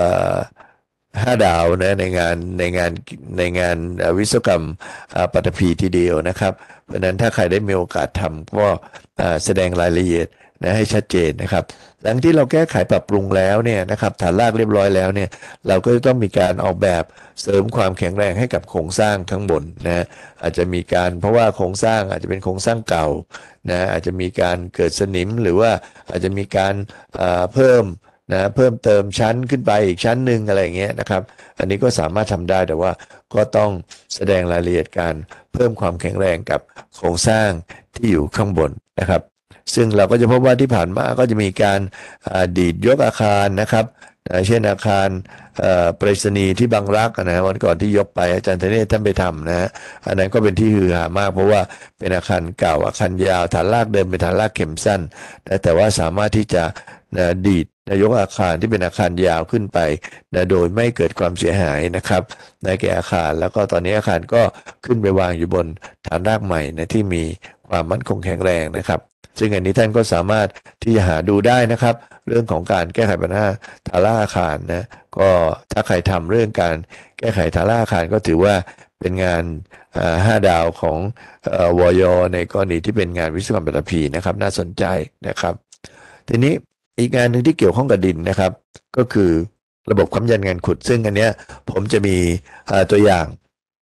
5 ดาวนะในงานวิศวกรรมปัตภีทีเดียวนะครับเพราะนั้นถ้าใครได้มีโอกาสทำก็แสดงรายละเอียดนะให้ชัดเจนนะครับหลังที่เราแก้ไขปรับปรุงแล้วเนี่ยนะครับฐานรากเรียบร้อยแล้วเนี่ยเราก็จะต้องมีการออกแบบเสริมความแข็งแรงให้กับโครงสร้างข้างบนนะอาจจะมีการเพราะว่าโครงสร้างอาจจะเป็นโครงสร้างเก่านะอาจจะมีการเกิดสนิมหรือว่าอาจจะมีการเพิ่มเติมชั้นขึ้นไปอีกชั้นหนึ่งอะไรอย่างเงี้ยนะครับอันนี้ก็สามารถทำได้แต่ว่าก็ต้องแสดงรายละเอียดการเพิ่มความแข็งแรงกับโครงสร้างที่อยู่ข้างบนนะครับซึ่งเราก็จะพบว่าที่ผ่านมาก็จะมีการดีดยกอาคารนะครับเช่นอาคารไปรษณีย์ที่บางรักนะวันก่อนที่ยกไปอาจารย์ธเนศท่านไปทำนะอันนั้นก็เป็นที่ฮือฮามากเพราะว่าเป็นอาคารเก่าอาคารยาวฐานรากเดิมเป็นฐานรากเข็มสั้นแต่ว่าสามารถที่จะดีดยกอาคารที่เป็นอาคารยาวขึ้นไปโดยไม่เกิดความเสียหายนะครับในแก่อาคารแล้วก็ตอนนี้อาคารก็ขึ้นไปวางอยู่บนฐานรากใหม่นะที่มีความมั่นคงแข็งแรงนะครับซึ่งอันนี้ท่านก็สามารถที่จะหาดูได้นะครับเรื่องของการแก้ไขปัญหาฐานรากอาคารนะก็ถ้าใครทำเรื่องการแก้ไขฐานรากอาคารก็ถือว่าเป็นงาน5 ดาวของวย.ในกรณีที่เป็นงานวิศวกรรมปัตภีนะครับน่าสนใจนะครับทีนี้อีกงานหนึ่งที่เกี่ยวข้องกับดินนะครับก็คือระบบค้ำยันงานขุดซึ่งอันเนี้ยผมจะมีตัวอย่างโป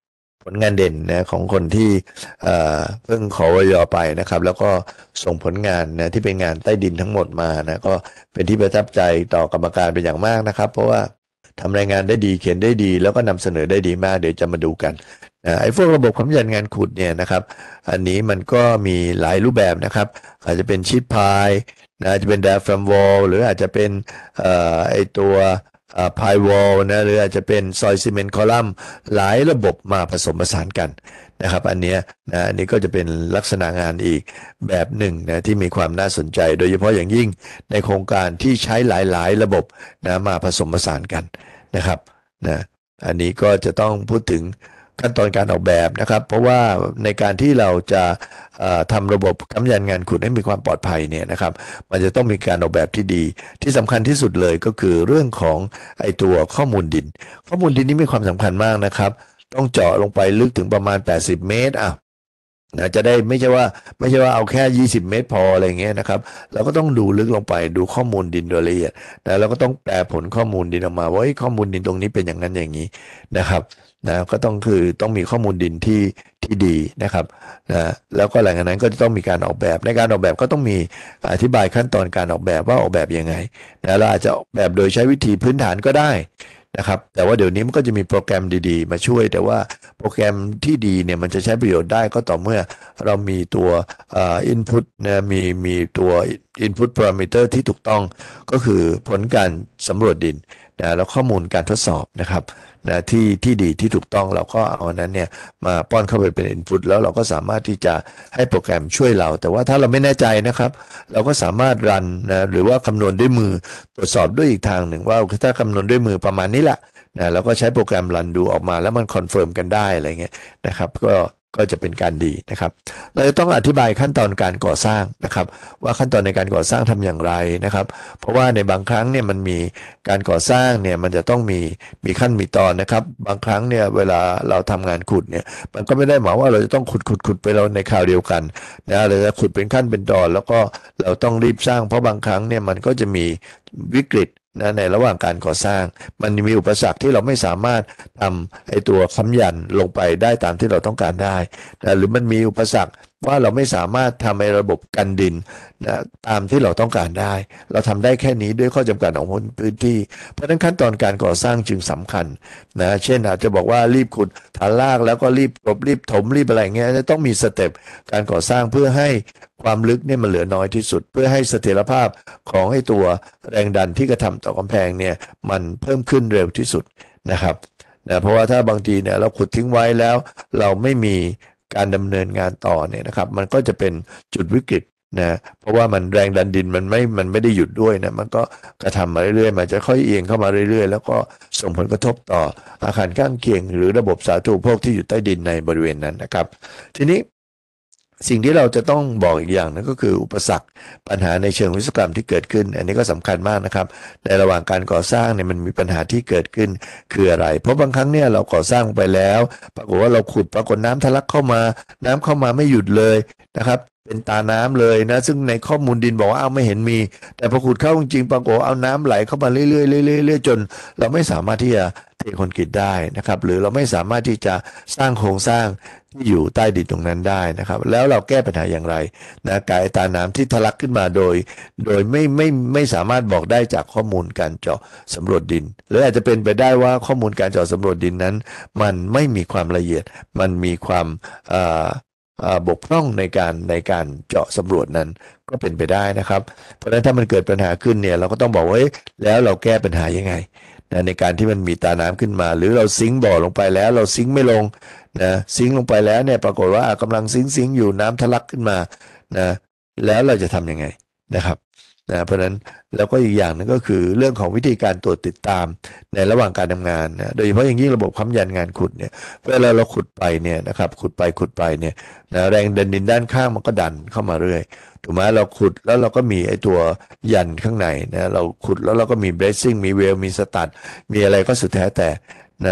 ลงานเด่นนะของคนที่เพิ่งขอวยไปนะครับแล้วก็ส่งผลงานนะที่เป็นงานใต้ดินทั้งหมดมานะก็เป็นที่ประทับใจต่อกรรมการเป็นอย่างมากนะครับเพราะว่าทำรายงานได้ดีเขียนได้ดีแล้วก็นำเสนอได้ดีมากเดี๋ยวจะมาดูกันไอ้พวกระบบค้ำยันงานขุดเนี่ยนะครับอันนี้มันก็มีหลายรูปแบบนะครับอาจจะเป็นชีทพายนะอาจจะเป็น diaphragm wall หรืออาจจะเป็นไอ้ตัวพายวอลนะหรืออาจจะเป็นซอยซีเมนต์คอลัมน์หลายระบบมาผสมผสานกันนะครับอันนี้นะอันนี้ก็จะเป็นลักษณะงานอีกแบบหนึ่งนะที่มีความน่าสนใจโดยเฉพาะอย่างยิ่งในโครงการที่ใช้หลายๆระบบนะมาผสมผสานกันนะครับนะอันนี้ก็จะต้องพูดถึงขั้นตอนการออกแบบนะครับเพราะว่าในการที่เราจะทำระบบค้ำยันงานขุดให้มีความปลอดภัยเนี่ยนะครับมันจะต้องมีการออกแบบที่ดีที่สำคัญที่สุดเลยก็คือเรื่องของไอตัวข้อมูลดินนี้มีความสำคัญมากนะครับต้องเจาะลงไปลึกถึงประมาณ80 เมตรนะจะได้ไม่ใช่ว่าเอาแค่20 เมตรพออะไรเงี้ยนะครับเราก็ต้องดูลึกลงไปดูข้อมูลดินโดยละเอียดนะแล้วก็ต้องแปลผลข้อมูลดินออกมาว่าข้อมูลดินตรงนี้เป็นอย่างนั้นอย่างนี้นะครับนะก็ต้องมีข้อมูลดินที่ดีนะครับนะแล้วก็หลังจากนั้นก็จะต้องมีการออกแบบในการออกแบบก็ต้องมีอธิบายขั้นตอนการออกแบบว่าออกแบบยังไงนะเราอาจจะออกแบบโดยใช้วิธีพื้นฐานก็ได้นะครับแต่ว่าเดี๋ยวนี้มันก็จะมีโปรแกรมดีๆมาช่วยแต่ว่าโปรแกรมที่ดีเนี่ยมันจะใช้ประโยชน์ได้ก็ต่อเมื่อเรามีตัวinput นะมีตัว input parameter ที่ถูกต้องก็คือผลการสำรวจดินนะแล้วข้อมูลการทดสอบนะครับนะที่ดีที่ถูกต้องเราก็เอานั้นเนี่ยมาป้อนเข้าไปเป็น input แล้วเราก็สามารถที่จะให้โปรแกรมช่วยเราแต่ว่าถ้าเราไม่แน่ใจนะครับเราก็สามารถรันนะหรือว่าคำนวณด้วยมือตรวจสอบด้วยอีกทางหนึ่งว่าถ้าคำนวณด้วยมือประมาณนี้แหละนะแล้วก็ใช้โปรแกรมรันดูออกมาแล้วมันคอนเฟิร์มกันได้อะไรเงี้ยนะครับก็จะเป็นการดีนะครับเราจะต้องอธิบายขั้นตอนการก่อสร้างนะครับว่าขั้นตอนในการก่อสร้างทำอย่างไรนะครับเพราะว่าในบางครั้งเนี่ยมันมีการก่อสร้างเนี่ยมันจะต้องมีขั้นมีตอนนะครับบางครั้งเนี่ยเวลาเราทำงานขุดเนี่ยมันก็ไม่ได้หมายว่าเราจะต้องขุดไปเราในคราวเดียวกันนะเราจะขุดเป็นขั้นเป็นตอนแล้วก็เราต้องรีบสร้างเพราะบางครั้งเนี่ยมันก็จะมีวิกฤตนะในระหว่างการก่อสร้างมันมีอุปสรรคที่เราไม่สามารถทำไอ้ตัวค้ำยันลงไปได้ตามที่เราต้องการได้นะหรือมันมีอุปสรรคว่าเราไม่สามารถทำในระบบกันดินนะตามที่เราต้องการได้เราทำได้แค่นี้ด้วยข้อจำกัดของพื้นที่เพราะฉะนั้นขั้นตอนการก่อสร้างจึงสำคัญนะเช่นอาจจะบอกว่ารีบขุดฐานรากแล้วก็รีบกลบรีบถมรีบอะไรเงี้ยจะต้องมีสเต็ปการก่อสร้างเพื่อให้ความลึกเนี่ยมันเหลือน้อยที่สุดเพื่อให้เสถียรภาพของไอ้ตัวแรงดันที่กระทำต่อกำแพงเนี่ยมันเพิ่มขึ้นเร็วที่สุดนะครับนะเพราะว่าถ้าบางทีเนี่ยเราขุดทิ้งไว้แล้วเราไม่มีการดำเนินงานต่อเนี่ยนะครับมันก็จะเป็นจุดวิกฤตนะเพราะว่ามันแรงดันดินมันไม่ได้หยุดด้วยนะมันก็กระทำมาเรื่อยๆมันจะค่อยเอียงเข้ามาเรื่อยๆแล้วก็ส่งผลกระทบต่ออาคารข้างเคียงหรือระบบสาธารณูปโภคที่อยู่ใต้ดินในบริเวณนั้นนะครับทีนี้สิ่งที่เราจะต้องบอกอีกอย่างนึงก็คืออุปสรรคปัญหาในเชิงวิศวกรรมที่เกิดขึ้นอันนี้ก็สำคัญมากนะครับในระหว่างการก่อสร้างเนี่ยมันมีปัญหาที่เกิดขึ้นคืออะไรเพราะบางครั้งเนี่ยเราก่อสร้างไปแล้วปรากฏว่าเราขุดปรากฏน้ำทะลักเข้ามาน้ำเข้ามาไม่หยุดเลยนะครับเป็นตาน้ำเลยนะซึ่งในข้อมูลดินบอกว่าไม่เห็นมีแต่พอขุดเข้าจริงๆปรากฏเอาน้ำไหลเข้ามาเรื่อยๆเรื่อยๆจนเราไม่สามารถที่จะเทคอนกรีตได้นะครับหรือเราไม่สามารถที่จะสร้างโครงสร้างที่อยู่ใต้ดินตรงนั้นได้นะครับแล้วเราแก้ปัญหาอย่างไรนะกายตาน้ำที่ทะลักขึ้นมาโดยไม่สามารถบอกได้จากข้อมูลการเจาะสำรวจดินหรืออาจจะเป็นไปได้ว่าข้อมูลการเจาะสำรวจดินนั้นมันไม่มีความละเอียดมันมีความบกพร่องในการเจาะสำรวจนั้นก็เป็นไปได้นะครับเพราะฉะนั้นถ้ามันเกิดปัญหาขึ้นเนี่ยเราก็ต้องบอกว่าแล้วเราแก้ปัญหายังไงนะในการที่มันมีตาน้ำขึ้นมาหรือเราซิงค์บ่อลงไปแล้วเราซิงค์ไม่ลงนะซิงค์ลงไปแล้วเนี่ยปรากฏว่ากำลังซิงค์อยู่น้ำทะลักขึ้นมานะแล้วเราจะทำยังไงนะครับนะเพราะฉะนั้นแล้วก็อีกอย่างนึงก็คือเรื่องของวิธีการตรวจติดตามในระหว่างการทำงานนะโดยเฉพาะอย่างยิ่งระบบค้ำยันงานขุดเนี่ยเวลาเราขุดไปเนี่ยนะครับขุดไปเนี่ยนะแรงดันดินด้านข้างมันก็ดันเข้ามาเรื่อยถูกไหมเราขุดแล้วเราก็มีไอ้ตัวยันข้างในนะเราขุดแล้วเราก็มีเบรซิ่งมีเวลมีสตัดมีอะไรก็สุดแท้แต่นะ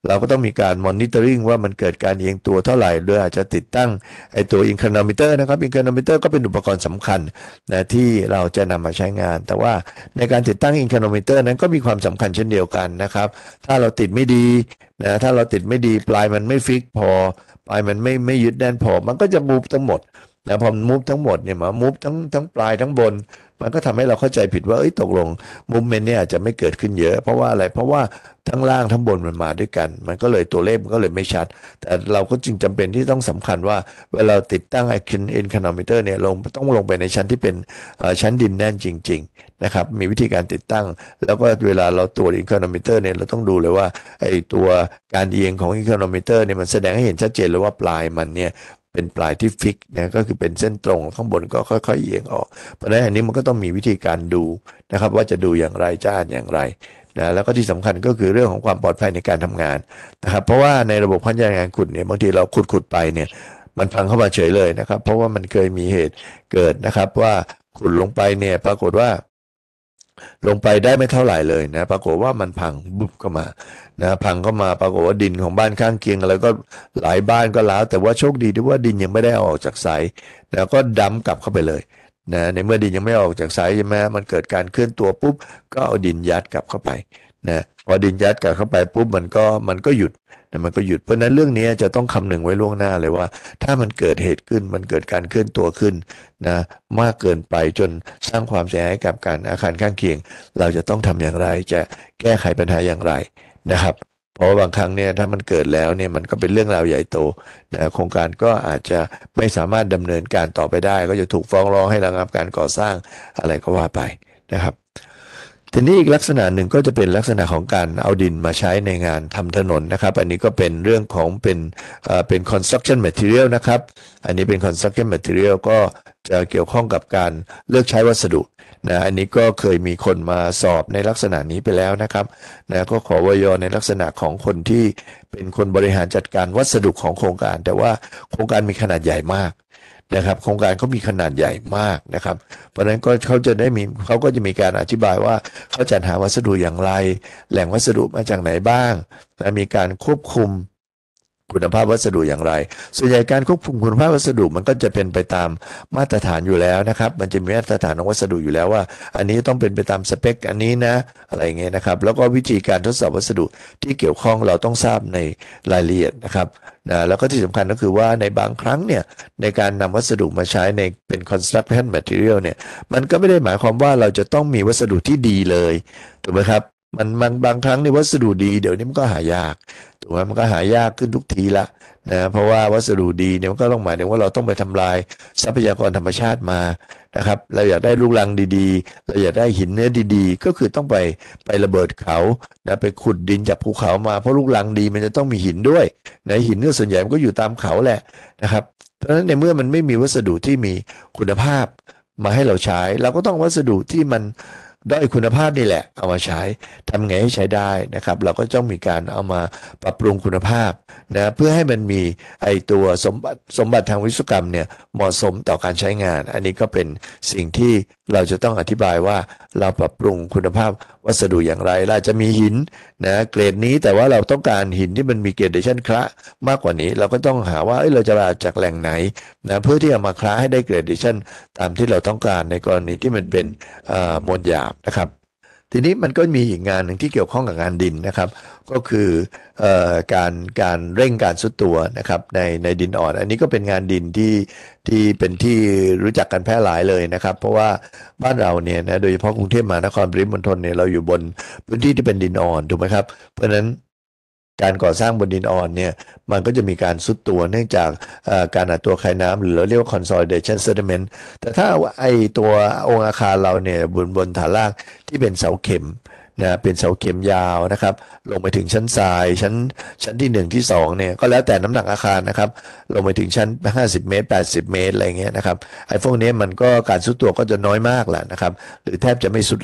เราก็ต้องมีการมอนิเตอร์ริงว่ามันเกิดการเอียงตัวเท่าไหร่โดยอาจจะติดตั้งไอตัวอินคาโนมิเตอร์นะครับอินคาโนมิเตอร์ก็เป็นอุปกรณ์สำคัญนะที่เราจะนำมาใช้งานแต่ว่าในการติดตั้งอินคาโนมิเตอร์นั้นก็มีความสำคัญเช่นเดียวกันนะครับถ้าเราติดไม่ดีนะถ้าเราติดไม่ดีปลายมันไม่ฟิกพอปลายมันไม่ยึดแน่นพอมันก็จะมูฟทั้งหมดนะพอมูฟทั้งหมดเนี่ยมามูฟทั้งปลายทั้งบนมันก็ทำให้เราเข้าใจผิดว่าตกลงมูฟเมนต์เนี่ยอาจจะไม่เกิดขึ้นเยอะเพราะว่าอะไรเพราะว่าทั้งล่างทั้งบนมันมาด้วยกันมันก็เลยตัวเลขมันก็เลยไม่ชัดแต่เราก็จึงจำเป็นที่ต้องสำคัญว่าเวลาติดตั้งไอ้อินคาโนมิเตอร์เนี่ยต้องลงไปในชั้นที่เป็นชั้นดินแน่นจริงๆนะครับมีวิธีการติดตั้งแล้วก็เวลาเราตรวจอินคาโนมิเตอร์เนี่ยเราต้องดูเลยว่าไอ้ตัวการเอียงของอินคาโนมิเตอร์เนี่ยมันแสดงให้เห็นชัดเจนเลยว่าปลายมันเนี่ยเป็นปลายที่ฟิกนะก็คือเป็นเส้นตรงข้างบนก็ค่อยๆเอียงออกเพราะฉะนั้นอันนี้มันก็ต้องมีวิธีการดูนะครับว่าจะดูอย่างไรจะอ่านอย่างไรนะแล้วก็ที่สำคัญก็คือเรื่องของความปลอดภัยในการทำงานนะครับเพราะว่าในระบบพัฒนาการขุดเนี่ยบางทีเราขุดไปเนี่ยมันพังเข้ามาเฉยเลยนะครับเพราะว่ามันเคยมีเหตุเกิดนะครับว่าขุดลงไปเนี่ยปรากฏว่าลงไปได้ไม่เท่าไหร่เลยนะปรากฏว่ามันพังบุบเข้ามานะพังเข้ามาปรากฏว่าดินของบ้านข้างเคียงอะไรก็หลายบ้านก็ร้าวแต่ว่าโชคดีที่ว่าดินยังไม่ได้เอาออกจากสายนะก็ดั้มกลับเข้าไปเลยนะในเมื่อดินยังไม่ออกจากสายใช่ไหมมันเกิดการเคลื่อนตัวปุ๊บก็เอาดินยัดกลับเข้าไปนะพอดินยัดกลับเข้าไปปุ๊บมันก็หยุดนะมันก็หยุดเพราะนั้นเรื่องนี้จะต้องคำนึงไว้ล่วงหน้าเลยว่าถ้ามันเกิดเหตุขึ้นมันเกิดการเคลื่อนตัวขึ้นนะมากเกินไปจนสร้างความเสียหายให้กับการอาคารข้างเคียงเราจะต้องทำอย่างไรจะแก้ไขปัญหาอย่างไรนะครับเพราะบางครั้งเนี่ยถ้ามันเกิดแล้วเนี่ยมันก็เป็นเรื่องราวใหญ่โตนะโครงการก็อาจจะไม่สามารถดำเนินการต่อไปได้ก็จะถูกฟ้องร้องให้ระงับการก่อสร้างอะไรก็ว่าไปนะครับทีนี้อีกลักษณะหนึ่งก็จะเป็นลักษณะของการเอาดินมาใช้ในงานทำถนนนะครับอันนี้ก็เป็นเรื่องของเป็น construction material นะครับอันนี้เป็น construction material ก็จะเกี่ยวข้องกับการเลือกใช้วัสดุนะอันนี้ก็เคยมีคนมาสอบในลักษณะนี้ไปแล้วนะครับนะก็ขอวยในลักษณะของคนที่เป็นคนบริหารจัดการวัสดุของโครงการแต่ว่าโครงการมีขนาดใหญ่มากนะครับโครงการเขามีขนาดใหญ่มากนะครับเพราะฉะนั้นก็เขาก็จะมีการอธิบายว่าเขาจัดหาวัสดุอย่างไรแหล่งวัสดุมาจากไหนบ้างและมีการควบคุมคุณภาพวัสดุอย่างไรส่วนใหญ่การควบคุมคุณภาพวัสดุมันก็จะเป็นไปตามมาตรฐานอยู่แล้วนะครับมันจะมีมาตรฐานของวัสดุอยู่แล้วว่าอันนี้ต้องเป็นไปตามสเปคอันนี้นะอะไรเงี้ยนะครับแล้วก็วิธีการทดสอบวัสดุที่เกี่ยวข้องเราต้องทราบในรายละเอียดนะครับแล้วก็ที่สำคัญก็คือว่าในบางครั้งเนี่ยในการนำวัสดุมาใช้ในเป็น construction material เนี่ยมันก็ไม่ได้หมายความว่าเราจะต้องมีวัสดุที่ดีเลยถูกไหมครับมันบางครั้งในวัสดุดีเดี๋ยวนี้มันก็หายากถูกไหมมันก็หายากขึ้นทุกทีละนะเพราะว่าวัสดุดีเนี่ยมันก็ต้องหมายถึงว่าเราต้องไปทำลายทรัพยากรธรรมชาติมานะครับเราอยากได้ลูกรังดีๆเราอยากได้หินเนื้อดีๆก็คือต้องไประเบิดเขานะไปขุดดินจากภูเขามาเพราะลูกรังดีมันจะต้องมีหินด้วยนะหินก็ส่วนใหญ่มันก็อยู่ตามเขาแหละนะครับเพราะฉะนั้นในเมื่อมันไม่มีวัสดุที่มีคุณภาพมาให้เราใช้เราก็ต้องวัสดุที่มันด้อยคุณภาพนี่แหละเอามาใช้ทำไงให้ใช้ได้นะครับเราก็ต้องมีการเอามาปรับปรุงคุณภาพนะเพื่อให้มันมีไอตัวสมบัติทางวิศวกรรมเนี่ยเหมาะสมต่อการใช้งานอันนี้ก็เป็นสิ่งที่เราจะต้องอธิบายว่าเราปรับปรุงคุณภาพวัสดุอย่างไรเราจะมีหินนะเกรดนี้แต่ว่าเราต้องการหินที่มันมีเกรดเดชันคละมากกว่านี้เราก็ต้องหาว่าเราจะมาจากแหล่งไหนนะเพื่อที่จะมาคละให้ได้เกรดเดชันตามที่เราต้องการในกรณีที่มันเป็นมวลหยาบนะครับทีนี้มันก็มีอีกงานหนึ่งที่เกี่ยวข้องกับงานดินนะครับก็คือการเร่งการทรุดตัวนะครับในดินอ่อนอันนี้ก็เป็นงานดินที่เป็นที่รู้จักกันแพร่หลายเลยนะครับเพราะว่าบ้านเราเนี่ยนะโดยเฉพาะกรุงเทพมหานครปริมณฑลเนี่ยเราอยู่บนพื้นที่ที่เป็นดินอ่อนถูกไหมครับเพราะฉะนั้นการก่อสร้างบนดินอ่อนเนี่ยมันก็จะมีการทรุดตัวเนื่องจากการอัดตัวคายน้ำหรือเราเรียกว่า consolidation sediment แต่ถ้าไอตัวองค์อาคารเราเนี่ยบนฐานรากที่เป็นเสาเข็มนะเป็นเสาเข็มยาวนะครับลงไปถึงชั้นทรายชั้นที่1ที่2เนี่ยก็แล้วแต่น้ำหนักอาคารนะครับลงไปถึงชั้น50 เมตร80 เมตรอะไรเงี้ยนะครับไอ้พวกนี้มันก็การทรุดตัวก็จะน้อยมากแหละนะครับหรือแทบจะไม่ทรุดเลย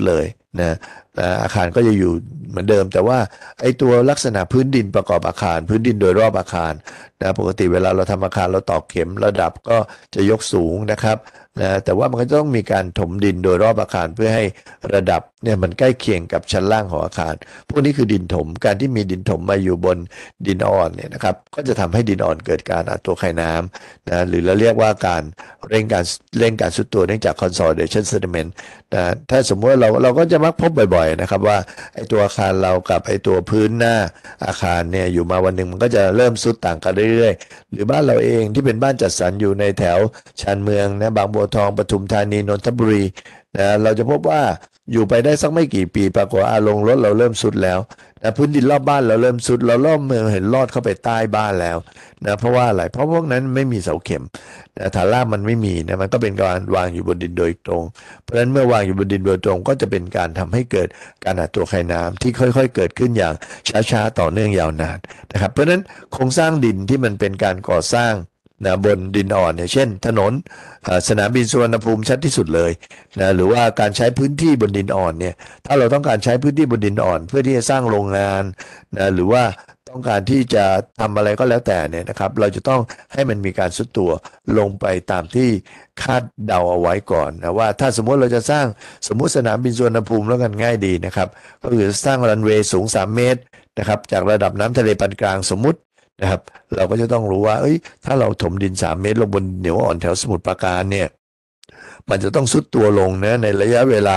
นะอาคารก็จะอยู่เหมือนเดิมแต่ว่าไอ้ตัวลักษณะพื้นดินประกอบอาคารพื้นดินโดยรอบอาคารนะปกติเวลาเราทำอาคารเราตอกเข็มระดับก็จะยกสูงนะครับนะแต่ว่ามันก็ต้องมีการถมดินโดยรอบอาคารเพื่อให้ระดับเนี่ยมันใกล้เคียงกับชั้นล่างของอาคารพวกนี้คือดินถมการที่มีดินถมมาอยู่บนดินอ่อนเนี่ยนะครับก็จะทำให้ดินอ่อนเกิดการอัดตัวไขน้ำนะหรือเราเรียกว่าการเร่งการซุดตัวเนื่องจาก consolidation sediment นะถ้าสมมติว่าเราก็จะมักพบบ่อยๆนะครับว่าไอ้ตัวอาคารเรากับไอ้ตัวพื้นหน้าอาคารเนี่ยอยู่มาวันหนึ่งมันก็จะเริ่มซุดต่างกันเรื่อยๆหรือบ้านเราเองที่เป็นบ้านจัดสรรอยู่ในแถวชานเมืองนะบางบัวทองปทุมธานีนนทบุรีนะเราจะพบว่าอยู่ไปได้สักไม่กี่ปีปรากฏว่าลงรถเราเริ่มซุดแล้วนะพื้นดินรอบบ้านเราเริ่มซุดเราเริ่มเห็นลอดเข้าไปใต้บ้านแล้วนะเพราะว่าอะไรเพราะพวกนั้นไม่มีเสาเข็มนะฐานรากมันไม่มีนะมันก็เป็นการวางอยู่บนดินโดยตรงเพราะฉะนั้นเมื่อวางอยู่บนดินโดยตรงก็จะเป็นการทำให้เกิดการอัดตัวไขน้ำที่ค่อยๆเกิดขึ้นอย่างช้าๆต่อเนื่องยาวนานนะครับเพราะฉะนั้นโครงสร้างดินที่มันเป็นการก่อสร้างนะบนดินอ่อนเนี่ยเช่นถนนสนามบินสุวรรณภูมิชัดที่สุดเลยนะหรือว่าการใช้พื้นที่บนดินอ่อนเนี่ยถ้าเราต้องการใช้พื้นที่บนดินอ่อนเพื่อที่จะสร้างโรงงานนะหรือว่าต้องการที่จะทำอะไรก็แล้วแต่เนี่ยนะครับเราจะต้องให้มันมีการซุดตัวลงไปตามที่คาดเดาเอาไว้ก่อนนะว่าถ้าสมมติเราจะสร้างสมมุติสนามบินสุวรรณภูมิแล้วกันง่ายดีนะครับก็คือสร้างรันเวย์สูง3 เมตรนะครับจากระดับน้ำทะเลปานกลางสมมุตินะครับเราก็จะต้องรู้ว่าถ้าเราถมดิน3 เมตรลงบนเหนียวอ่อนแถวสมุทรปราการเนี่ยมันจะต้องซุดตัวลงนะในระยะเวลา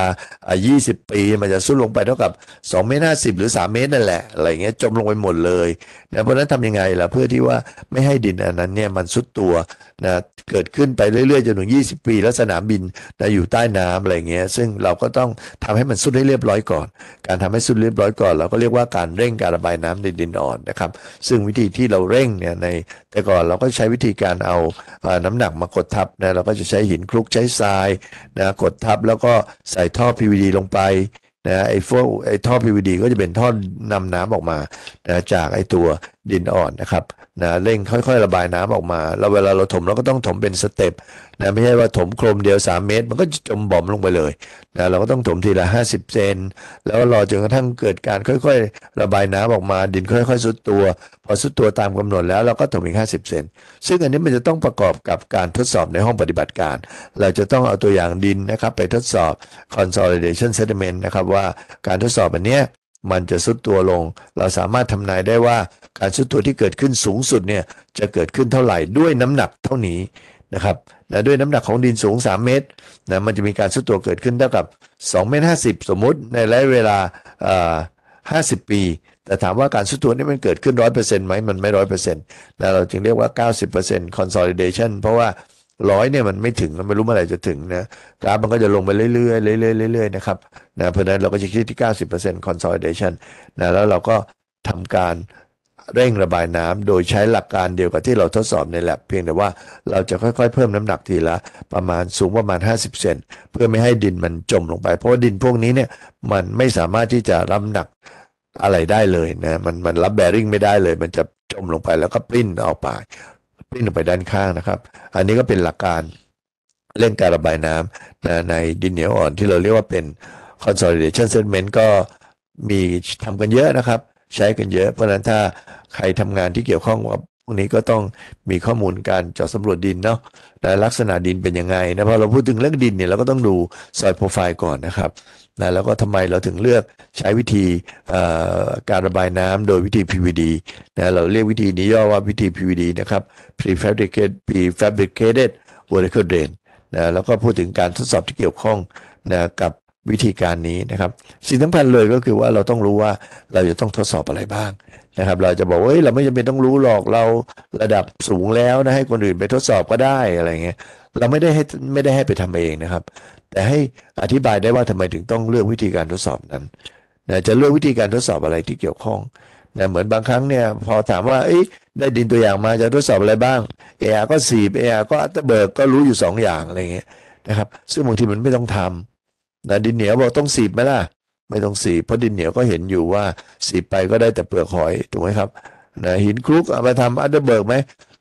20 ปีมันจะซุดลงไปเท่ากับ2 เมตร 50หรือ3 เมตรนั่นแหละอะไรเงี้ยจมลงไปหมดเลยนะเพราะฉะนั้นทำยังไงล่ะเพื่อที่ว่าไม่ให้ดินอันนั้นเนี่ยมันซุดตัวนะเกิดขึ้นไปเรื่อยๆจนถึง20 ปีแล้วสนามบินนะอยู่ใต้น้ำอะไรเงี้ยซึ่งเราก็ต้องทำให้มันซุดให้เรียบร้อยก่อนการทำให้ซุดเรียบร้อยก่อนเราก็เรียกว่าการเร่งการระบายน้ำในดินอ่อนนะครับซึ่งวิธีที่เราเร่งเนี่ยแต่ก่อนเราก็ใช้วิธีการเอาน้ำหนักมากดทับนะเราก็จะใช้หินคลุกใช้ทรายนะกดทับแล้วก็ใส่ท่อ PVD ลงไปนะไอ้ท่อ PVD ก็จะเป็นท่อนำน้ำออกมานะจากไอ้ตัวดินอ่อนนะครับนะเร่งค่อยๆระบายน้ำออกมาแล้วเวลาเราถมเราก็ต้องถมเป็นสเต็ปนะไม่ใช่ว่าถมโครมเดียว3 เมตรมันก็จมบ่อมลงไปเลยนะเราก็ต้องถมทีละ50 เซนแล้วรอจนกระทั่งเกิดการค่อยๆระบายน้ำออกมาดินค่อยๆซุดตัวพอซุดตัวตามกำหนดแล้วเราก็ถมอีก50 เซนซึ่งอันนี้มันจะต้องประกอบกับการทดสอบในห้องปฏิบัติการเราจะต้องเอาตัวอย่างดินนะครับไปทดสอบ consolidation sediment นะครับว่าการทดสอบอันเนี้ยมันจะซุดตัวลงเราสามารถทำนายได้ว่าการซุดตัวที่เกิดขึ้นสูงสุดเนี่ยจะเกิดขึ้นเท่าไหร่ด้วยน้ำหนักเท่านี้นะครับนะด้วยน้ำหนักของดินสูง3 เมตรนะมันจะมีการซุดตัวเกิดขึ้นเท่ากับ2 เมตร 50สมมุติในระยะเวลา50 ปีแต่ถามว่าการซุดตัวนี้มันเกิดขึ้น 100% ไหมมันไม่ 100% นะเราจึงเรียกว่า 90% consolidation เพราะว่า100เนี่ยมันไม่ถึงเราไม่รู้เมื่อไหร่จะถึงนะกราฟมันก็จะลงไปเรื่อยๆเรื่อยๆนะครับนะเพราะฉะนั้นเราก็จะคิดที่ 90% consolidation นะแล้วเราก็ทำการเร่งระบายน้ำโดยใช้หลักการเดียวกับที่เราทดสอบใน lab เพียงแต่ว่าเราจะค่อยๆเพิ่มน้ำหนักทีละประมาณสูงประมาณ50 เซนเพื่อไม่ให้ดินมันจมลงไปเพราะว่าดินพวกนี้เนี่ยมันไม่สามารถที่จะรับหนักอะไรได้เลยนะมันรับแบริ่งไม่ได้เลยมันจะจมลงไปแล้วก็ปริ้นออกไปปริ้นออกไปด้านข้างนะครับอันนี้ก็เป็นหลักการเร่งการระบายน้ำนะในดินเหนียวอ่อนที่เราเรียกว่าเป็น consolidation sediment ก็มีทำกันเยอะนะครับใช้กันเยอะเพราะฉะนั้นถ้าใครทำงานที่เกี่ยวข้องกับพวกนี้ก็ต้องมีข้อมูลการเจาะสำรวจดินเนาะและลักษณะดินเป็นยังไงนะพอเราพูดถึงเรื่องดินเนี่ยเราก็ต้องดู soil profile ก่อนนะครับนะแล้วก็ทำไมเราถึงเลือกใช้วิธีการระบายน้ำโดยวิธี PVD นะเราเรียกวิธีนี้ย่อว่าวิธี PVD นะครับ prefabricated vertical drain นะแล้วก็พูดถึงการทดสอบที่เกี่ยวข้องนะกับวิธีการนี้นะครับสิ่งสำคัญเลยก็คือว่าเราต้องรู้ว่าเราจะต้องทดสอบอะไรบ้างนะครับเราจะบอกว่าเราไม่จำเป็นต้องรู้หรอกเราระดับสูงแล้วนะให้คนอื่นไปทดสอบก็ได้อะไรเงี้ยเราไม่ได้ให้ไปทำเองนะครับแต่ให้อธิบายได้ว่าทำไมถึงต้องเลือกวิธีการทดสอบนั้นนะจะเลือกวิธีการทดสอบอะไรที่เกี่ยวข้องนะเหมือนบางครั้งเนี่ยพอถามว่าได้ดินตัวอย่างมาจะทดสอบอะไรบ้างก็สีบก็อัตเบิร์กก็รู้อยู่2 อย่างอะไรเงี้ยนะครับซึ่งบางทีมันไม่ต้องทำนะดินเหนียวบอกต้องสีบไหมล่ะไม่ต้องสีบเพราะดินเหนียวก็เห็นอยู่ว่าสีบไปก็ได้แต่เปลือกหอยถูกไหมครับนะหินคลุกเอามาทำอัตเบิร์กไหม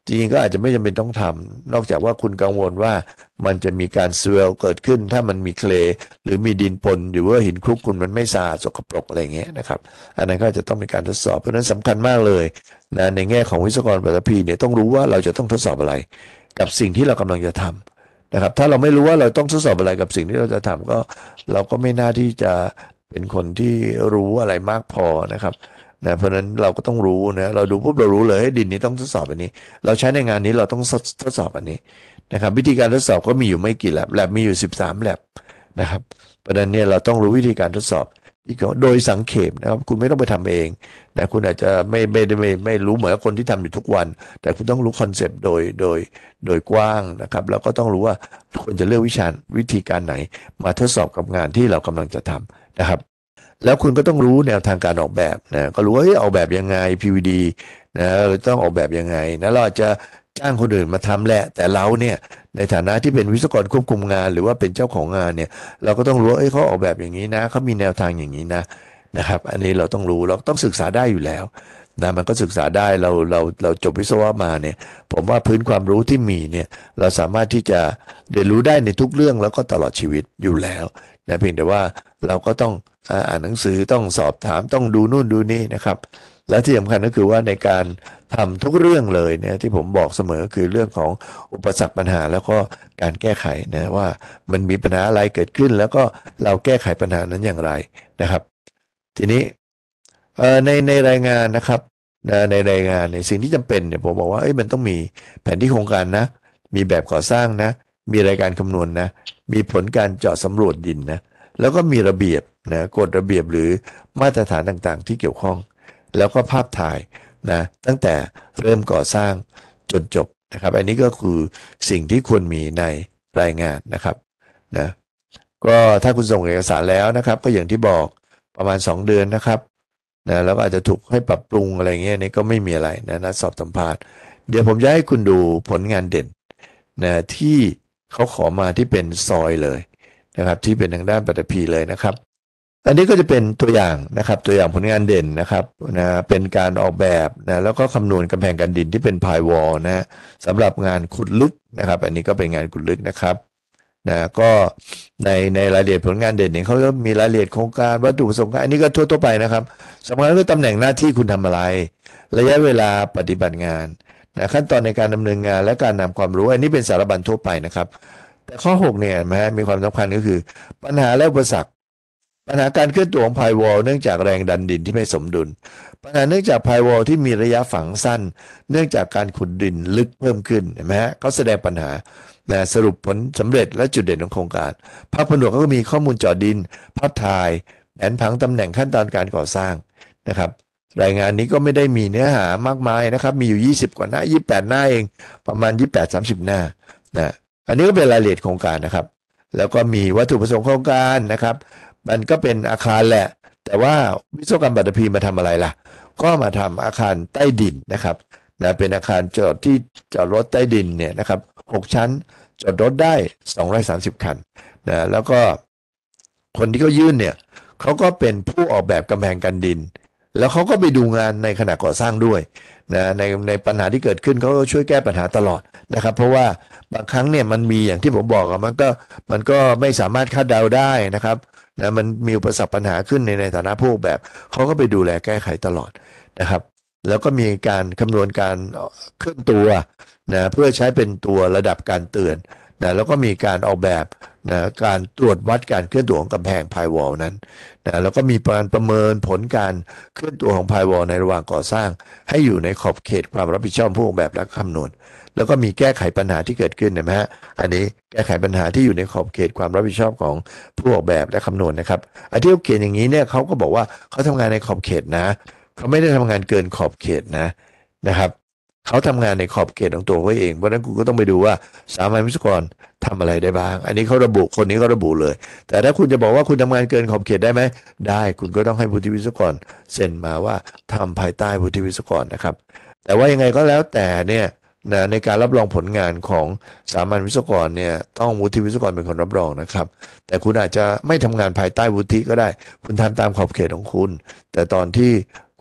จริงๆก็อาจจะไม่จำเป็นต้องทำนอกจากว่าคุณกังวลว่ามันจะมีการสเวลเกิดขึ้นถ้ามันมีเคลย์หรือมีดินปนหรือว่าหินคลุกคุณมันไม่สะอาดสกปรกอะไรเงี้ยนะครับอันนั้นก็จะต้องมีการทดสอบเพราะฉะนั้นสำคัญมากเลยนะในแง่ของวิศวกรปัตภีเนี่ยต้องรู้ว่าเราจะต้องทดสอบอะไรกับสิ่งที่เรากำลังจะทำนะครับถ้าเราไม่รู้ว่าเราต้องทดสอบอะไรกับสิ่งที่เราจะทำก็เราก็ไม่น่าที่จะเป็นคนที่รู้อะไรมากพอนะครับนะเพราะฉะนั้นเราก็ต้องรู้นะเราดูปุ๊บเรารู้เลยให้ดินนี้ต้องทดสอบอันนี้เราใช้ในงานนี้เราต้องทดสอบอันนี้นะครับวิธีการทดสอบก็มีอยู่ไม่กี่แลบมีอยู่13แลบนะครับเพราะฉะนั้นเนี่ยเราต้องรู้วิธีการทดสอบที่โดยสังเขปนะครับคุณไม่ต้องไปทำเองนะคุณอาจจะไม่รู้เหมือนคนที่ทำอยู่ทุกวันแต่คุณต้องรู้คอนเซปต์โดยกว้างนะครับแล้วก็ต้องรู้ว่าควรจะเลือกวิธีการไหนมาทดสอบกับงานที่เรากำลังจะทำนะครับแล้วคุณก็ต้องรู้แนวทางการออกแบบนะก็รู้ว่าออกแบบยังไง PVD นะเราต้องออกแบบยังไงนะเราอาจจะจ้างคนอื่นมาทำแหละแต่เราเนี่ยในฐานะที่เป็นวิศวกรควบคุมงานหรือว่าเป็นเจ้าของงานเนี่ยเราก็ต้องรู้ว่าเขาออกแบบอย่างนี้นะเขามีแนวทางอย่างนี้นะครับอันนี้เราต้องรู้เราต้องศึกษาได้อยู่แล้วนะมันก็ศึกษาได้เราจบวิศวะมาเนี่ยผมว่าพื้นความรู้ที่มีเนี่ยเราสามารถที่จะเรียนรู้ได้ในทุกเรื่องแล้วก็ตลอดชีวิตอยู่แล้วนะเพียงแต่ว่าเราก็ต้องอ่านหนังสือต้องสอบถามต้องดูนู่นดูนี่นะครับและที่สำคัญก็คือว่าในการทำทุกเรื่องเลยเนี่ยที่ผมบอกเสมอคือเรื่องของอุปสรรคปัญหาแล้วก็การแก้ไขนะว่ามันมีปัญหาอะไรเกิดขึ้นแล้วก็เราแก้ไขปัญหานั้นอย่างไรนะครับทีนี้ในรายงานนะครับในรายงานในสิ่งที่จำเป็นเนี่ยผมบอกว่ามันต้องมีแผนที่โครงการนะมีแบบก่อสร้างนะมีรายการคำนวณนะมีผลการเจาะสำรวจดินนะแล้วก็มีระเบียบนะกฎระเบียบหรือมาตรฐานต่างๆที่เกี่ยวข้องแล้วก็ภาพถ่ายนะตั้งแต่เริ่มก่อสร้างจนจบนะครับอันนี้ก็คือสิ่งที่ควรมีในรายงานนะครับนะก็ถ้าคุณส่งเอกสารแล้วนะครับก็อย่างที่บอกประมาณ2 เดือนนะครับนะแล้วก็อาจจะถูกให้ปรับปรุงอะไรเงี้ยนี่ก็ไม่มีอะไรนะนัดสอบสัมภาษณ์เดี๋ยวผมจะให้คุณดูผลงานเด่นนะที่เขาขอมาที่เป็นซอยเลยนะครับที่เป็นทางด้านปฐพีเลยนะครับอันนี้ก็จะเป็นตัวอย่างนะครับตัวอย่างผลงานเด่นนะครับนะเป็นการออกแบบนะแล้วก็คำนวณกำแพงกันดินที่เป็นพายวอลนะสำหรับงานขุดลึกนะครับอันนี้ก็เป็นงานขุดลึกนะครับนะก็ในรายละเอียดผลงานเด่นเนี่ยเขาก็มีรายละเอียดโครงการวัตถุประสงค์อันนี้ก็ทั่วไปนะครับสำคัญคือตำแหน่งหน้าที่คุณทำอะไรระยะเวลาปฏิบัติงานนะขั้นตอนในการดำเนินงานและการนำความรู้อันนี้เป็นสารบัญทั่วไปนะครับแต่ข้อ6เนี่ยมีความสำคัญก็คือปัญหาและอุปสรรคปัญหาการเคลื่อนตัวของพายวอลเนื่องจากแรงดันดินที่ไม่สมดุลปัญหาเนื่องจากพายวอลที่มีระยะฝังสั้นเนื่องจากการขุดดินลึกเพิ่มขึ้นเห็นไหมฮะเขาแสดงปัญหาสรุปผลสำเร็จและจุดเด่นของโครงการภาพผนวกก็มีข้อมูลเจาะดินภาพถ่ายแผนผังตำแหน่งขั้นตอนการก่อสร้างนะครับรายงานนี้ก็ไม่ได้มีเนื้อหามากมายนะครับมีอยู่20 กว่าหน้า28 หน้าเองประมาณ28-30 หน้านะอันนี้ก็เป็นรายละเอียดโครงการนะครับแล้วก็มีวัตถุประสงค์โครงการนะครับมันก็เป็นอาคารแหละแต่ว่าวิศวกรรมปัตภีมาทำอะไรล่ะก็มาทำอาคารใต้ดินนะครับนะเป็นอาคารจอดรถใต้ดินเนี่ยนะครับ6 ชั้นจอดรถได้230 คันนะแล้วก็คนที่เขายื่นเนี่ยเขาก็เป็นผู้ออกแบบกำแพงกันดินแล้วเขาก็ไปดูงานในขณะก่อสร้างด้วยนะในปัญหาที่เกิดขึ้นเขาก็ช่วยแก้ปัญหาตลอดนะครับเพราะว่าบางครั้งเนี่ยมันมีอย่างที่ผมบอกมันก็ไม่สามารถคาดเดาได้นะครับนะมันมีอุปสรรคปัญหาขึ้นในฐานะผู้ออกแบบเขาก็ไปดูแลแก้ไขตลอดนะครับแล้วก็มีการคำนวณการเคลื่อนตัวนะเพื่อใช้เป็นตัวระดับการเตือนนะแล้วก็มีการออกแบบนะการตรวจวัดการเคลื่อนตัวของกำแพงพายวอลนั้นนะแล้วก็มีการประเมินผลการเคลื่อนตัวของพายวอลในระหว่างก่อสร้างให้อยู่ในขอบเขตความรับผิดชอบผู้ออกแบบและคำนวณแล้วก็มีแก้ไขปัญหาที่เกิดขึ้นนะฮะอันนี้แก้ไขปัญหาที่อยู่ในขอบเขตความรับผิดชอบของผู้ออกแบบและคำนวณนะครับอันที่เขาเขียนอย่างนี้เนี่ยเขาก็บอกว่าเขาทำงานในขอบเขตนะเขาไม่ได้ทำงานเกินขอบเขตนะครับเขาทำงานในขอบเขตของตัวเขาเองเพราะฉะนั้นคุณก็ต้องไปดูว่าสามัญวิศวกรทำอะไรได้บ้างอันนี้เขาระบุคนนี้เขาระบุเลยแต่ถ้าคุณจะบอกว่าคุณทำงานเกินขอบเขตได้ไหมได้คุณก็ต้องให้วุฒิวิศวกรเซ็นมาว่าทำภายใต้วุฒิวิศวกรนะครับแต่ว่ายังไงก็แล้วแต่เนี่ยนะในการรับรองผลงานของสามัญวิศวกรเนี่ยต้องวุฒิวิศวกรเป็นคนรับรองนะครับแต่คุณอาจจะไม่ทำงานภายใต้วุฒิก็ได้คุณทำตามขอบเขตของคุณแต่ตอนที่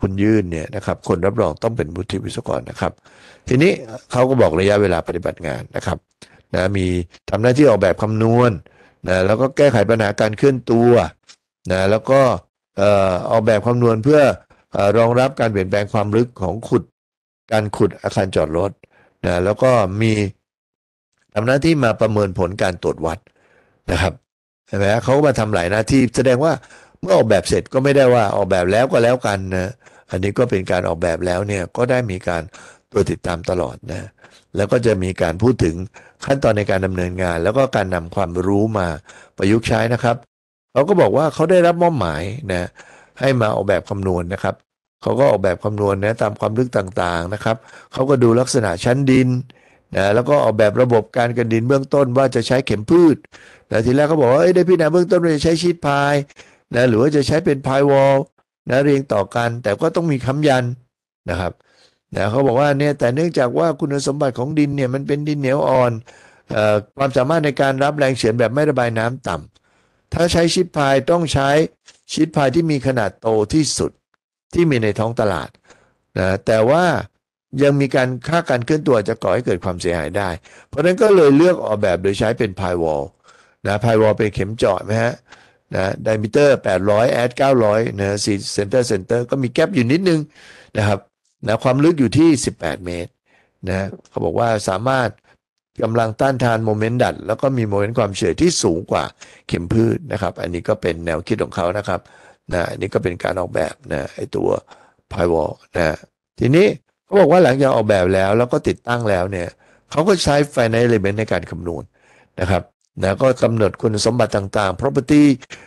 คุณยื่นเนี่ยนะครับคนรับรองต้องเป็นวุฒิวิศวกรนะครับทีนี้เขาก็บอกระยะเวลาปฏิบัติงานนะครับนะมีทำหน้าที่ออกแบบคำนวณนะแล้วก็แก้ไขปัญหาการเคลื่อนตัวนะแล้วก็ออกแบบคำนวณเพื่อรองรับการเปลี่ยนแปลงความลึกของการขุดอาคารจอดรถนะแล้วก็มีทำหน้าที่มาประเมินผลการตรวจวัดนะครับเห็นไหมเขาก็มาทำหลายหน้าที่แสดงว่าเมื่อออกแบบเสร็จก็ไม่ได้ว่าออกแบบแล้วก็แล้วกันนะอันนี้ก็เป็นการออกแบบแล้วเนี่ยก็ได้มีการตรวจติดตามตลอดนะแล้วก็จะมีการพูดถึงขั้นตอนในการดำเนินงานแล้วก็การนำความรู้มาประยุกต์ใช้นะครับเขาก็บอกว่าเขาได้รับมอบหมายนะให้มาออกแบบคำนวณนะครับเขาก็ออกแบบคำนวณนะตามความลึกต่างๆนะครับเขาก็ดูลักษณะชั้นดินนะแล้วก็ออกแบบระบบการกันดินเบื้องต้นว่าจะใช้เข็มพืชนะทีแรกเขาบอกว่าได้พิจารณาเบื้องต้นว่าจะใช้ชีทพายนะหรือว่าจะใช้เป็นพายวอลนะเรียงต่อกันแต่ก็ต้องมีค้ำยันนะครับนะเขาบอกว่าเนี่ยแต่เนื่องจากว่าคุณสมบัติของดินเนี่ยมันเป็นดินเหนียวอ่อนความสามารถในการรับแรงเฉือนแบบไม่ระบายน้ำต่ำถ้าใช้ชีทพายต้องใช้ชีทพายที่มีขนาดโตที่สุดที่มีในท้องตลาดนะแต่ว่ายังมีค่าการเคลื่อนตัวจะก่อให้เกิดความเสียหายได้เพราะฉะนั้นก็เลยเลือกออกแบบโดยใช้เป็นพายวอลนะพายวอลเป็นเข็มเจาะไหมฮะนะไดมิเตอร์800แอด900นะ4เซนเตอร์ก็มีแกปอยู่นิดนึงนะครับนะความลึกอยู่ที่18เมตรนะเขาบอกว่าสามารถกำลังต้านทานโมเมนต์ดัดแล้วก็มีโมเมนต์ความเฉื่อยที่สูงกว่าเข็มพืชนะครับอันนี้ก็เป็นแนวคิดของเขานะครับนะอันนี้ก็เป็นการออกแบบนะไอตัวพายวอลนะทีนี้เขาบอกว่าหลังจากออกแบบแล้วก็ติดตั้งแล้วเนี่ยเขาก็ใช้ finite element ในการคำนวณนะครับนะก็กำหนดคุณสมบัติต่างๆ property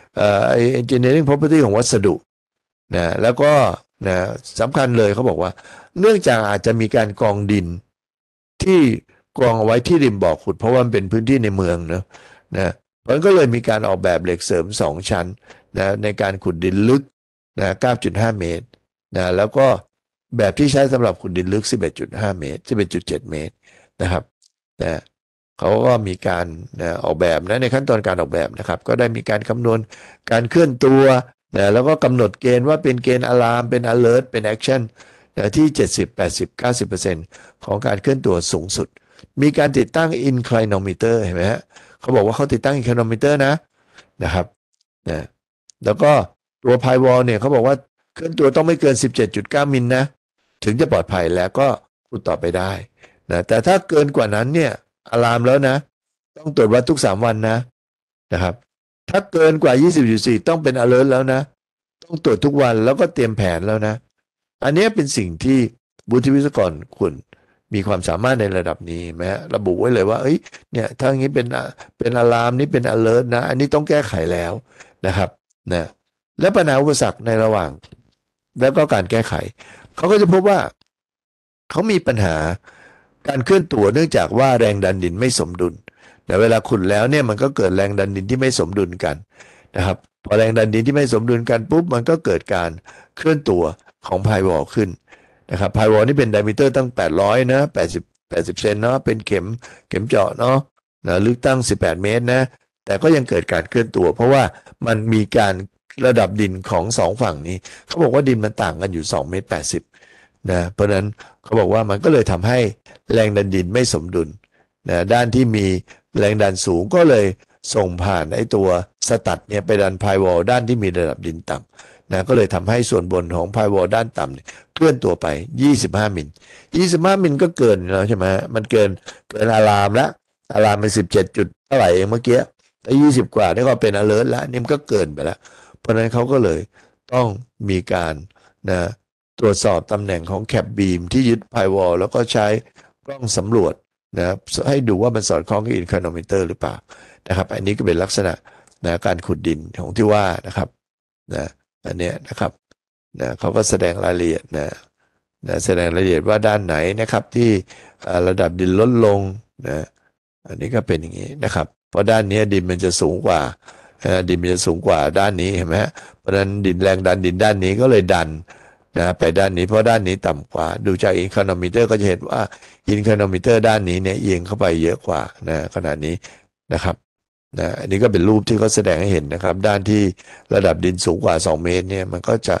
engineering property ของวัสดุนะแล้วก็นะสำคัญเลยเขาบอกว่าเนื่องจากอาจจะมีการกองดินที่กองเอาไว้ที่ริมบ่อขุดเพราะว่ามันเป็นพื้นที่ในเมืองนะมันก็เลยมีการออกแบบเหล็กเสริม2ชั้นนะในการขุดดินลึกนะ9.5 เมตรนะแล้วก็แบบที่ใช้สำหรับขุดดินลึก11.5 เมตร11.7 เมตรนะครับนะเขาก็มีการออกแบบนะในขั้นตอนการออกแบบนะครับก็ได้มีการคำนวณการเคลื่อนตัวนะแล้วก็กำหนดเกณฑ์ว่าเป็นเกณฑ์อะลามเป็น alert เป็น action นะที่70 80 90% ของการเคลื่อนตัวสูงสุดมีการติดตั้ง inclinometer เห็นไหมฮะเขาบอกว่าเขาติดตั้ง inclinometer นะครับนะแล้วก็ตัว Firewall เนี่ยเขาบอกว่าเคลื่อนตัวต้องไม่เกิน 17.9 มิลนะถึงจะปลอดภัยแล้วก็ขุดต่อไปได้นะแต่ถ้าเกินกว่านั้นเนี่ยอะลามแล้วนะต้องตรวจวัดทุก3 วันนะครับถ้าเกินกว่า 20.4 ต้องเป็น alert แล้วนะต้องตรวจทุกวันแล้วก็เตรียมแผนแล้วนะอันนี้เป็นสิ่งที่วุฒิวิศวกรควรมีความสามารถในระดับนี้ไหมระบุไว้เลยว่าเนี่ยถ้าอย่างนี้เป็นอะลามนี่เป็น alert นะอันนี้ต้องแก้ไขแล้วนะครับนะและปัญหาอุปสรรคในระหว่างแล้วก็การแก้ไขเขาก็จะพบว่าเขามีปัญหาการเคลื่อนตัวเนื่องจากว่าแรงดันดินไม่สมดุลแต่เวลาขุดแล้วเนี่ยมันก็เกิดแรงดันดินที่ไม่สมดุลกันนะครับพอแรงดันดินที่ไม่สมดุลกันปุ๊บมันก็เกิดการเคลื่อนตัวของพายวอลขึ้นนะครับพายวอลนี่เป็นไดมิเตอร์ตั้ง800นะ80เซนเนาะเป็นเข็มเจาะเนาะลึกตั้ง18 เมตรนะแต่ก็ยังเกิดการเคลื่อนตัวเพราะว่ามันมีการระดับดินของ2ฝั่งนี้เขาบอกว่าดินมันต่างกันอยู่2 เมตร 80นะเพราะนั้นเขาบอกว่ามันก็เลยทำให้แรงดันดินไม่สมดุลนะด้านที่มีแรงดันสูงก็เลยส่งผ่านไอ้ตัวสตัดเนี่ยไปดันพายวอลด้านที่มีระดับดินต่ำนะก็เลยทำให้ส่วนบนของพายวอลด้านต่ำเคลื่อนตัวไป25 มิล25 มิลก็เกินแล้วใช่ไหมมันเกินอะลามแล้วอะลามเป็น17 จุดเท่าไหร่เองเมื่อกี้แต่20 กว่านี่ก็เป็น alert แล้วนี่มันก็เกินไปแล้วเพราะนั้นเขาก็เลยต้องมีการนะตรวจสอบตำแหน่งของแคปบีมที่ยึดพายวอลแล้วก็ใช้กล้องสำรวจนะให้ดูว่ามันสอดคล้องกับอินคาโนมิเตอร์หรือเปล่านะครับอันนี้ก็เป็นลักษณะนะการขุดดินของที่ว่านะครับนะอันเนี้ยนะครับนะเขาก็แสดงรายละเอียดนะแสดงรายละเอียดว่าด้านไหนนะครับที่ระดับดินลดลงนะอันนี้ก็เป็นอย่างนี้นะครับเพราะด้านนี้ดินมันจะสูงกว่าดินมันจะสูงกว่าด้านนี้เห็นไหมเพราะฉะนั้นดินแรงดันดินด้านนี้ก็เลยดันนะไปด้านนี้เพราะด้านนี้ต่ำกว่าดูจากอินคาโนมิเตอร์ก็จะเห็นว่าอินคาโนมิเตอร์ด้านนี้เนี่ยเอียงเข้าไปเยอะกว่านะขนาดนี้นะครับอันนี้ก็เป็นรูปที่เขาแสดงให้เห็นนะครับด้านที่ระดับดินสูงกว่า2 เมตรเนี่ยมันก็จะ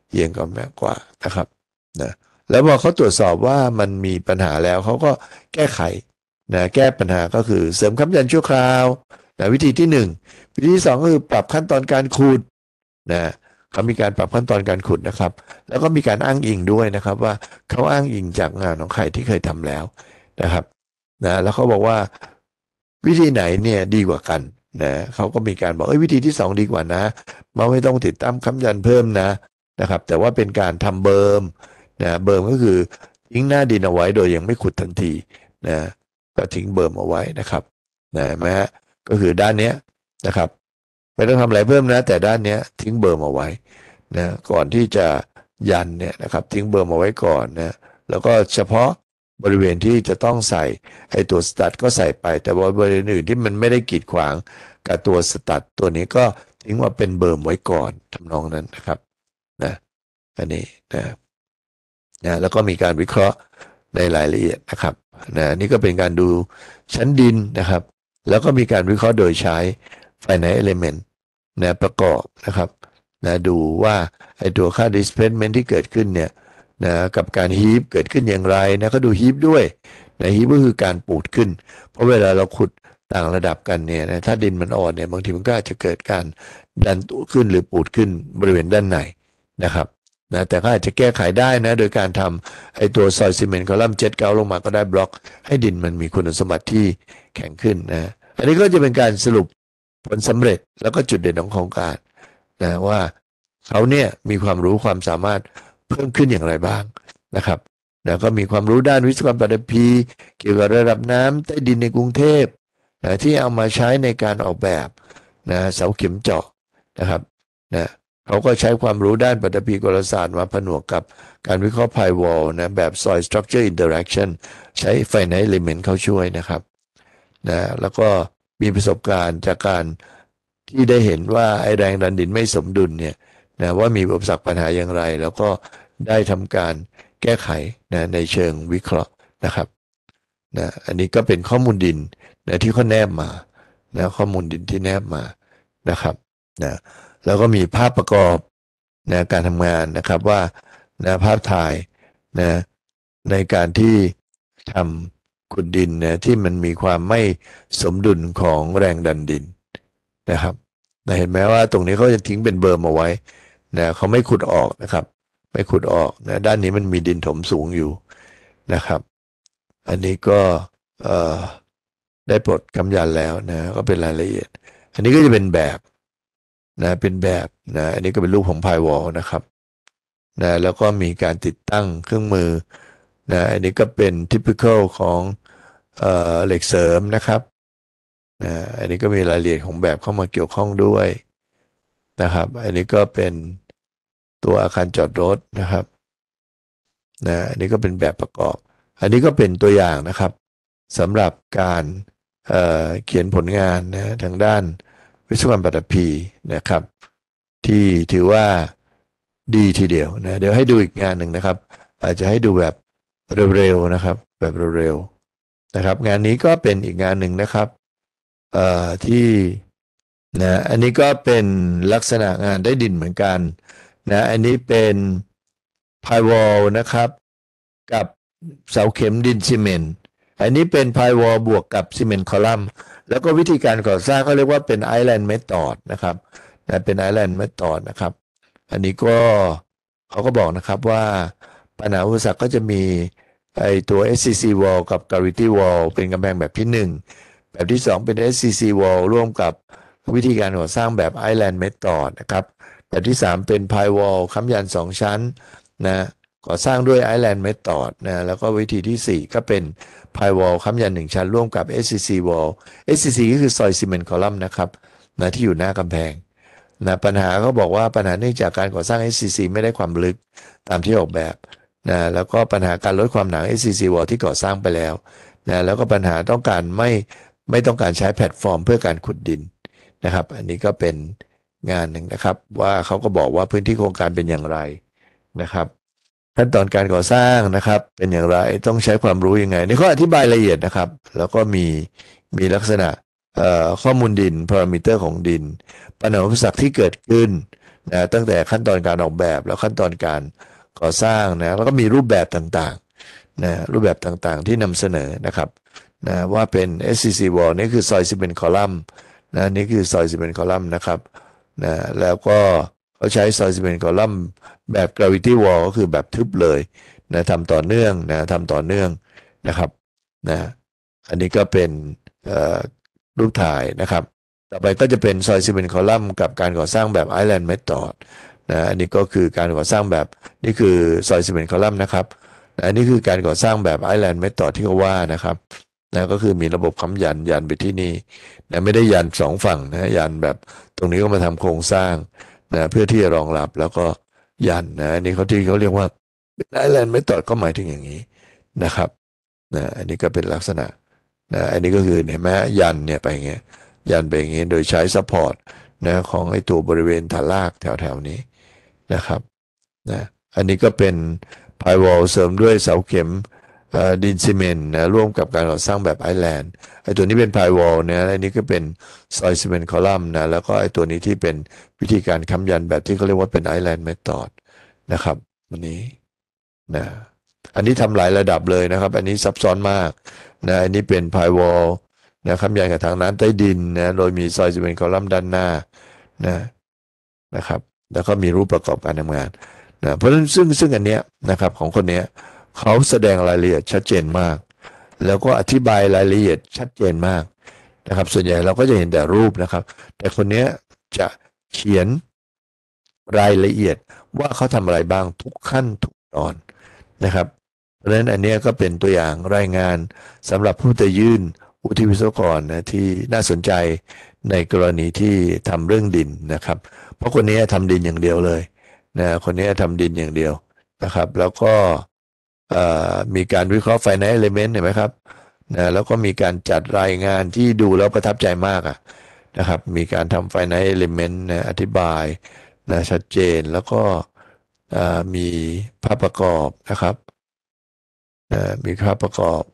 เอียงก่อนมากกว่านะครับนะแล้วพอเขาตรวจสอบว่ามันมีปัญหาแล้วเขาก็แก้ไขนะแก้ปัญหาก็คือเสริมค้ำยันชั่วคราวนะวิธีที่หนึ่งวิธีที่สองก็คือปรับขั้นตอนการขุดนะเขามีการปรับขั้นตอนการขุดนะครับแล้วก็มีการอ้างอิงด้วยนะครับว่าเขาอ้างอิงจากงานของใครที่เคยทำแล้วนะครับนะแล้วเขาบอกว่าวิธีไหนเนี่ยดีกว่ากันนะเขาก็มีการบอกวิธีที่สองดีกว่านะไม่ต้องติดตั้งค้ำยันเพิ่มนะครับแต่ว่าเป็นการทำเบิร์มนะเบิร์มก็คือทิ้งหน้าดินเอาไว้โดยยังไม่ขุดทันทีนะก็ทิ้งเบิร์มเอาไว้นะครับนะเห็นไหมฮะก็คือด้านเนี้ยนะครับไม่ต้องทำอะไรเพิ่มนะแต่ด้านเนี้ยทิ้งเบิร์มเอาไว้นะก่อนที่จะยันเนี่ยนะครับทิ้งเบิร์มเอาไว้ก่อนนะแล้วก็เฉพาะบริเวณที่จะต้องใส่ไอ้ตัวสตัดก็ใส่ไปแต่ว่าบริเวณอื่นที่มันไม่ได้กีดขวางกับตัวสตัดตัวนี้ก็ทิ้งว่าเป็นเบิร์มไว้ก่อนทำนองนั้นนะครับนะอันนี้นะแล้วก็มีการวิเคราะห์ในรายละเอียดนะครับนะนี่ก็เป็นการดูชั้นดินนะครับแล้วก็มีการวิเคราะห์โดยใช้ finite element นะประกอบนะครับนะดูว่าไอ้ตัวค่า displacement ที่เกิดขึ้นเนี่ยนะกับการฮีฟเกิดขึ้นอย่างไรนะก็ดูฮีฟด้วยนะฮีฟก็คือการปูดขึ้นเพราะเวลาเราขุดต่างระดับกันเนี่ยนะถ้าดินมันอ่อนเนี่ยบางทีมันก็อาจจะเกิดการดันตัวขึ้นหรือปูดขึ้นบริเวณด้านในนะครับนะแต่ก็อาจจะแก้ไขได้นะโดยการทำไอ้ตัวซอยซีเมนต์คอลัมน์เจ็ตเกาลงมาก็ได้บล็อกให้ดินมันมีคุณสมบัติที่แข็งขึ้นนะอันนี้ก็จะเป็นการสรุปผลสำเร็จแล้วก็จุดเด่นของโครงการนะว่าเขาเนี่ยมีความรู้ความสามารถเพิ่มขึ้นอย่างไรบ้างนะครับนะก็มีความรู้ด้านวิศวกรรมปฐพีเกี่ยวกับระดับน้ำใต้ดินในกรุงเทพนะที่เอามาใช้ในการออกแบบนะเสาเข็มเจาะนะครับนะเขาก็ใช้ความรู้ด้านปฐพีกลศาสตร์มาผนวกกับการวิเคราะห์ Pi wall นะแบบ soil structure interaction ใช้ finite element เข้าช่วยนะครับนะแล้วก็มีประสบการณ์จากการที่ได้เห็นว่าไอแรงดันดินไม่สมดุลเนี่ยนะว่ามีอุปสรรคปัญหาอย่างไรแล้วก็ได้ทำการแก้ไขนะในเชิงวิเคราะห์นะครับนะอันนี้ก็เป็นข้อมูลดินนะที่เขาแนบมานะข้อมูลดินที่แนบมานะครับนะแล้วก็มีภาพประกอบนะการทำงานนะครับว่านะภาพถ่ายนะในการที่ทำขุดดินนะที่มันมีความไม่สมดุลของแรงดันดินนะครับนะเห็นไหมว่าตรงนี้เขาจะทิ้งเป็นเบิร์มเอาไว้นะเขาไม่ขุดออกนะครับไม่ขุดออกนะด้านนี้มันมีดินถมสูงอยู่นะครับอันนี้ก็ได้ปลดกำยันแล้วนะก็เป็นรายละเอียดอันนี้ก็จะเป็นแบบนะเป็นแบบนะอันนี้ก็เป็นรูปของ Pi wall นะครับนะแล้วก็มีการติดตั้งเครื่องมือนะอันนี้ก็เป็น typical ของเหล็กเสริมนะครับนะอันนี้ก็มีรายละเอียดของแบบเข้ามาเกี่ยวข้องด้วยนะครับอันนี้ก็เป็นตัวอาคารจอดรถนะครับนะอันนี้ก็เป็นแบบประกอบอันนี้ก็เป็นตัวอย่างนะครับสำหรับการเขียนผลงานนะทางด้านวิศวกรรมปฐพีนะครับที่ถือว่าดีทีเดียวนะเดี๋ยวให้ดูอีกงานหนึ่งนะครับอาจจะให้ดูแบบเร็วๆนะครับแบบเร็วๆนะครับงานนี้ก็เป็นอีกงานหนึ่งนะครับที่นะอันนี้ก็เป็นลักษณะงานได้ดินเหมือนกันนะอันนี้เป็น Pi wall นะครับกับเสาเข็มดินซีเมนต์อันนี้เป็น Pi wall บวกกับซีเมนต์คอลัมน์แล้วก็วิธีการก่อสร้างเขาเรียกว่าเป็น Island Method นะครับนะเป็น Island Method นะครับอันนี้ก็เขาก็บอกนะครับว่าปัญหาอุปสรรคก็จะมีไอตัว SCC wall กับ gravity wall เป็นกำแพงแบบที่1แบบที่2เป็น SCC wall ร่วมกับวิธีการก่อสร้างแบบ Island Method นะครับแบบที่3เป็น Pi wall ค้ำยัน2ชั้นนะก่อสร้างด้วย Island Method นะแล้วก็วิธีที่4ก็เป็น Pi wall ค้ำยัน1ชั้นร่วมกับ SCC wall SCC ก็คือ Soil Cement Column นะครับนะที่อยู่หน้ากำแพงนะปัญหาเขาบอกว่าปัญหาเนื่องจากการก่อสร้าง SCC ไม่ได้ความลึกตามที่ออกแบบนะแล้วก็ปัญหาการลดความหนา SCC wall ที่ก่อสร้างไปแล้วนะแล้วก็ปัญหาต้องการไม่ต้องการใช้แพลตฟอร์มเพื่อการขุดดินนะครับอันนี้ก็เป็นงานหนึ่งนะครับว่าเขาก็บอกว่าพื้นที่โครงการเป็นอย่างไรนะครับขั้นตอนการก่อสร้างนะครับเป็นอย่างไรต้องใช้ความรู้ยังไงนี่เขาอธิบายละเอียดนะครับแล้วก็มีลักษณะข้อมูลดินพารามิเตอร์ของดินปัญหาอุปสรรคที่เกิดขึ้นนะตั้งแต่ขั้นตอนการออกแบบแล้วขั้นตอนการก่อสร้างนะแล้วก็มีรูปแบบต่างๆนะรูปแบบต่างๆที่นำเสนอนะครับนะว่าเป็น SCC Wall นี่คือซอยซีเมนต์คอลัมน์นะนี่คือซอยซีเมนต์คอลัมน์นะครับนะแล้วก็เขาใช้ซอยซีเมนต์คอลัมน์แบบ Gravity Wall ก็คือแบบทึบเลยนะทำต่อเนื่องนะทำต่อเนื่องนะครับนะอันนี้ก็เป็นรูปถ่ายนะครับต่อไปก็จะเป็นซอยซีเมนต์คอลัมน์กับการก่อสร้างแบบ Island Method นะอันนี้ก็คือการก่อสร้างแบบนี่คือซอยซีเมนต์คอลัมน์นะครับอันนี้คือการก่อสร้างแบบ Island Method ที่เขาว่านะครับนะก็คือมีระบบค้ำยันไปที่นี่นะไม่ได้ยันสองฝั่งนะยันแบบตรงนี้ก็มาทำโครงสร้างนะเพื่อที่จะรองรับแล้วก็ยันนะอันนี้เขาที่เขาเรียกว่า Island Method ก็หมายถึงอย่างนี้นะครับนะอันนี้ก็เป็นลักษณะนะอันนี้ก็คือเห็นไหมยันเนี่ยไปอย่างเงี้ยยันไปอย่างเงี้ยโดยใช้ซัพพอร์ตนะของไอ้ตัวบริเวณฐานรากแถวๆนี้นะครับนะอันนี้ก็เป็นพายวอลเสริมด้วยเสาเข็มดินซีเมนต์นะร่วมกับการก่อสร้างแบบไอแลนด์ไอ้ตัวนี้เป็นพายวอลนะอันนี้ก็เป็นซอยซีเมนต์คอลัมน์นะแล้วก็ไอ้ตัวนี้ที่เป็นวิธีการค้ำยันแบบที่เขาเรียกว่าเป็นไอแลนด์เมธอดนะครับวันนี้นะอันนี้ทำหลายระดับเลยนะครับอันนี้ซับซ้อนมากนะอันนี้เป็นพายวอลนะค้ำยันกับทางน้ำใต้ดินนะโดยมีซอยซีเมนต์คอลัมน์ด้านหน้านะครับแล้วก็มีรูปประกอบการทำงานนะเพราะฉะนั้นซึ่งอันเนี้ยนะครับของคนเนี้ยเขาแสดงรายละเอียดชัดเจนมากแล้วก็อธิบายรายละเอียดชัดเจนมากนะครับส่วนใหญ่เราก็จะเห็นแต่รูปนะครับแต่คนเนี้ยจะเขียนรายละเอียดว่าเขาทำอะไรบ้างทุกขั้นทุกตอนนะครับเพราะฉะนั้นอันเนี้ยก็เป็นตัวอย่างรายงานสำหรับผู้จะยื่นวุฒิวิศวกรนะที่น่าสนใจในกรณีที่ทำเรื่องดินนะครับเพราะคนนี้ทำดินอย่างเดียวเลยนะคนนี้ทำดินอย่างเดียวนะครับแล้วก็มีการวิเคราะห์ Finance Element เห็นไหมครับนะแล้วก็มีการจัดรายงานที่ดูแล้วประทับใจมากนะครับมีการทำ Finance Element นะอธิบายนะชัดเจนแล้วก็มีภาพประกอบนะครับมีภาพประกอบ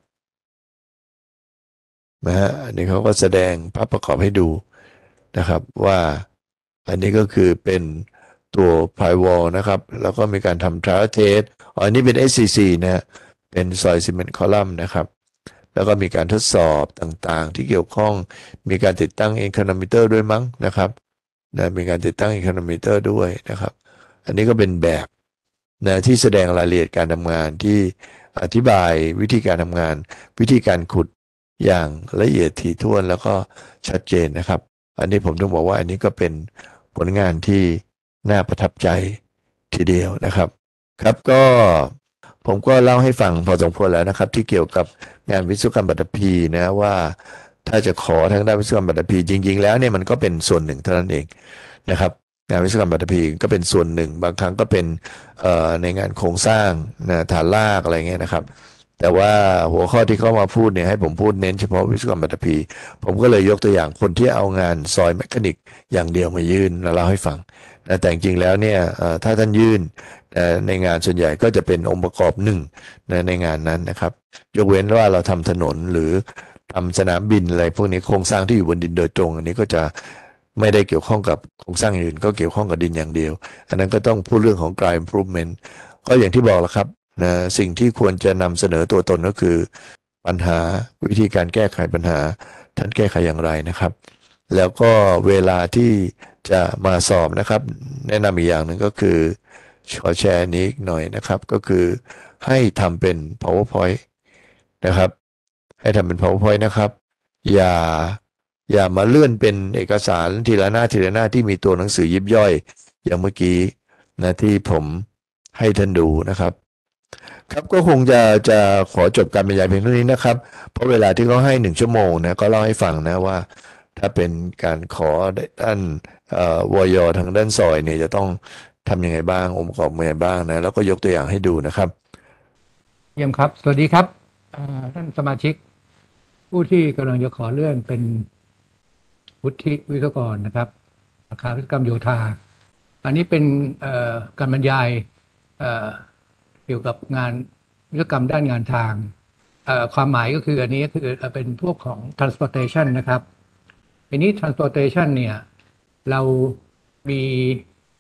นะฮะอันนี้เขาก็แสดงภาพประกอบให้ดูนะครับว่าอันนี้ก็คือเป็นตัว Firewall นะครับแล้วก็มีการทำ Trial Test อันนี้เป็น SCC นะเป็นซอยซีเมนต์คอลัมน์นะครับแล้วก็มีการทดสอบต่างๆที่เกี่ยวข้องมีการติดตั้ง Econometer ด้วยมั้งนะครับนะมีการติดตั้ง Econometer ด้วยนะครับอันนี้ก็เป็นแบบนะที่แสดงรายละเอียดการทำงานที่อธิบายวิธีการทำงานวิธีการขุดอย่างละเอียดถี่ถ้วนแล้วก็ชัดเจนนะครับอันนี้ผมต้องบอกว่าอันนี้ก็เป็นผลงานที่น่าประทับใจทีเดียวนะครับครับก็ผมก็เล่าให้ฟังพอสมควรแล้วนะครับที่เกี่ยวกับงานวิศวกรรมปัตภีนะว่าถ้าจะขอทางด้านวิศวกรรมปัตภีจริงๆแล้วเนี่ยมันก็เป็นส่วนหนึ่งเท่านั้นเองนะครับงานวิศวกรรมปัตภีก็เป็นส่วนหนึ่งบางครั้งก็เป็นในงานโครงสร้างนะฐานรากอะไรเงี้ยนะครับแต่ว่าหัวข้อที่เขามาพูดเนี่ยให้ผมพูดเน้นเฉพาะวิศวกรรมปัตภีผมก็เลยยกตัวอย่างคนที่เอางานซอยแมคานิกอย่างเดียวมายื่นแล้วเล่าให้ฟังนะแต่จริงๆแล้วเนี่ยถ้าท่านยื่นในงานส่วนใหญ่ก็จะเป็นองค์ประกอบหนึ่งในงานนั้นนะครับยกเว้นว่าเราทำถนนหรือทำสนามบินอะไรพวกนี้โครงสร้างที่อยู่บนดินโดยตรงอันนี้ก็จะไม่ได้เกี่ยวข้องกับโครงสร้างอื่นก็เกี่ยวข้องกับดินอย่างเดียวอันนั้นก็ต้องพูดเรื่องของ ground improvement ก็อย่างที่บอกแล้วครับนะสิ่งที่ควรจะนำเสนอตัวตนก็คือปัญหาวิธีการแก้ไขปัญหาท่านแก้ไขอย่างไรนะครับแล้วก็เวลาที่จะมาสอบนะครับแนะนำอีกอย่างหนึ่งก็คือขอแชร์นี้หน่อยนะครับก็คือให้ทำเป็น PowerPoint นะครับให้ทำเป็น PowerPoint นะครับอย่ามาเลื่อนเป็นเอกสารทีละหน้าที่มีตัวหนังสือยิบย่อยอย่างเมื่อกี้นะที่ผมให้ท่านดูนะครับครับก็คงจะขอจบการบรรยายเพียงเท่านี้นะครับเพราะเวลาที่เขาให้1 ชั่วโมงนะก็เล่าให้ฟังนะว่าถ้าเป็นการขอด้านวยทางด้านซอยเนี่ยจะต้องทำยังไงบ้างองค์ประกอบยังไงบ้างนะแล้วก็ยกตัวอย่างให้ดูนะครับเยี่ยมครับสวัสดีครับท่านสมาชิกผู้ที่กำลังจะขอเลื่อนเป็นวุฒิวิศวกรนะครับสาขาวิศวกรรมโยธาอันนี้เป็นการบรรยายเกี่ยวกับงานวิศวกรรมด้านงานทางความหมายก็คืออันนี้คือเป็นพวกของ transportation นะครับทีนี้ transportation เนี่ยเรามี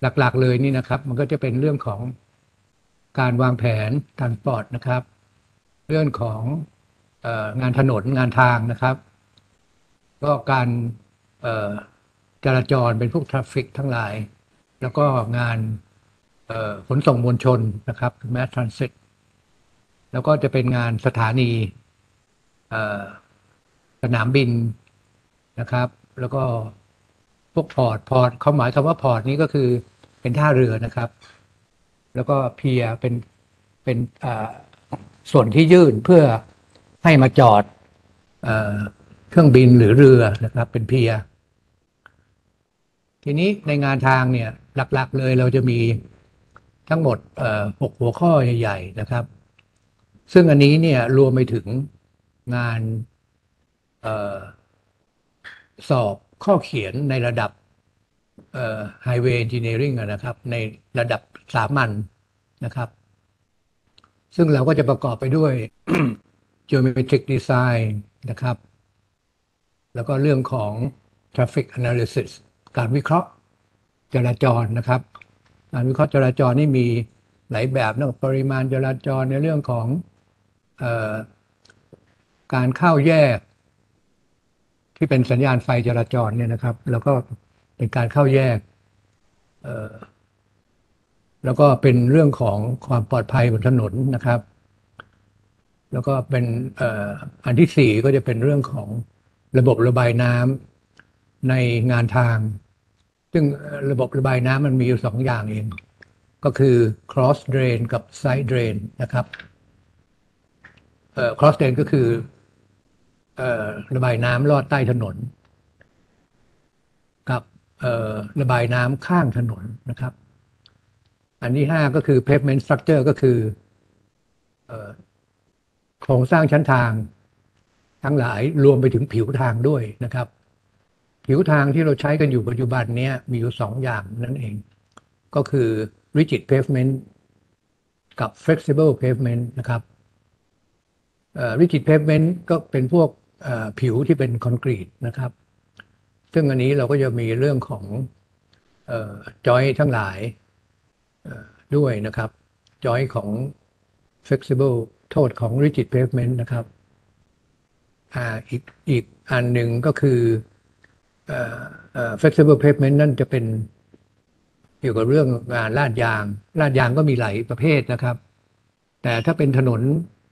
หลักๆเลยนี่นะครับมันก็จะเป็นเรื่องของการวางแผนการปลอดนะครับเรื่องของงานถนนงานทางนะครับก็การเอ่อจราจรเป็นพวกทราฟฟิกทั้งหลายแล้วก็งานขนส่งมวลชนนะครับแมสทรานสิตแล้วก็จะเป็นงานสถานีสนามบินนะครับแล้วก็พวกพอร์ตเขาหมายคำว่าพอร์ตนี้ก็คือเป็นท่าเรือนะครับแล้วก็เพียเป็นส่วนที่ยื่นเพื่อให้มาจอดเครื่องบินหรือเรือนะครับเป็นเพียทีนี้ในงานทางเนี่ยหลักๆเลยเราจะมีทั้งหมด6หัวข้อใหญ่ๆนะครับซึ่งอันนี้เนี่ยรวมไปถึงงานสอบข้อเขียนในระดับHighway Engineering นะครับในระดับสามัญนะครับซึ่งเราก็จะประกอบไปด้วย Geometric Design นะครับแล้วก็เรื่องของ Traffic Analysis การวิเคราะห์จราจรนะครับการวิเคราะห์จราจรนี่มีหลายแบบนะปริมาณจราจรในเรื่องของการเข้าแยกที่เป็นสัญญาณไฟจราจรเนี่ยนะครับแล้วก็เป็นการเข้าแยกแล้วก็เป็นเรื่องของความปลอดภัยบนถนนนะครับแล้วก็เป็นอันที่สี่ก็จะเป็นเรื่องของระบบระบายน้ำในงานทางซึ่งระบบระบายน้ำมันมีอยู่สองอย่างเองก็คือ cross drain กับ side drain นะครับ cross drain ก็คือระบายน้ำลอดใต้ถนนกับระบายน้ำข้างถนนนะครับอันที่ห้าก็คือ pavement structure ก็คือโครงสร้างชั้นทางทั้งหลายรวมไปถึงผิวทางด้วยนะครับผิวทางที่เราใช้กันอยู่ปัจจุบันนี้มีอยู่สองอย่างนั่นเองก็คือ rigid pavement กับ flexible pavement นะครับrigid pavement ก็เป็นพวกผิวที่เป็นคอนกรีตนะครับซึ่งอันนี้เราก็จะมีเรื่องของจอยทั้งหลายด้วยนะครับจอยของ flexible โทษของ rigid pavement นะครับอีกอันหนึ่งก็คือflexible pavement นั่นจะเป็นเกี่ยวกับเรื่องงานลาดยางก็มีหลายประเภทนะครับแต่ถ้าเป็นถนน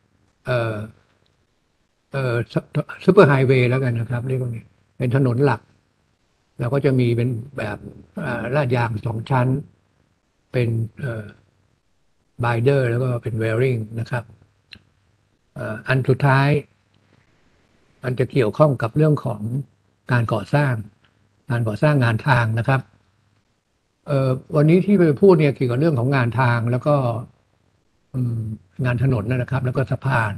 ซูเปอร์ไฮเวย์แล้วกันนะครับเรียกว่าไงเป็นถนนหลักเราก็จะมีเป็นแบบลาดยางสองชั้นเป็นไบเดอร์แล้วก็เป็นเวริงนะครับอันสุดท้ายมันจะเกี่ยวข้องกับเรื่องของการก่อสร้างงานทางนะครับวันนี้ที่ไปพูดเนี่ยเกี่ยวกับเรื่องของงานทางแล้วก็งานถนนนะครับแล้วก็สะพาน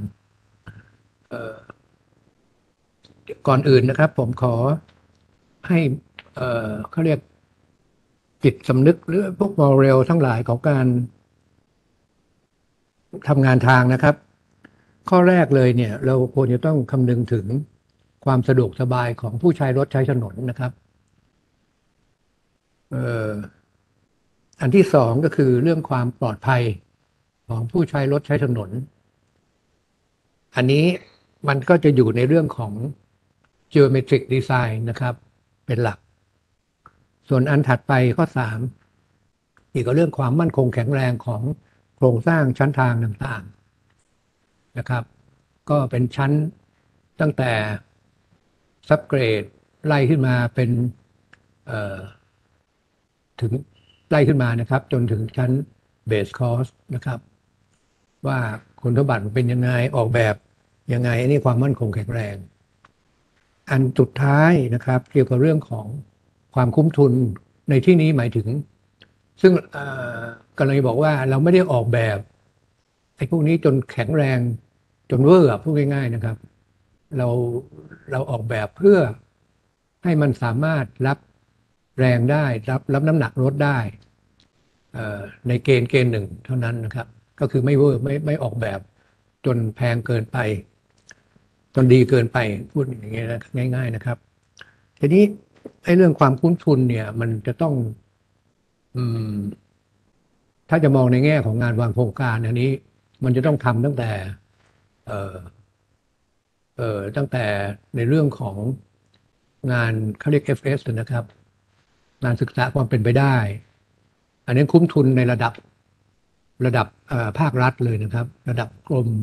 ก่อนอื่นนะครับผมขอให้เขาเรียกจิตสำนึกหรือพวกมอรัลทั้งหลายของการทำงานทางนะครับข้อแรกเลยเนี่ยเราควรจะต้องคำนึงถึงความสะดวกสบายของผู้ใช้รถใช้ถนนนะครับอันที่สองก็คือเรื่องความปลอดภัยของผู้ใช้รถใช้ถนนอันนี้มันก็จะอยู่ในเรื่องของ geometric design นะครับเป็นหลักส่วนอันถัดไปข้อ3เกี่ยวกับเรื่องความมั่นคงแข็งแรงของโครงสร้างชั้นทางต่างๆนะครับก็เป็นชั้นตั้งแต่ซับเกรดไล่ขึ้นมาเป็นถึงไล่ขึ้นมานะครับจนถึงชั้นเบสคอร์สนะครับว่าคุณสมบัติมันเป็นยังไงออกแบบยังไงอันนี้ความมั่นคงแข็งแรงอันสุดท้ายนะครับเกี่ยวกับเรื่องของความคุ้มทุนในที่นี้หมายถึงซึ่งกำลังจะบอกว่าเราไม่ได้ออกแบบไอ้พวกนี้จนแข็งแรงจนเวอร์พูดง่ายๆนะครับเราออกแบบเพื่อให้มันสามารถรับแรงได้รับน้ำหนักรถได้ในเกณฑ์หนึ่งเท่านั้นนะครับก็คือไม่เวอร์ไม่ออกแบบจนแพงเกินไปจนดีเกินไปพูดอย่างเงี้ยนะง่ายๆนะครับทีนี้ไอ้เรื่องความคุ้มทุนเนี่ยมันจะต้องอืมถ้าจะมองในแง่ของงานวางโครงการอันนี้ มันจะต้องทำตั้งแต่เอ่อตั้งแต่ในเรื่องของงานเขาเรียก FS นะครับงานศึกษาความเป็นไปได้ อันนี้คุ้มทุนในระดับภาครัฐเลยนะครับ ระดับกรม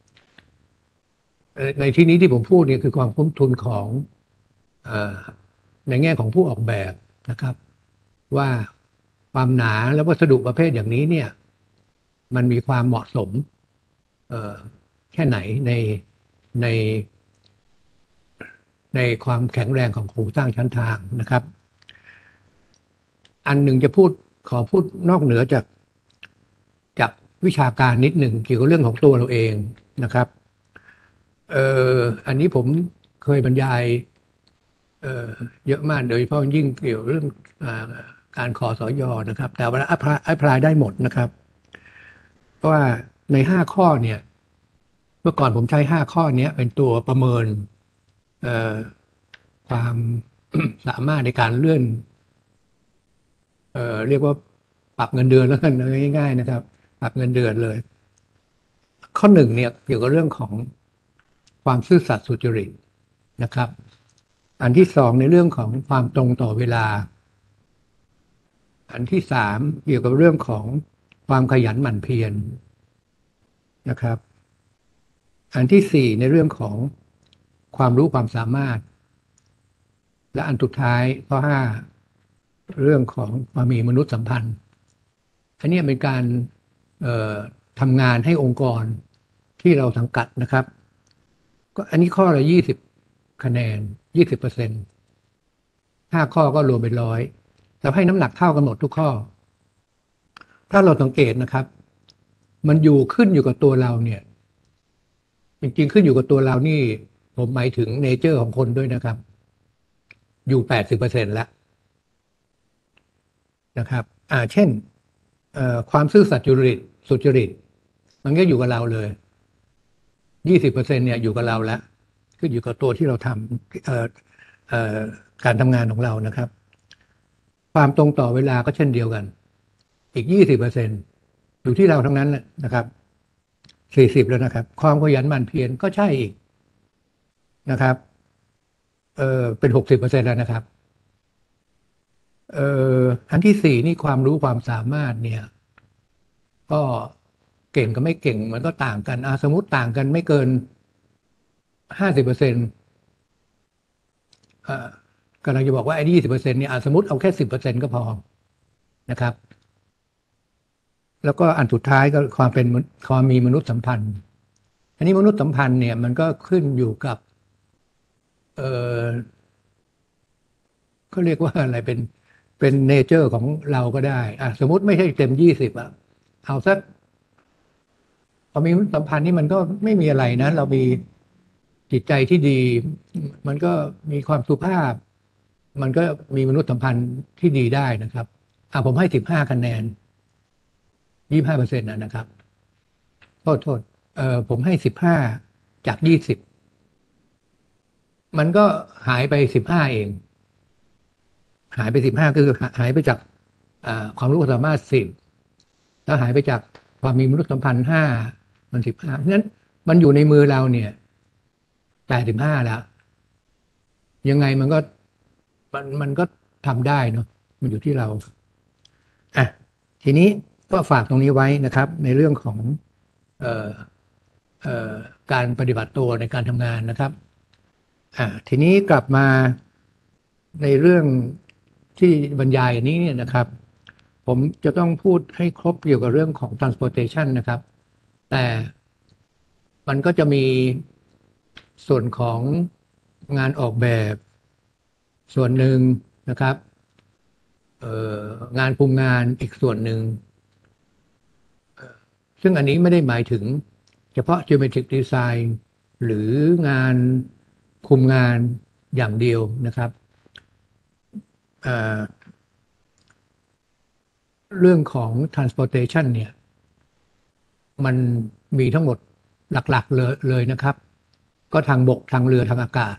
ในที่นี้ที่ผมพูดเนี่ยคือความคุ้มทุนของเอ่อในแง่ของผู้ออกแบบนะครับ ว่าความหนาและวัสดุประเภทอย่างนี้เนี่ย มันมีความเหมาะสมเอ่อแค่ไหนในในความแข็งแรงของโครงสร้างชั้นทางนะครับ อันหนึ่งจะขอพูดนอกเหนือจากวิชาการนิดหนึ่งเกี่ยวกับเรื่องของตัวเราเองนะครับอันนี้ผมเคยบรรยายเยอะมากโดยเฉพาะยิ่งเกี่ยวเรื่องการขอสอยนะครับ แต่ว่าอัพลายได้หมดนะครับเพราะว่าใน5 ข้อเนี่ยเมื่อก่อนผมใช้5 ข้อนี้เป็นตัวประเมินเอ่อความ สามารถในการเลื่อนเรียกว่าปรับเงินเดือนแล้วกันง่ายๆนะครับปรับเงินเดือนเลย ข้อ 1เนี่ยเกี่ยวกับเรื่องของความซื่อสัตย์สุจริตนะครับ อันที่ 2ในเรื่องของความตรงต่อเวลา อันที่ 3เกี่ยวกับเรื่องของความขยันหมั่นเพียรนะครับ อันที่ 4ในเรื่องของความรู้ความสามารถ และอันสุดท้ายข้อ 5เรื่องของความมีมนุษยสัมพันธ์ อันนี้เป็นการทำงานให้องค์กรที่เราสังกัดนะครับก็อันนี้ข้อละ20 คะแนน 20% 5 ข้อก็รวมเป็น100แต่ให้น้ำหนักเท่ากันหมดทุกข้อ ถ้าเราสังเกตนะครับ มันขึ้นอยู่กับตัวเราเนี่ยจริงๆขึ้นอยู่กับตัวเรานี่ผมหมายถึงเนเจอร์ของคนด้วยนะครับ อยู่ 80%แล้วนะครับเช่นความซื่อสัตย์สุจริตมันก็อยู่กับเราเลย20%เนี่ยอยู่กับเราแล้วขึ้นอยู่กับตัวที่เราทำการทำงานของเรานะครับ ความตรงต่อเวลาก็เช่นเดียวกัน อีก20%อยู่ที่เราทั้งนั้นนะครับ40แล้วนะครับ ความขยันหมั่นเพียรก็ใช่อีกนะครับเป็น60%แล้วนะครับอันที่ 4นี่ความรู้ความสามารถเนี่ยก็เก่งกับไม่เก่งมันก็ต่างกันสมมติต่างกันไม่เกิน50%กำลังจะบอกว่าไอ้20%เนี่ยสมมติเอาแค่10%ก็พอนะครับ แล้วก็อันสุดท้ายก็ความมีมนุษยสัมพันธ์ อันนี้มนุษยสัมพันธ์เนี่ยมันก็ขึ้นอยู่กับเขาเรียกว่าอะไรเป็นเนเจอร์ของเราก็ได้สมมติไม่ใช่เต็ม20เอาสักพอมีมนุษยสัมพันธ์นี่มันก็ไม่มีอะไรนะเรามีจิตใจที่ดี มันก็มีความสุภาพ มันก็มีมนุษยสัมพันธ์ที่ดีได้นะครับผมให้15 คะแนน25%นะครับโทษผมให้15จาก20มันก็หายไป15เองหายไป15คือหายไปจากความรู้ความสามารถ10แล้วหายไปจากความมีมนุษยสัมพันธ์5มัน15เพราะฉะนั้นมันอยู่ในมือเราเนี่ย85แล้วยังไงมันก็ทำได้เนาะมันอยู่ที่เราทีนี้ก็ฝากตรงนี้ไว้นะครับ ในเรื่องของเอ่อการปฏิบัติตัวในการทำงานนะครับทีนี้กลับมาในเรื่องที่บรรยายนี้เนี่ยนะครับ ผมจะต้องพูดให้ครบเกี่ยวกับเรื่องของ transportation นะครับ แต่มันก็จะมีส่วนของงานออกแบบส่วนหนึ่งนะครับงานคุมงานอีกส่วนหนึ่งซึ่งอันนี้ไม่ได้หมายถึงเฉพาะ geometric design หรืองานคุมงานอย่างเดียวนะครับเรื่องของ transportation เนี่ยมันมีทั้งหมดหลักๆเลยนะครับ ก็ทางบกทางเรือทางอากาศ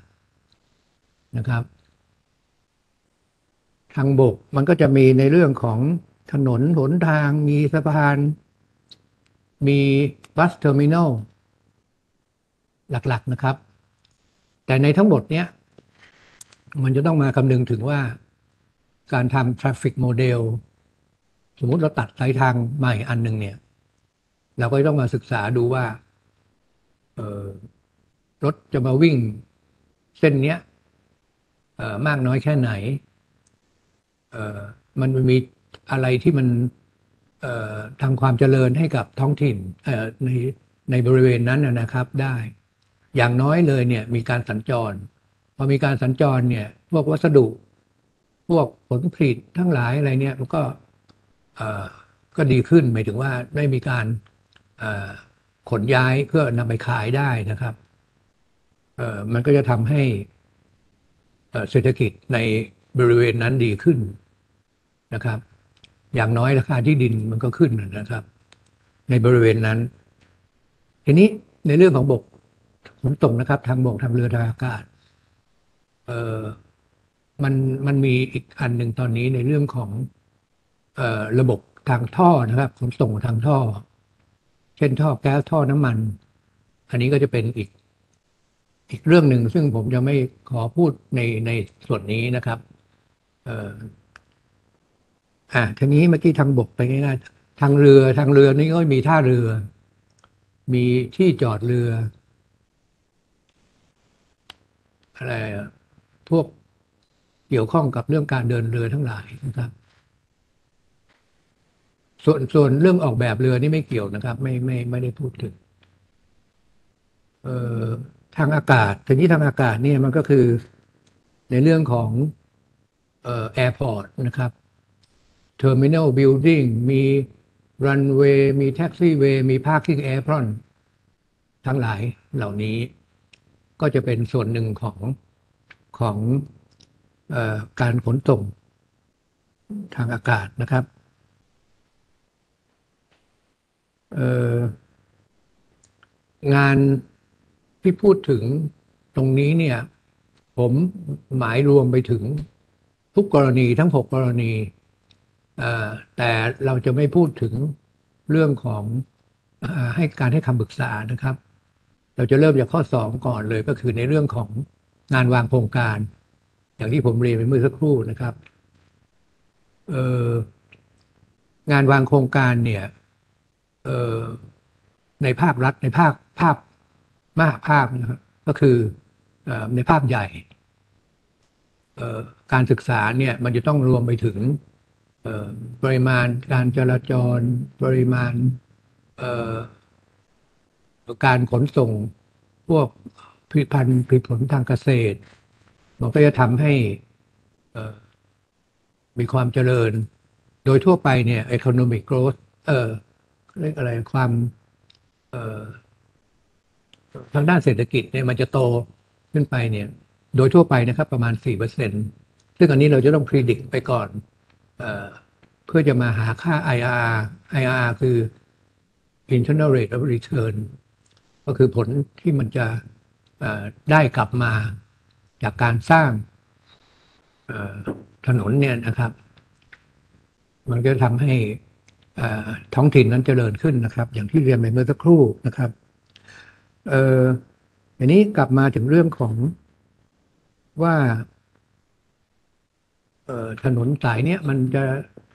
นะครับ ทางบกมันก็จะมีในเรื่องของถนนหนทางมีสะพาน มีบัสเทอร์มินอลหลักๆนะครับ แต่ในทั้งหมดเนี้ยมันจะต้องมาคำนึงถึงว่าการทำ traffic model สมมุติเราตัดสายทางใหม่อันหนึ่งเนี่ย เราก็ต้องมาศึกษาดูว่า เอ่อรถจะมาวิ่งเส้นเนี้ยมากน้อยแค่ไหนมันมีอะไรที่มันทำความเจริญให้กับท้องถิ่นในบริเวณนั้นนะครับได้ อย่างน้อยเลยเนี่ยมีการสัญจร พอมีการสัญจรเนี่ยพวกวัสดุ พวกผลผลิตทั้งหลายอะไรเนี่ยมันเอ่อก็ดีขึ้นหมายถึงว่าได้มีการขนย้ายเพื่อนำไปขายได้นะครับมันก็จะทำให้เศรษฐกิจในบริเวณนั้นดีขึ้นนะครับ อย่างน้อยราคาที่ดินมันก็ขึ้นนะครับ ในบริเวณนั้น ทีนี้ในเรื่องของบกขนส่งนะครับ ทางบกทางเรือทางอากาศเอ่อมันมีอีกอันหนึ่งตอนนี้ในเรื่องของระบบทางท่อนะครับขนส่งทางท่อ เช่นท่อแก๊สท่อน้ำมัน อันนี้ก็จะเป็นอีกเรื่องหนึ่งซึ่งผมจะไม่ขอพูดในส่วนนี้นะครับทีนี้เมื่อกี้ทางบกไปง่ายๆทางเรือนี่ก็มีท่าเรือ มีที่จอดเรืออะไรพวกเกี่ยวข้องกับเรื่องการเดินเรือทั้งหลายนะครับ ส่วนเรื่องออกแบบเรือนี่ไม่เกี่ยวนะครับ ไม่ได้พูดถึงเอ่อทางอากาศทีนี้ทางอากาศเนี่ยมันก็คือในเรื่องของแอร์พอร์ตนะครับ Terminal Building มีรันเวย์มีแท็กซี่เวย์มีพาร์กิ้งแอร์พรอนทั้งหลายเหล่านี้ ก็จะเป็นส่วนหนึ่งของการขนส่งทางอากาศนะครับงานที่พูดถึงตรงนี้เนี่ย ผมหมายรวมไปถึงทุกกรณีทั้ง6 กรณีแต่เราจะไม่พูดถึงเรื่องของให้คำปรึกษานะครับ เราจะเริ่มจากข้อ2ก่อนเลยก็คือในเรื่องของงานวางโครงการ อย่างที่ผมเรียนไปเมื่อสักครู่นะครับงานวางโครงการเนี่ยในภาครัฐในภาคมหาภาคนะครับก็คือในภาพใหญ่การศึกษาเนี่ยมันจะต้องรวมไปถึงปริมาณการจราจรปริมาณการขนส่งพวกผลิตภัณฑ์ผลิตผลทางเกษตรมันก็จะทำให้มีความเจริญโดยทั่วไปเนี่ย economic growth เรียกอะไรความทางด้านเศรษฐกิจเนี่ยมันจะโตขึ้นไปเนี่ยโดยทั่วไปนะครับประมาณ 4%ซึ่งอันนี้เราจะต้องพิจิตรไปก่อนเพื่อจะมาหาค่า IRR คือ internal rate of return ก็คือผลที่มันจะได้กลับมาจากการสร้างถนนเนี่ยนะครับ มันก็ทำให้ท้องถิ่นนั้นเจริญขึ้นนะครับ อย่างที่เรียนไปเมื่อสักครู่นะครับอันนี้กลับมาถึงเรื่องของว่าถนนสายเนี้ยมันจะ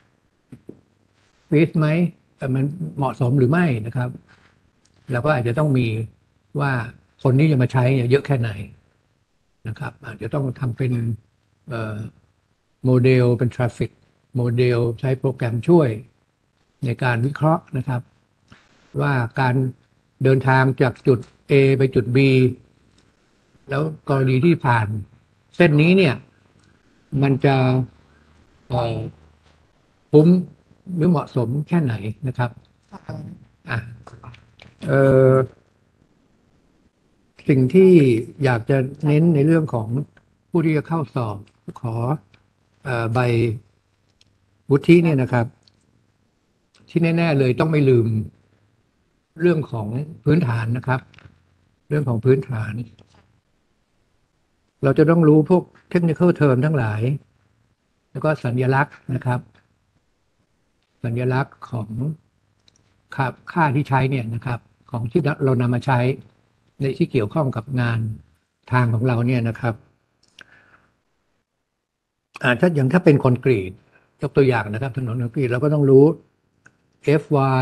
ฟีสไหมมันเหมาะสมหรือไม่นะครับเราก็อาจจะต้องมีว่าคนที่จะมาใช้เยอะแค่ไหนนะครับอาจจะต้องทำเป็นโมเดลเป็นทราฟฟิกโมเดลใช้โปรแกรมช่วยในการวิเคราะห์นะครับว่าการเดินทางจากจุด A ไปจุด B แล้วกรณีที่ผ่านเส้นนี้เนี่ยมันจะคุ้มหรือเหมาะสมแค่ไหนนะครับสิ่งที่อยากจะเน้นในเรื่องของผู้ที่จะเข้าสอบขอใบวุฒิเนี่ยนะครับ ที่แน่ๆเลยต้องไม่ลืมเรื่องของพื้นฐานนะครับ เรื่องของพื้นฐาน เราจะต้องรู้พวกเทคนิคอลเทอมทั้งหลาย แล้วก็สัญลักษณ์นะครับสัญลักษณ์ของค่าที่ใช้เนี่ยนะครับ ของที่เรานำมาใช้ในที่เกี่ยวข้องกับงานทางของเราเนี่ยนะครับถ้าเป็นคอนกรีตยกตัวอย่างนะครับถนนคอนกรีตเราก็ต้องรู้ FY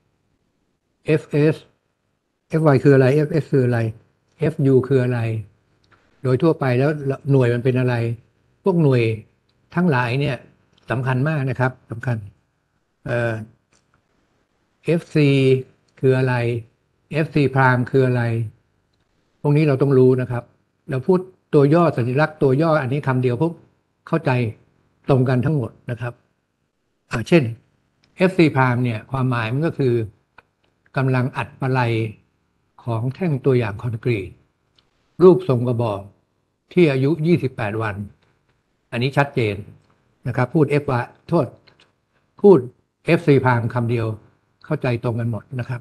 FS FY คืออะไร FS คืออะไร FU คืออะไร โดยทั่วไปแล้วหน่วยมันเป็นอะไร พวกหน่วยทั้งหลายเนี่ยสำคัญมากนะครับสำคัญเอ่อ FC คืออะไร FC prime คืออะไร พวกนี้เราต้องรู้นะครับ เราพูดตัวย่อสัญลักษณ์ตัวย่ออันนี้คำเดียวพวกเข้าใจตรงกันทั้งหมดนะครับเช่น FC prime เนี่ยความหมายมันก็คือกำลังอัดปะไลของแท่งตัวอย่างคอนกรีตรูปทรงกระบอกที่อายุ28วันอันนี้ชัดเจนนะครับพูด พูด FC prime คำเดียวเข้าใจตรงกันหมดนะครับ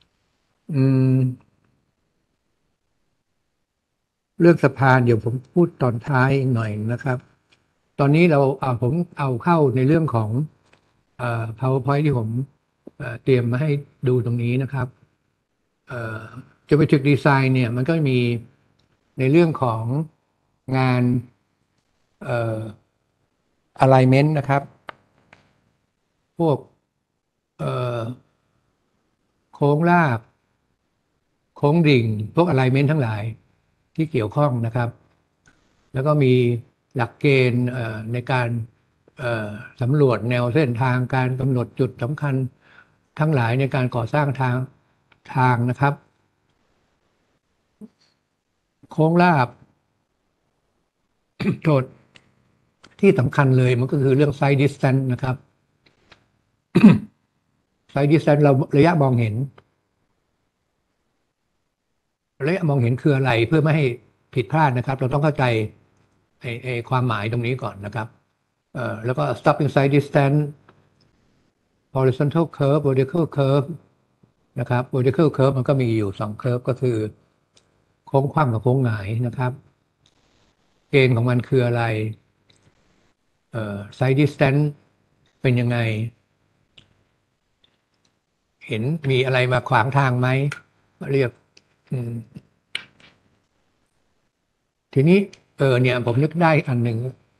เรื่องสะพานเดี๋ยวผมพูดตอนท้ายอีกหน่อยนะครับ ตอนนี้ผมเอาเข้าในเรื่องของPowerPoint ที่ผมเตรียมมาให้ดูตรงนี้นะครับGeometric Design เนี่ยมันก็มีในเรื่องของงานalignment นะครับ พวกโค้งราบโค้งดิ่งพวก alignment ทั้งหลายที่เกี่ยวข้องนะครับ แล้วก็มีหลักเกณฑ์ในการสำรวจแนวเส้นทางการกำหนดจุดสำคัญทั้งหลายในการก่อสร้างทางนะครับ โค้งราบ โจทย์ที่สำคัญเลยมันก็คือเรื่อง side distance นะครับ side distance เราระยะมองเห็นคืออะไรเพื่อไม่ให้ผิดพลาดนะครับ เราต้องเข้าใจความหมายตรงนี้ก่อนนะครับแล้วก็ stopping side distance horizontal curve vertical curve นะครับ vertical curve มันก็มีอยู่2 curve ก็คือโค้งคว่ำกับโค้งหงายนะครับเกณฑ์ของมันคืออะไรside distance เป็นยังไงเห็นมีอะไรมาขวางทางไหมเรียกทีนี้เนี่ยผมนึกได้อันหนึ่ง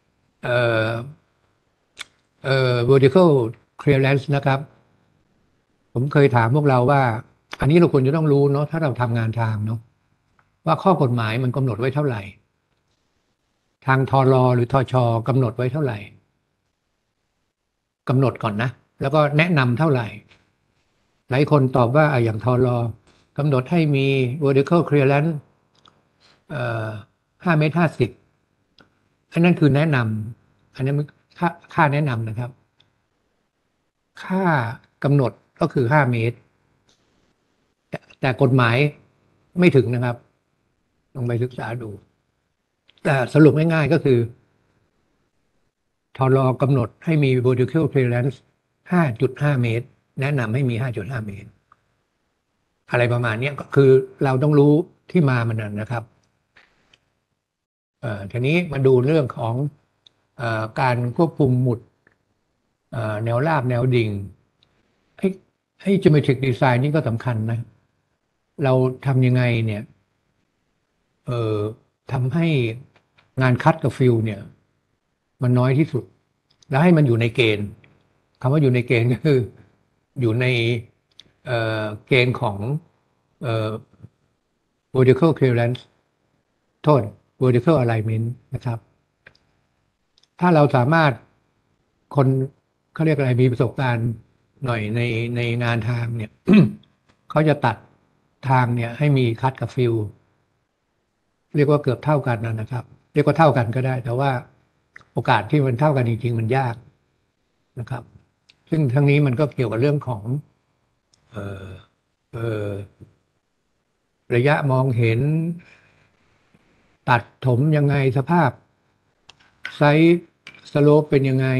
vertical clearance นะครับผมเคยถามพวกเราว่าอันนี้เราควรจะต้องรู้เนาะถ้าเราทำงานทางเนาะว่าข้อกฎหมายมันกำหนดไว้เท่าไหร่ทางทรหรือทชกำหนดไว้เท่าไหร่กำหนดก่อนนะแล้วก็แนะนำเท่าไหร่หลายคนตอบว่าอย่างทรกำหนดให้มี vertical clearance 5 เมตร 50อันนั้นคือแนะนำอันนั้นค่าแนะนำนะครับค่ากำหนดก็คือ5 เมตรแต่กฎหมายไม่ถึงนะครับลองไปศึกษาดูแต่สรุปง่ายๆก็คือทรกำหนดให้มี vertical clearance 5.5 เมตรแนะนำให้มี 5.5 เมตรอะไรประมาณนี้ก็คือเราต้องรู้ที่มามันนะครับทีนี้มาดูเรื่องของการควบคุมหมุดแนวราบแนวดิ่งให้ geometric design นี่ก็สำคัญนะเราทำยังไงเนี่ยทำให้งานคัดกับฟิลเนี่ยมันน้อยที่สุดแล้วให้มันอยู่ในเกณฑ์คำว่าอยู่ในเกณฑ์ก็คืออยู่ในเกณฑ์ของvertical clearance โทษ vertical alignment นะครับถ้าเราสามารถคนเขาเรียกอะไรมีประสบการณ์หน่อยในงานทางเนี่ย เขาจะตัดทางเนี่ยให้มีคัดกับฟิลเรียกว่าเกือบเท่ากันนะครับเรียกว่าเท่ากันก็ได้แต่ว่าโอกาสที่มันเท่ากันจริงๆมันยากนะครับซึ่งทั้งนี้มันก็เกี่ยวกับเรื่องของระยะมองเห็นตัดถมยังไงสภาพไซส์สโลปเป็นยังไง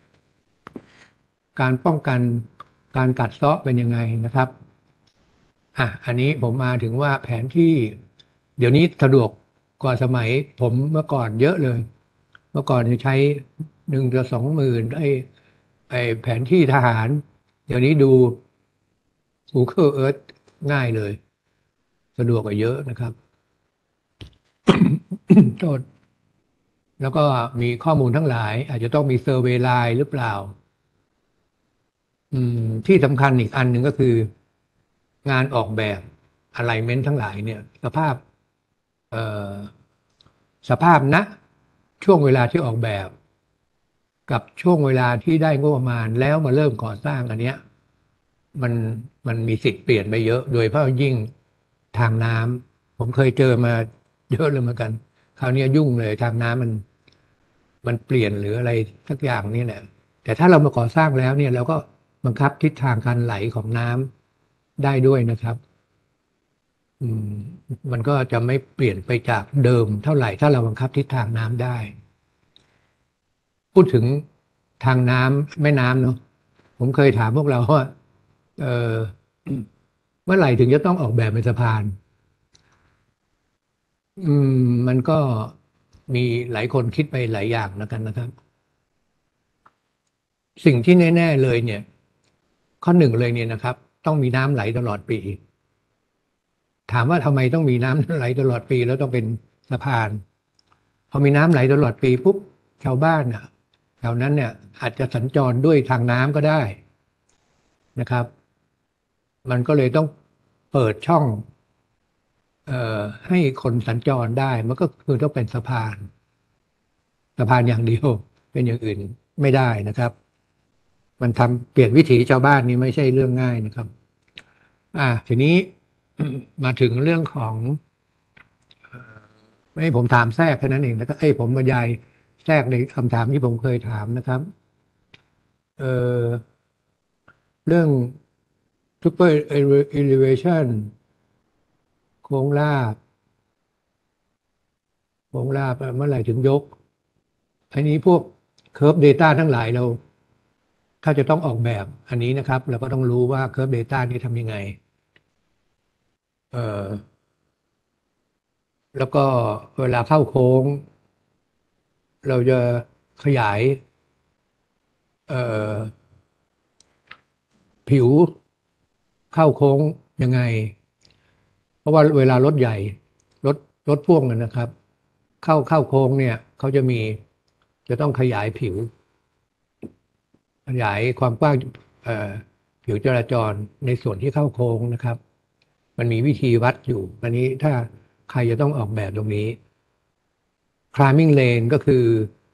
การป้องกันการกัดเซาะเป็นยังไงนะครับอันนี้ผมมาถึงว่าแผนที่เดี๋ยวนี้สะดวกกว่าสมัยผมเมื่อก่อนเยอะเลยเมื่อก่อนจะใช้1 ต่อ 20,000ได้แผนที่ทหาร เดี๋ยวนี้ดู Google Earth ง่ายเลย สะดวกกว่าเยอะนะครับ โทษแล้วก็มีข้อมูลทั้งหลาย อาจจะต้องมีเซอร์เวย์ไลน์หรือเปล่า ที่สำคัญอีกอันหนึ่งก็คือ งานออกแบบ alignment ทั้งหลายเนี่ย เอ่อสภาพณช่วงเวลาที่ออกแบบ กับช่วงเวลาที่ได้งบประมาณแล้วมาเริ่มก่อสร้างอันเนี้ยมันมันมีสิทธิ์เปลี่ยนไปเยอะ โดยเฉพาะยิ่งทางน้ำผมเคยเจอมาเยอะเลยเหมือนกัน คราวนี้ยุ่งเลยทางน้ำมันเปลี่ยนหรืออะไรสักอย่างนี่แหละแต่ถ้าเรามาก่อสร้างแล้วเนี่ยเราก็บังคับทิศทางการไหลของน้ำได้ด้วยนะครับ อืมมันก็จะไม่เปลี่ยนไปจากเดิมเท่าไหร่ถ้าเราบังคับทิศทางน้ำได้ พูดถึงทางน้ำแม่น้ำเนาะผมเคยถามพวกเราว่าเออเมื่อไหร่ถึงจะต้องออกแบบเป็นสะพาน มันก็มีหลายคนคิดไปหลายอย่างแล้วกันนะครับ สิ่งที่แน่ๆเลยเนี่ย ข้อหนึ่งเลยเนี่ยนะครับ ต้องมีน้ำไหลตลอดปี ถามว่าทำไมต้องมีน้ำไหลตลอดปีแล้วต้องเป็นสะพาน พอมีน้ำไหลตลอดปีปุ๊บชาวบ้านน่ะแถวนั้นเนี่ยอาจจะสัญจรด้วยทางน้ำก็ได้นะครับ มันก็เลยต้องเปิดช่องให้คนสัญจรได้มันก็คือต้องเป็นสะพานอย่างเดียวเป็นอย่างอื่นไม่ได้นะครับ มันทำเปลี่ยนวิถีชาวบ้านนี่ไม่ใช่เรื่องง่ายนะครับทีนี้ มาถึงเรื่องของไม่ให้ผมถามแทรกแค่นั้นเองแล้วก็ผมบรรยายแทรกในคำถามที่ผมเคยถามนะครับเอ่อเรื่อง super elevation โค้งลาบเมื่อไหร่ถึงยกอันนี้พวก curve data ทั้งหลายเรา ถ้าจะต้องออกแบบอันนี้นะครับ เราก็ต้องรู้ว่า curve data นี่ทำยังไงเอ่อแล้วก็เวลาเข้าโค้ง เราจะขยายเอ่อผิวเข้าโค้งยังไง เพราะว่าเวลารถใหญ่รถพ่วงนะครับ เข้าโค้งเนี่ยเขาจะต้องขยายผิว ขยายความกว้างผิวจราจรในส่วนที่เข้าโค้งนะครับ มันมีวิธีวัดอยู่อันนี้ถ้าใครจะต้องออกแบบตรงนี้ climbing lane ก็คือ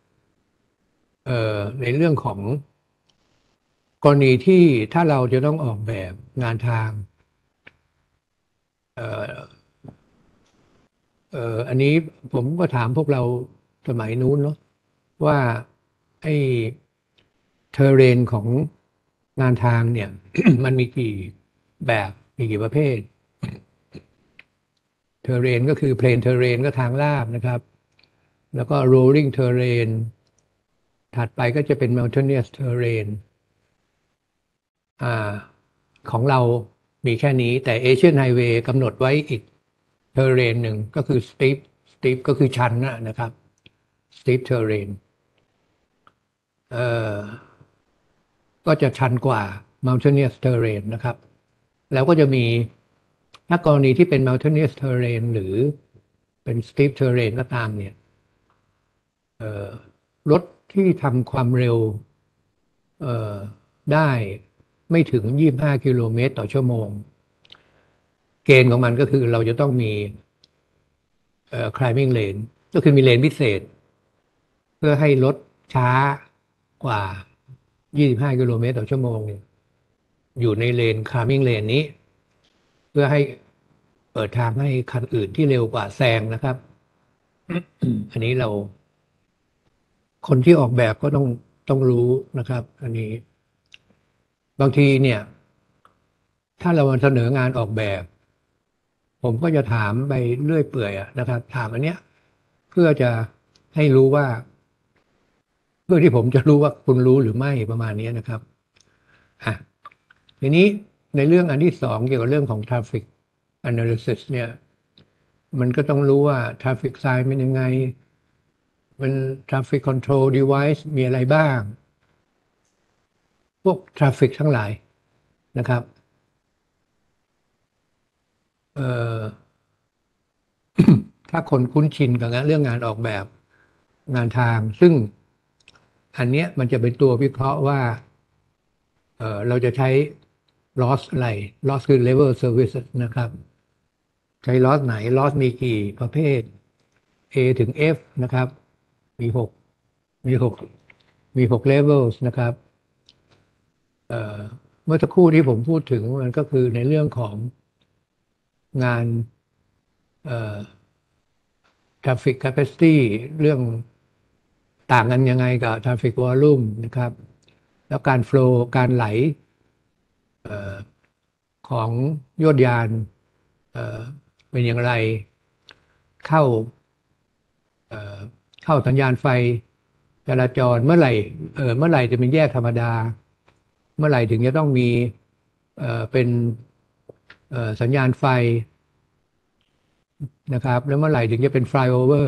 ในเรื่องของกรณีที่ถ้าเราจะต้องออกแบบงานทางเอ่ออันนี้ผมก็ถามพวกเราสมัยนู้นเนาะว่าไอ้เทอร์เรนของงานทางเนี่ย มันมีกี่แบบมีกี่ประเภทเทอร์เรนก็คือเพลนเทอร์เรนก็ทางราบนะครับ แล้วก็ rolling terrain ถัดไปก็จะเป็น mountainous terrain ของเรามีแค่นี้แต่ Asian Highway กำหนดไว้อีก terrain หนึ่งก็คือ steep ก็คือชันนะครับ steep terrain เอ่อก็จะชันกว่า mountainous terrain นะครับ แล้วก็จะมีถ้ากรณีที่เป็น mountainous terrain หรือเป็น steep terrain ก็ตามเนี่ยรถที่ทำความเร็วได้ไม่ถึง25กิโลเมตรต่อชั่วโมงเกณฑ์ของมันก็คือเราจะต้องมีclimbing lane ก็คือมีเลนพิเศษ เพื่อให้รถช้ากว่า25กิโลเมตรต่อชั่วโมงอยู่ในเลน climbing lane นี้ เพื่อให้เปิดทางให้คันอื่นที่เร็วกว่าแซงนะครับ อันนี้คนที่ออกแบบก็ต้องรู้นะครับ อันนี้ บางทีเนี่ย ถ้าเราเสนองานออกแบบ ผมก็จะถามไปเรื่อยเปื่อยนะครับ ถามอันเนี้ย เพื่อจะให้รู้ว่า เพื่อที่ผมจะรู้ว่าคุณรู้หรือไม่ประมาณนี้นะครับทีนี้ในเรื่องอันที่สองเกี่ยวกับเรื่องของ traffic analysis เนี่ย มันก็ต้องรู้ว่า traffic sign เป็นยังไงมัน traffic control device มีอะไรบ้างพวกทราฟฟิกทั้งหลายนะครับเอ่อ ถ้าคนคุ้นชินกับงานเรื่องงานออกแบบงานทางซึ่งอันเนี้ยมันจะเป็นตัววิเคราะห์ว่าเราจะใช้ loss อะไร loss คือ level service นะครับใช้ loss ไหน loss มีกี่ประเภท A ถึง F นะครับมีหกมีหกมีหก levels นะครับเอ่อเมื่อสักครู่ที่ผมพูดถึงมันก็คือในเรื่องของงานเอ่อ traffic capacity เรื่องต่างกันยังไงกับ traffic volume นะครับ แล้วการ flow การไหลของยวดยานเอ่อเป็นอย่างไรเข้าเอ่อเข้าสัญญาณไฟจราจรเมื่อไหร่จะเป็นแยกธรรมดา เมื่อไหร่ถึงจะต้องมีเป็นสัญญาณไฟนะครับแล้วเมื่อไหร่ถึงจะเป็น flyover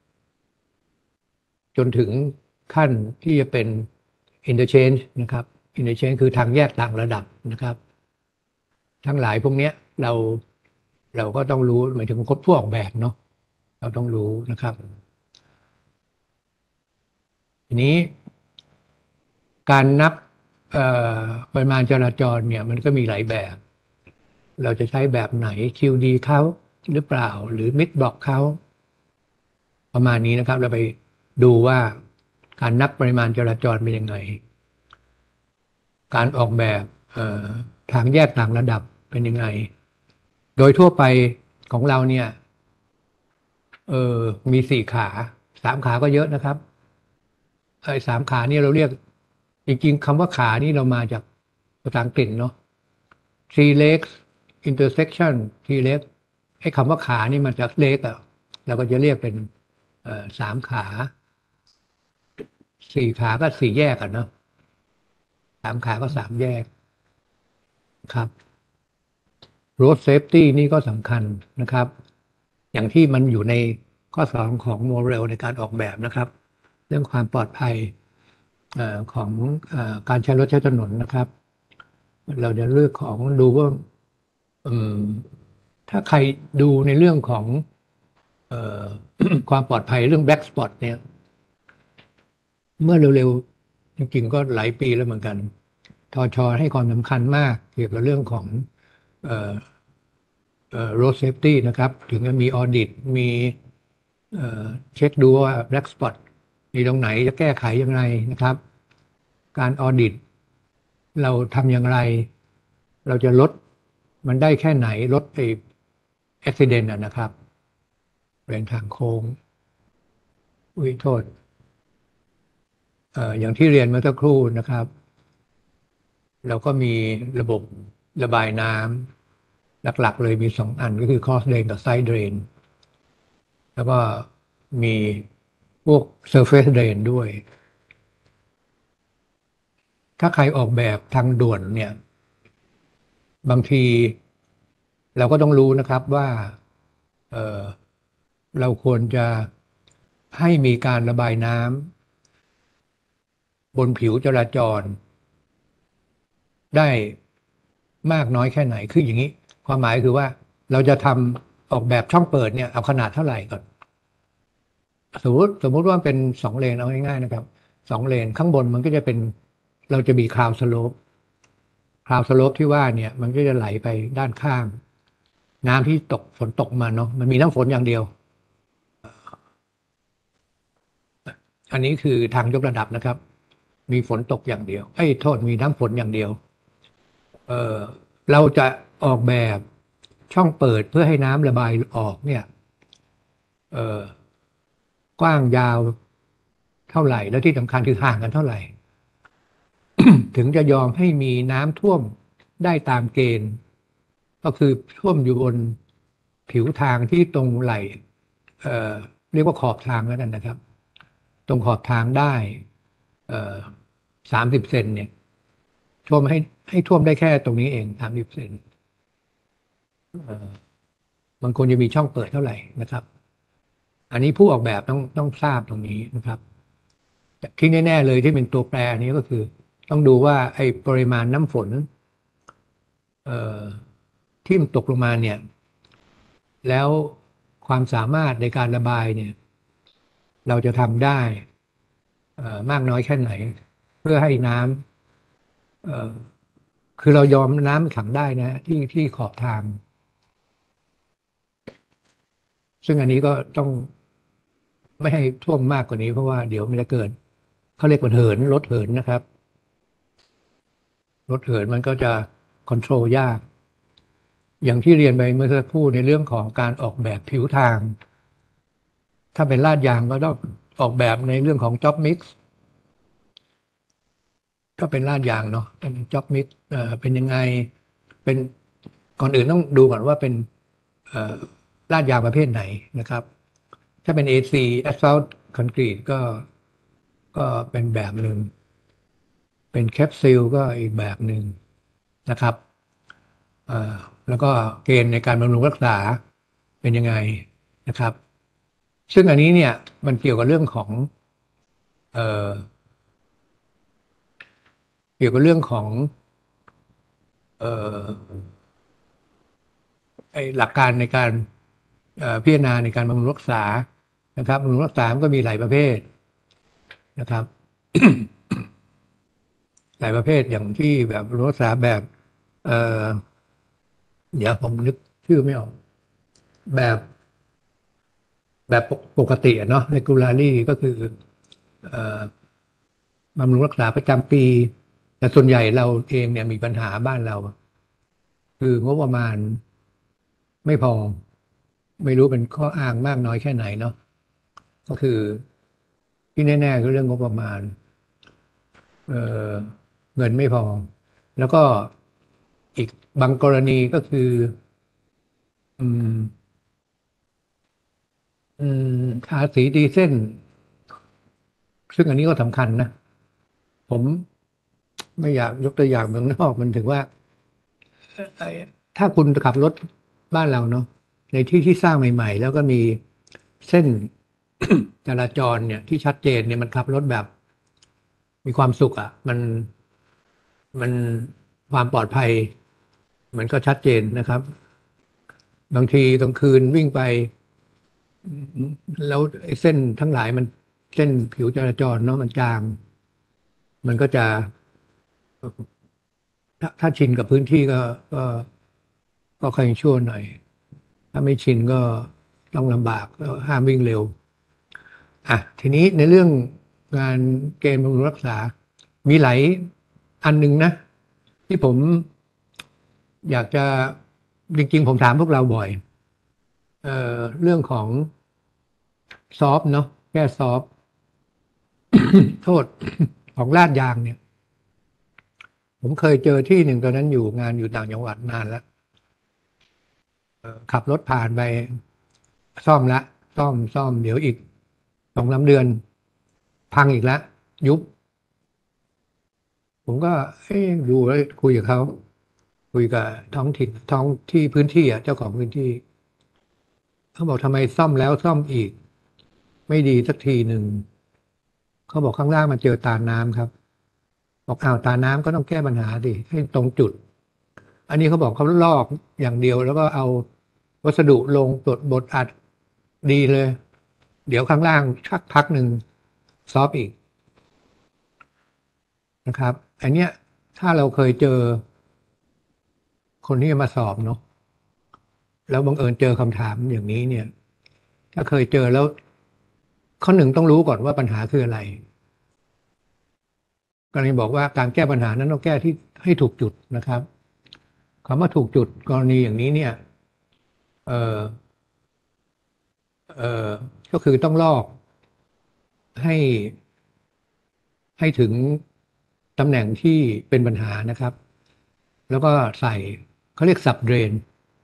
จนถึงขั้นที่จะเป็น interchange นะครับ interchange คือทางแยกต่างระดับนะครับ ทั้งหลายพวกเนี้ยเราก็ต้องรู้หมายถึงคนผู้ออกแบบเนาะเราต้องรู้นะครับทีนี้การนับปริมาณจราจรเนี่ยมันก็มีหลายแบบ เราจะใช้แบบไหน QD เขาหรือเปล่าหรือ Mid Block เขาประมาณนี้นะครับ เราไปดูว่าการนับปริมาณจราจรเป็นยังไง การออกแบบทางแยกต่างระดับเป็นยังไง โดยทั่วไปของเราเนี่ยมี4 ขา3 ขาก็เยอะนะครับไอ้3 ขานี่เราเรียกจริงๆคำว่าขานี่เรามาจากภาษาอังกฤษเนาะ three legs intersection three legs ไอ้คำว่าขานี่มาจาก leg อ่ะเราก็จะเรียกเป็น3 ขา4 ขาก็4 แยกอ่ะเนาะ3 ขาก็3 แยกครับ road safety นี่ก็สำคัญนะครับ อย่างที่มันอยู่ในข้อ2ของโมเรลในการออกแบบนะครับ เรื่องความปลอดภัยของการใช้รถใช้ถนนนะครับ เราจะเลือกของดูว่าถ้าใครดูในเรื่องของความปลอดภัยเรื่อง black spot เนี่ย เมื่อเร็วๆจริงๆก็หลายปีแล้วเหมือนกันทช.ให้ความสำคัญมากเกี่ยวกับเรื่องของroad safety นะครับ ถึงจะมี audit มีเช็คดูว่า black spot มีตรงไหนจะแก้ไขยังไงนะครับ การ audit เราทำอย่างไร เราจะลดมันได้แค่ไหนลดไอ้ accident นะครับเป็นทางโค้งโทษอย่างที่เรียนเมื่อสักครู่นะครับ เราก็มีระบบระบายน้ำหลักๆเลยมี2 อันก็คือ cross drain กับ side drain แล้วก็มีพวก surface drain ด้วย ถ้าใครออกแบบทางด่วนเนี่ย บางทีเราก็ต้องรู้นะครับว่าเราควรจะให้มีการระบายน้ำบนผิวจราจร ได้มากน้อยแค่ไหนคืออย่างนี้ความหมายคือว่าเราจะทำออกแบบช่องเปิดเนี่ยเอาขนาดเท่าไหร่ก่อนสมมุติว่าเป็น2 เลนเอาง่ายๆนะครับ2 เลนข้างบนมันก็จะเป็นเราจะมีคลาวสโลปที่ว่าเนี่ยมันก็จะไหลไปด้านข้างน้ำที่ฝนตกมาเนาะมันมีน้ำฝนอย่างเดียวอันนี้คือทางยกระดับนะครับมีฝนตกอย่างเดียวโทษมีน้ำฝนอย่างเดียวเราจะออกแบบช่องเปิดเพื่อให้น้ำระบายออกเนี่ยกว้างยาวเท่าไหร่แล้วที่สำคัญคือห่างกันเท่าไหร่ ถึงจะยอมให้มีน้ำท่วมได้ตามเกณฑ์ ก็คือท่วมอยู่บนผิวทางที่ตรงไหล่เรียกว่าขอบทางแล้วกันนะครับ ตรงขอบทางได้30 เซนเนี่ยท่วมให้ท่วมได้แค่ตรงนี้เอง30 เซนมันควรจะมีช่องเปิดเท่าไหร่นะครับ อันนี้ผู้ออกแบบต้องทราบตรงนี้นะครับที่แน่ๆเลยที่เป็นตัวแปรนี้ก็คือต้องดูว่าไอ้ปริมาณน้ำฝนเอ่อที่มันตกลงมาเนี่ย แล้วความสามารถในการระบายเนี่ย เราจะทำได้มากน้อยแค่ไหน เพื่อให้น้ำคือเรายอมน้ำขังได้นะที่ขอบทาง ซึ่งอันนี้ก็ต้องไม่ให้ท่วมมากกว่านี้เพราะว่าเดี๋ยวมันจะเกิดเขาเรียกว่ารถเหินนะครับรถเหินมันก็จะคอนโทรลยาก อย่างที่เรียนไปเมื่อสักครู่ในเรื่องของการออกแบบผิวทาง ถ้าเป็นลาดยางก็ต้องออกแบบในเรื่องของ job mix ก็เป็นลาดยางเนาะเป็น job mix เป็นยังไงเป็นก่อนอื่นต้องดูก่อนว่าเป็นลาดยางประเภทไหนนะครับ ถ้าเป็น AC asphalt concrete ก็เป็นแบบหนึ่งเป็นแคปซิลก็อีกแบบหนึ่งนะครับแล้วก็เกณฑ์ในการบำรุงรักษาเป็นยังไงนะครับ ซึ่งอันนี้เนี่ยมันเกี่ยวกับเรื่องของเอ่อเกี่ยวกับเรื่องของเอ่อไอ้หลักการในการพิจารณาในการบำรุงรักษานะครับบำรุงรักษามันก็มีหลายประเภทนะครับ หลายประเภทอย่างที่แบบบำรุงรักษาแบบเอ่อเดี๋ยวผมนึกชื่อไม่ออกแบบแบบปกติอะเนาะ regularly ก็คือเอ่อบำรุงรักษาประจำปี แต่ส่วนใหญ่เราเองเนี่ยมีปัญหาบ้านเรา คืองบประมาณไม่พอ ไม่รู้เป็นข้ออ้างมากน้อยแค่ไหนเนาะก็คือที่แน่ๆคือเรื่องงบประมาณเอ่อเงินไม่พอ แล้วก็อีกบางกรณีก็คือ อืมอืมภาษีดีเซลซึ่งอันนี้ก็สำคัญนะ ผมไม่อยากยกตัวอย่างเมืองนอกมันถึงว่าเอ่อถ้าคุณขับรถบ้านเราเนาะในที่ที่สร้างใหม่ๆ แล้วก็มีเส้น จราจรเนี่ยที่ชัดเจนเนี่ยมันขับรถแบบมีความสุขอ่ะมันความปลอดภัยมันก็ชัดเจนนะครับ บางทีกลางคืนวิ่งไปแล้วไอ้เส้นทั้งหลายมันเส้นผิวจราจรเนาะมันจาง มันก็จะถ้าชินกับพื้นที่ก็ค่อยชั่วหน่อย ถ้าไม่ชินก็ต้องลำบากก็ห้ามวิ่งเร็วอ่ะทีนี้ในเรื่องงานเกณฑ์บำรุงรักษา มีหลายอันหนึ่งนะ ที่ผมอยากจะจริงๆผมถามพวกเราบ่อยเรื่องของซอฟต์เนาะแก้ซอฟต์ โทษของลาดยางเนี่ย ผมเคยเจอที่หนึ่งตอนนั้นอยู่งานอยู่ต่างจังหวัดนานแล้วขับรถผ่านไปซ่อมละซ่อมเดี๋ยวอีก2-3 เดือน พังอีกแล้วยุบผมก็ดูแล้วคุยกับเขาคุยกับท้องถิ่นท้องที่พื้นที่อ่ะเจ้าของพื้นที่เขาบอกทำไมซ่อมแล้วซ่อมอีก ไม่ดีสักทีหนึ่งเขาบอกข้างล่างมันเจอตาน้ำครับบอกอ้าวตาน้ำก็ต้องแก้ปัญหาดิให้ตรงจุด อันนี้เขาบอกเขาลอกอย่างเดียวแล้วก็เอาวัสดุลงตรวจบดอัดดีเลย เดี๋ยวข้างล่างชักพักหนึ่งซอฟต์อีกนะครับอันเนี้ยถ้าเราเคยเจอคนที่จะมาสอบเนาะแล้วบังเอิญเจอคำถามอย่างนี้เนี่ย ถ้าเคยเจอแล้วข้อหนึ่งต้องรู้ก่อนว่าปัญหาคืออะไรกรณีบอกว่าการแก้ปัญหานั้นต้องแก้ที่ให้ถูกจุดนะครับคำว่าถูกจุดกรณีอย่างนี้เนี่ยเอ่อเอ่อก็คือต้องลอกให้ถึงตำแหน่งที่เป็นปัญหานะครับ แล้วก็ใส่เขาเรียกสับเดรน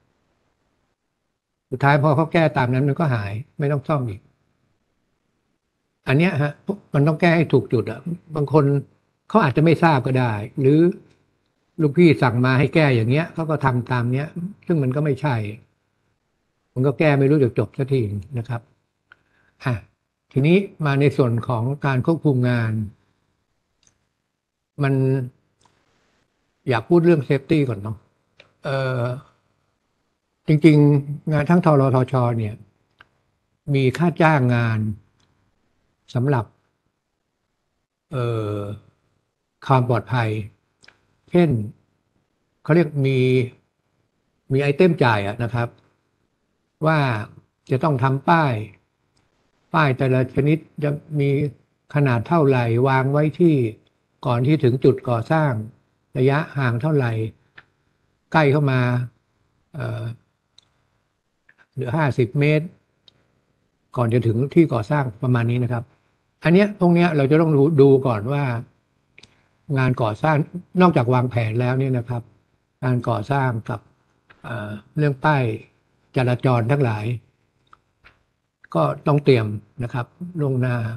สุดท้ายพอเขาแก้ตามนั้นมันก็หายไม่ต้องซ่อมอีก อันเนี้ยฮะมันต้องแก้ให้ถูกจุดอ่ะบางคนเขาอาจจะไม่ทราบก็ได้ หรือลูกพี่สั่งมาให้แก้อย่างเงี้ยเขาก็ทำตามเนี้ย ซึ่งมันก็ไม่ใช่ มันก็แก้ไม่รู้จะจบสักทีนะครับอ่ะทีนี้มาในส่วนของการควบคุมงานมันอยากพูดเรื่องเซฟตี้ก่อนเนาะเออจริงๆงานทั้งทรทชเนี่ยมีค่าจ้างงานสำหรับเอ่อความปลอดภัยเช่นเขาเรียกมีไอเทมจ่ายอะนะครับ ว่าจะต้องทำป้ายแต่ละชนิดจะมีขนาดเท่าไหร่วางไว้ที่ก่อนที่ถึงจุดก่อสร้างระยะห่างเท่าไหร่ใกล้เข้ามาเอ่อเหลือ50 เมตรก่อนจะถึงที่ก่อสร้างประมาณนี้นะครับอันเนี้ยตรงเนี้ยเราจะต้องดูก่อนว่างานก่อสร้างนอกจากวางแผนแล้วเนี่ยนะครับการก่อสร้างกับเรื่องป้ายจราจรทั้งหลาย ก็ต้องเตรียมนะครับล่วงหน้า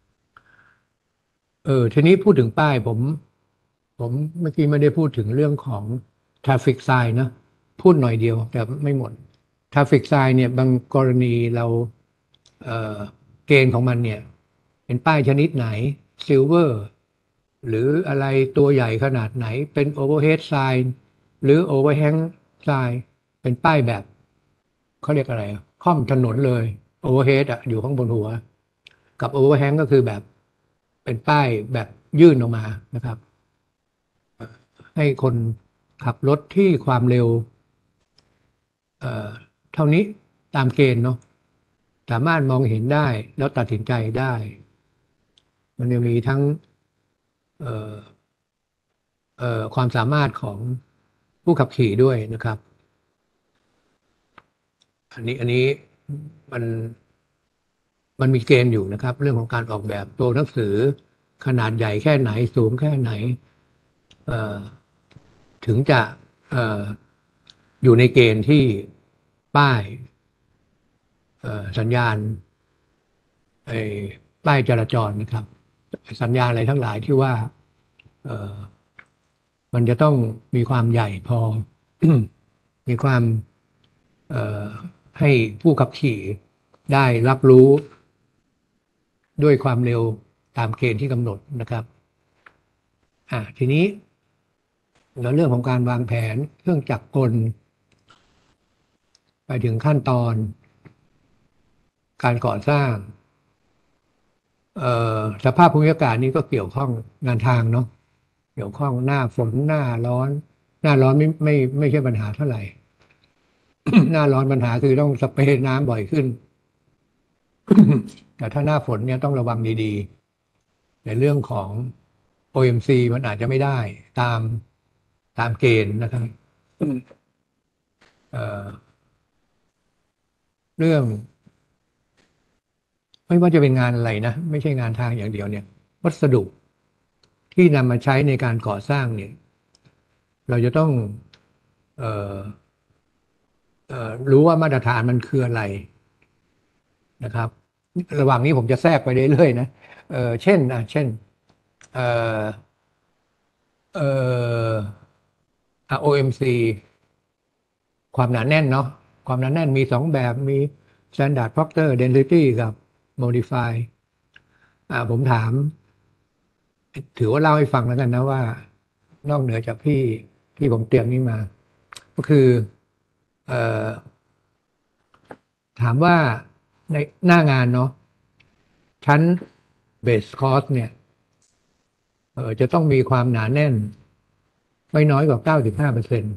ทีนี้พูดถึงป้ายผมเมื่อกี้ไม่ได้พูดถึงเรื่องของ traffic sign นะพูดหน่อยเดียวแต่ไม่หมด traffic sign เนี่ยบางกรณีเราเอ่อเกณฑ์ของมันเนี่ยเป็นป้ายชนิดไหน silver หรืออะไรตัวใหญ่ขนาดไหนเป็น overhead sign หรือ overhang sign เป็นป้ายแบบเขาเรียกอะไรค่อมถนนเลย overhead อะอยู่ข้างบนหัวกับ overhang ก็คือแบบเป็นป้ายแบบยื่นออกมานะครับ ให้คนขับรถที่ความเร็วเอ่อเท่านี้ตามเกณฑ์เนาะสามารถมองเห็นได้แล้วตัดสินใจได้ มันยังมีทั้งเอ่อความสามารถของผู้ขับขี่ด้วยนะครับ อันนี้มันมันมีเกณฑ์อยู่นะครับ เรื่องของการออกแบบตัวหนังสือขนาดใหญ่แค่ไหนสูงแค่ไหนเอ่อถึงจะเอ่ออยู่ในเกณฑ์ที่ป้ายสัญญาณไอ้ป้ายจราจรนะครับสัญญาณอะไรทั้งหลายที่ว่าเอ่อมันจะต้องมีความใหญ่พอ มีความเอ่อให้ผู้ขับขี่ได้รับรู้ด้วยความเร็วตามเกณฑ์ที่กำหนดนะครับทีนี้แล้วเรื่องของการวางแผนเครื่องจักรกลไปถึงขั้นตอนการก่อสร้างสภาพภูมิอากาศนี้ก็เกี่ยวข้องงานทางเนาะเกี่ยวข้องหน้าฝนหน้าร้อนหน้าร้อนไม่ใช่ปัญหาเท่าไหร่ หน้าร้อนปัญหาคือต้องสเปรย์น้ำบ่อยขึ้น แต่ถ้าหน้าฝนเนี่ยต้องระวังดีๆในเรื่องของ OMC มันอาจจะไม่ได้ตามเกณฑ์นะครับเอ่อเรื่องไม่ว่าจะเป็นงานอะไรนะไม่ใช่งานทางอย่างเดียวเนี่ยวัสดุที่นำมาใช้ในการก่อสร้างเนี่ยเราจะต้องเอ่อรู้ว่ามาตรฐานมันคืออะไรนะครับ ระหว่างนี้ผมจะแทรกไปเรื่อยๆนะเช่นเอ่อเอ่อ OMC ความหนาแน่นเนาะความหนาแน่นมีสองแบบมี Standard Proctor Density กับ Modify ผมถามถือว่าเล่าให้ฟังแล้วกันนะว่านอกเหนือจากที่ผมเตรียมนี้มา ก็คือเอ่อถามว่าในหน้างานเนาะชั้น Base Cost เนี่ยจะต้องมีความหนาแน่นไม่น้อยกว่า95%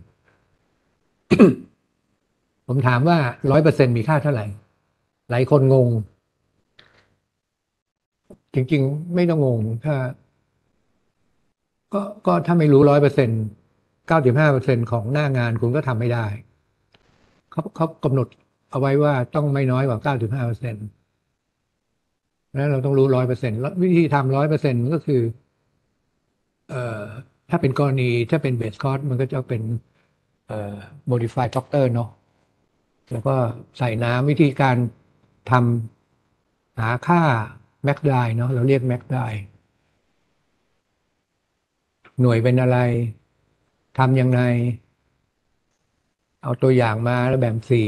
ผมถามว่า100%มีค่าเท่าไหร่หลายคนงงจริงๆไม่ต้องงงก็ถ้าไม่รู้100% 95%ของหน้างานคุณก็ทำไม่ได้เขากำหนดเอาไว้ว่าต้องไม่น้อยกว่า95%แล้วเราต้องรู้100%แล้ววิธีทำ100%มันก็คือเอ่อถ้าเป็นกรณีถ้าเป็นเบสคอร์สมันก็จะเป็นmodify factor เนาะแล้วก็ใส่น้ำวิธีการทำหาค่าแม็กไดเนาะเราเรียกแม็กไดหน่วยเป็นอะไรทำยังไงเอาตัวอย่างมาแล้วแบ่งสี่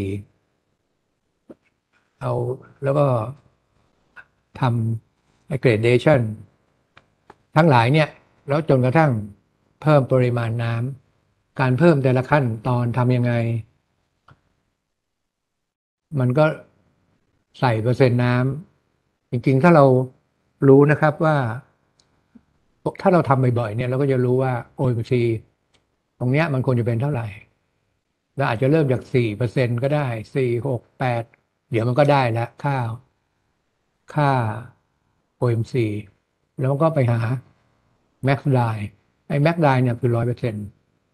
เอาแล้วก็ทำ gradation ทั้งหลายเนี่ยแล้วจนกระทั่งเพิ่มปริมาณน้ำการเพิ่มแต่ละขั้นตอนทำยังไง มันก็ใส่เปอร์เซ็นต์น้ำจริงๆถ้าเรารู้นะครับว่าถ้าเราทำบ่อยๆเนี่ยเราก็จะรู้ว่า OMC ตรงเนี้ยมันควรจะเป็นเท่าไหร่เราอาจจะเริ่มจาก4%ก็ได้4 6 8เดี๋ยวมันก็ได้แล้วค่า OMC แล้วก็ไปหา Max Die ไอ้ Max Die เนี่ยคือ100%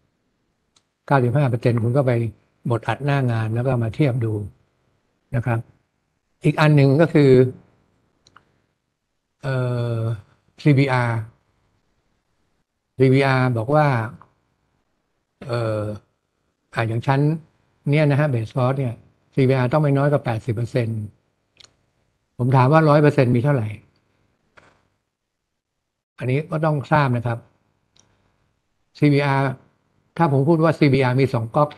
95%คุณก็ไปบดอัดหน้างานแล้วก็มาเทียบดูนะครับ อีกอันหนึ่งก็คือเอ่อ CBR CBR บอกว่าเอ่ออย่างชั้นเนี่ยนะฮะเบสคอร์สเนี่ย CBR ต้องไม่น้อยกว่า80%ผมถามว่า100%มีเท่าไหร่ อันนี้ก็ต้องทราบนะครับ CBR ถ้าผมพูดว่า CBR มี2ก๊อก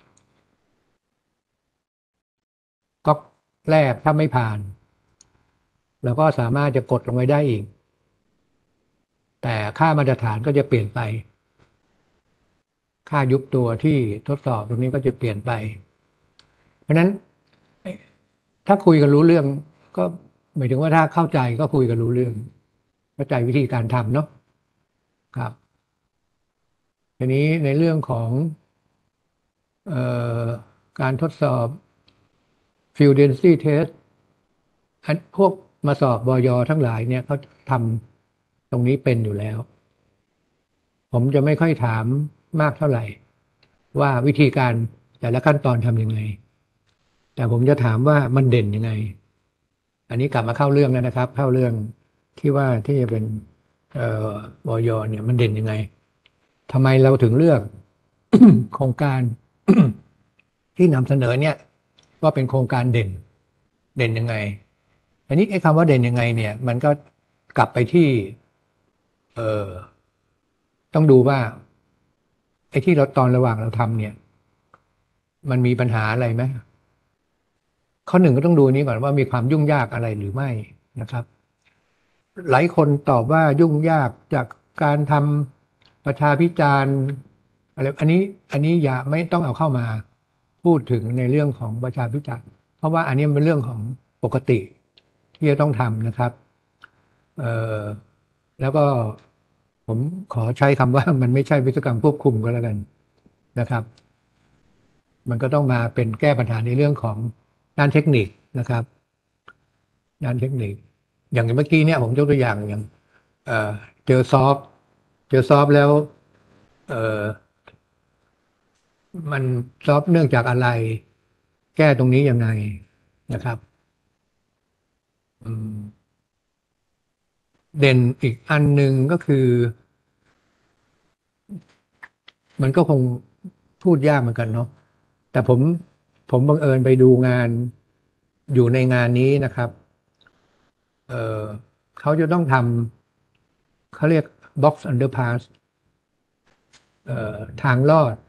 แรกถ้าไม่ผ่านเราก็สามารถจะกดลงไปได้อีก แต่ค่ามาตรฐานก็จะเปลี่ยนไป ค่ายุบตัวที่ทดสอบตรงนี้ก็จะเปลี่ยนไป เพราะฉะนั้นถ้าคุยกันรู้เรื่องก็หมายถึงว่าถ้าเข้าใจก็คุยกันรู้เรื่อง เข้าใจวิธีการทำเนาะครับทีนี้ในเรื่องของเอ่อการทดสอบ Field Density Test พวกมาสอบบย.ทั้งหลายเนี่ยเขาทำตรงนี้เป็นอยู่แล้ว ผมจะไม่ค่อยถามมากเท่าไหร่ ว่าวิธีการแต่ละขั้นตอนทำยังไง แต่ผมจะถามว่ามันเด่นยังไง อันนี้กลับมาเข้าเรื่องแล้วนะครับ เข้าเรื่องที่ว่าที่จะเป็นบย.เนี่ยมันเด่นยังไงทำไมเราถึงเลือก โครงการ ที่นำเสนอเนี่ยว่าเป็นโครงการเด่นยังไง อันนี้ไอ้คำว่าเด่นยังไงเนี่ย มันก็กลับไปที่เอ่อต้องดูว่าไอ้ที่เราตอนระหว่างเราทำเนี่ย มันมีปัญหาอะไรไหมข้อหนึ่งก็ต้องดูนี้ก่อนว่ามีความยุ่งยากอะไรหรือไม่นะครับ หลายคนตอบว่ายุ่งยากจากการทำประชาพิจารณ์อะไรอันนี้อย่าไม่ต้องเอาเข้ามาพูดถึงในเรื่องของประชาพิจารณ์เพราะว่าอันนี้เป็นเรื่องของปกติที่จะต้องทำนะครับเอ่อแล้วก็ผมขอใช้คำว่ามันไม่ใช่วิศวกรรมควบคุมก็แล้วกันนะครับ มันก็ต้องมาเป็นแก้ปัญหาในเรื่องของด้านเทคนิคนะครับด้านเทคนิค อย่างเมื่อกี้เนี่ยผมยกตัวอย่างอย่างเอ่อเจอซอฟต์แล้วเอ่อมันซอฟต์เนื่องจากอะไร แก้ตรงนี้ยังไงนะครับอืมเด่นอีกอันหนึ่งก็คือ มันก็คงพูดยากเหมือนกันเนาะแต่ผมบังเอิญไปดูงานอยู่ในงานนี้นะครับเออเขาจะต้องทำเขาเรียก box underpass ทางลอด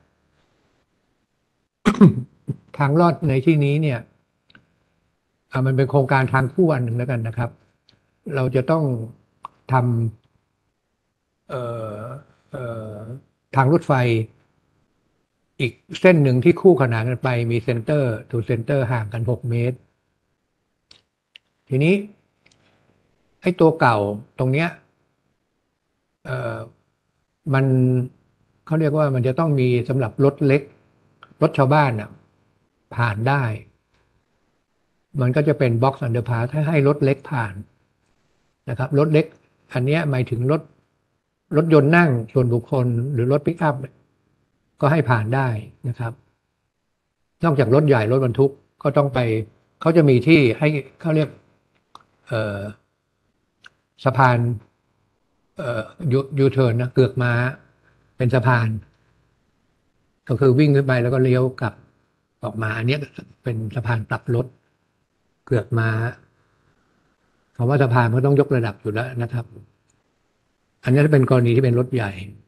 ทางลอดในที่นี้เนี่ยมันเป็นโครงการทางคู่อันหนึ่งแล้วกันนะครับ เราจะต้องทำเอ่อเอ่อทางรถไฟอีกเส้นหนึ่งที่คู่ขนานกันไปมีเซ็นเตอร์ทูเซ็นเตอร์ห่างกัน6 เมตร ทีนี้ไอ้ตัวเก่าตรงเนี้ยเอ่อมันเขาเรียกว่ามันจะต้องมีสำหรับรถเล็ก รถชาวบ้านน่ะผ่านได้ มันก็จะเป็นบ็อกซ์อันเดอร์พาสให้รถเล็กผ่านนะครับรถเล็กอันเนี้ยหมายถึงรถยนต์นั่งส่วนบุคคลหรือรถปิกอัพก็ให้ผ่านได้นะครับ นอกจากรถใหญ่รถบรรทุกก็ต้องไปเขาจะมีที่ให้เขาเรียกเอ่อสะพานยูเทิร์นนะเกือกม้าเป็นสะพาน ก็คือวิ่งขึ้นไปแล้วก็เลี้ยวกลับออกมาอันเนี้ยเป็นสะพานกลับรถเกือกม้าคำว่าสะพานมันต้องยกระดับอยู่แล้วนะครับ อันนี้เป็นกรณีที่เป็นรถใหญ่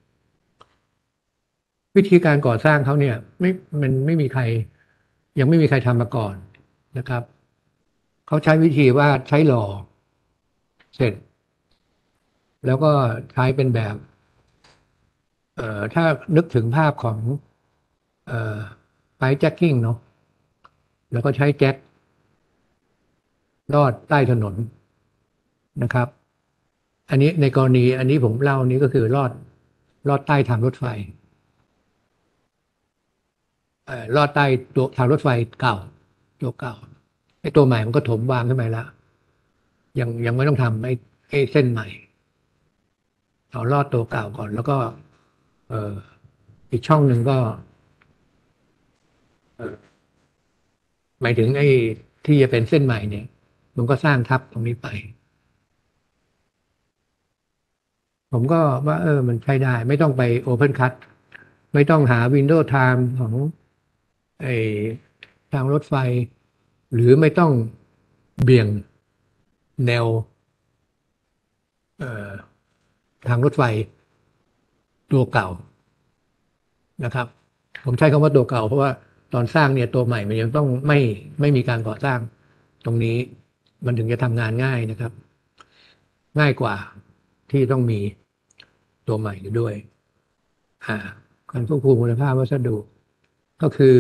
วิธีการก่อสร้างเขาเนี่ยมันไม่มีใคร ยังไม่มีใครทำมาก่อนนะครับ เขาใช้วิธีว่าใช้หล่อเสร็จ แล้วก็ใช้เป็นแบบถ้านึกถึงภาพของไฟแจ็คกิ้งเนาะแล้วก็ใช้แจ็คลอดใต้ถนนนะครับ อันนี้ในกรณีอันนี้ผมเล่านี้ก็คือลอดใต้ทางรถไฟลอดใต้ตัวทางรถไฟเก่าตัวเก่าไอ้ตัวใหม่มันก็ถมวางขึ้นไปแล้วยังไม่ต้องทำไอ้เส้นใหม่เอาลอดตัวเก่าก่อนแล้วก็เอ่ออีกช่องหนึ่งก็หมายถึงไอ้ที่จะเป็นเส้นใหม่เนี่ยมันก็สร้างทับตรงนี้ไปผมก็ว่ามันใช้ได้ไม่ต้องไปโอเพนคั t ไม่ต้องหาวินโดว์ไทม์ของไอ้ทางรถไฟหรือไม่ต้องเบี่ยงแนวเอ่อทางรถไฟตัวเก่านะครับผมใช้คำว่าตัวเก่าเพราะว่าตอนสร้างเนี่ยตัวใหม่มันยังต้องไม่มีการก่อสร้างตรงนี้มันถึงจะทำงานง่ายนะครับง่ายกว่าที่ต้องมีตัวใหม่อยู่ด้วยอ่าการควบคุมคุณภาพวัสดุก็คือ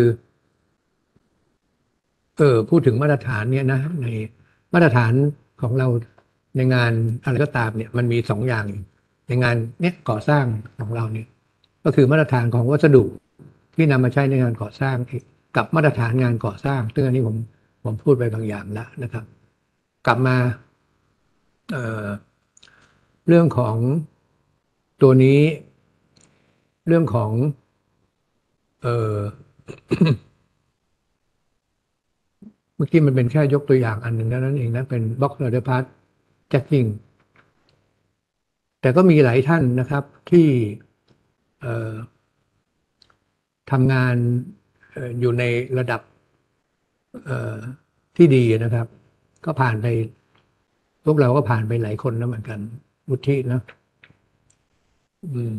พูดถึงมาตรฐานเนี่ยนะในมาตรฐานของเราในงานอะไรก็ตามเนี่ยมันมีสองอย่างในงานเนี่ยก่อสร้างของเราเนี่ยก็คือมาตรฐานของวัสดุที่นำมาใช้ในงานก่อสร้างกับมาตรฐานงานก่อสร้างซึ่งอันนี้ผมพูดไปบางอย่างแล้วนะครับ กลับมาเเรื่องของตัวนี้เรื่องของเออ เมื่อกี้มันเป็นแค่ยกตัวอย่างอันหนึ่งเท่านั้นเองนะเป็นบล็อกเ o อร์พาร์ตแจ็คกิ้งแต่ก็มีหลายท่านนะครับที่เอ่อทำงานอยู่ในระดับเอ่อที่ดีนะครับ ก็ผ่านไปพวกเราก็ผ่านไปหลายคนแล้วเหมือนกันวุฒินะอืม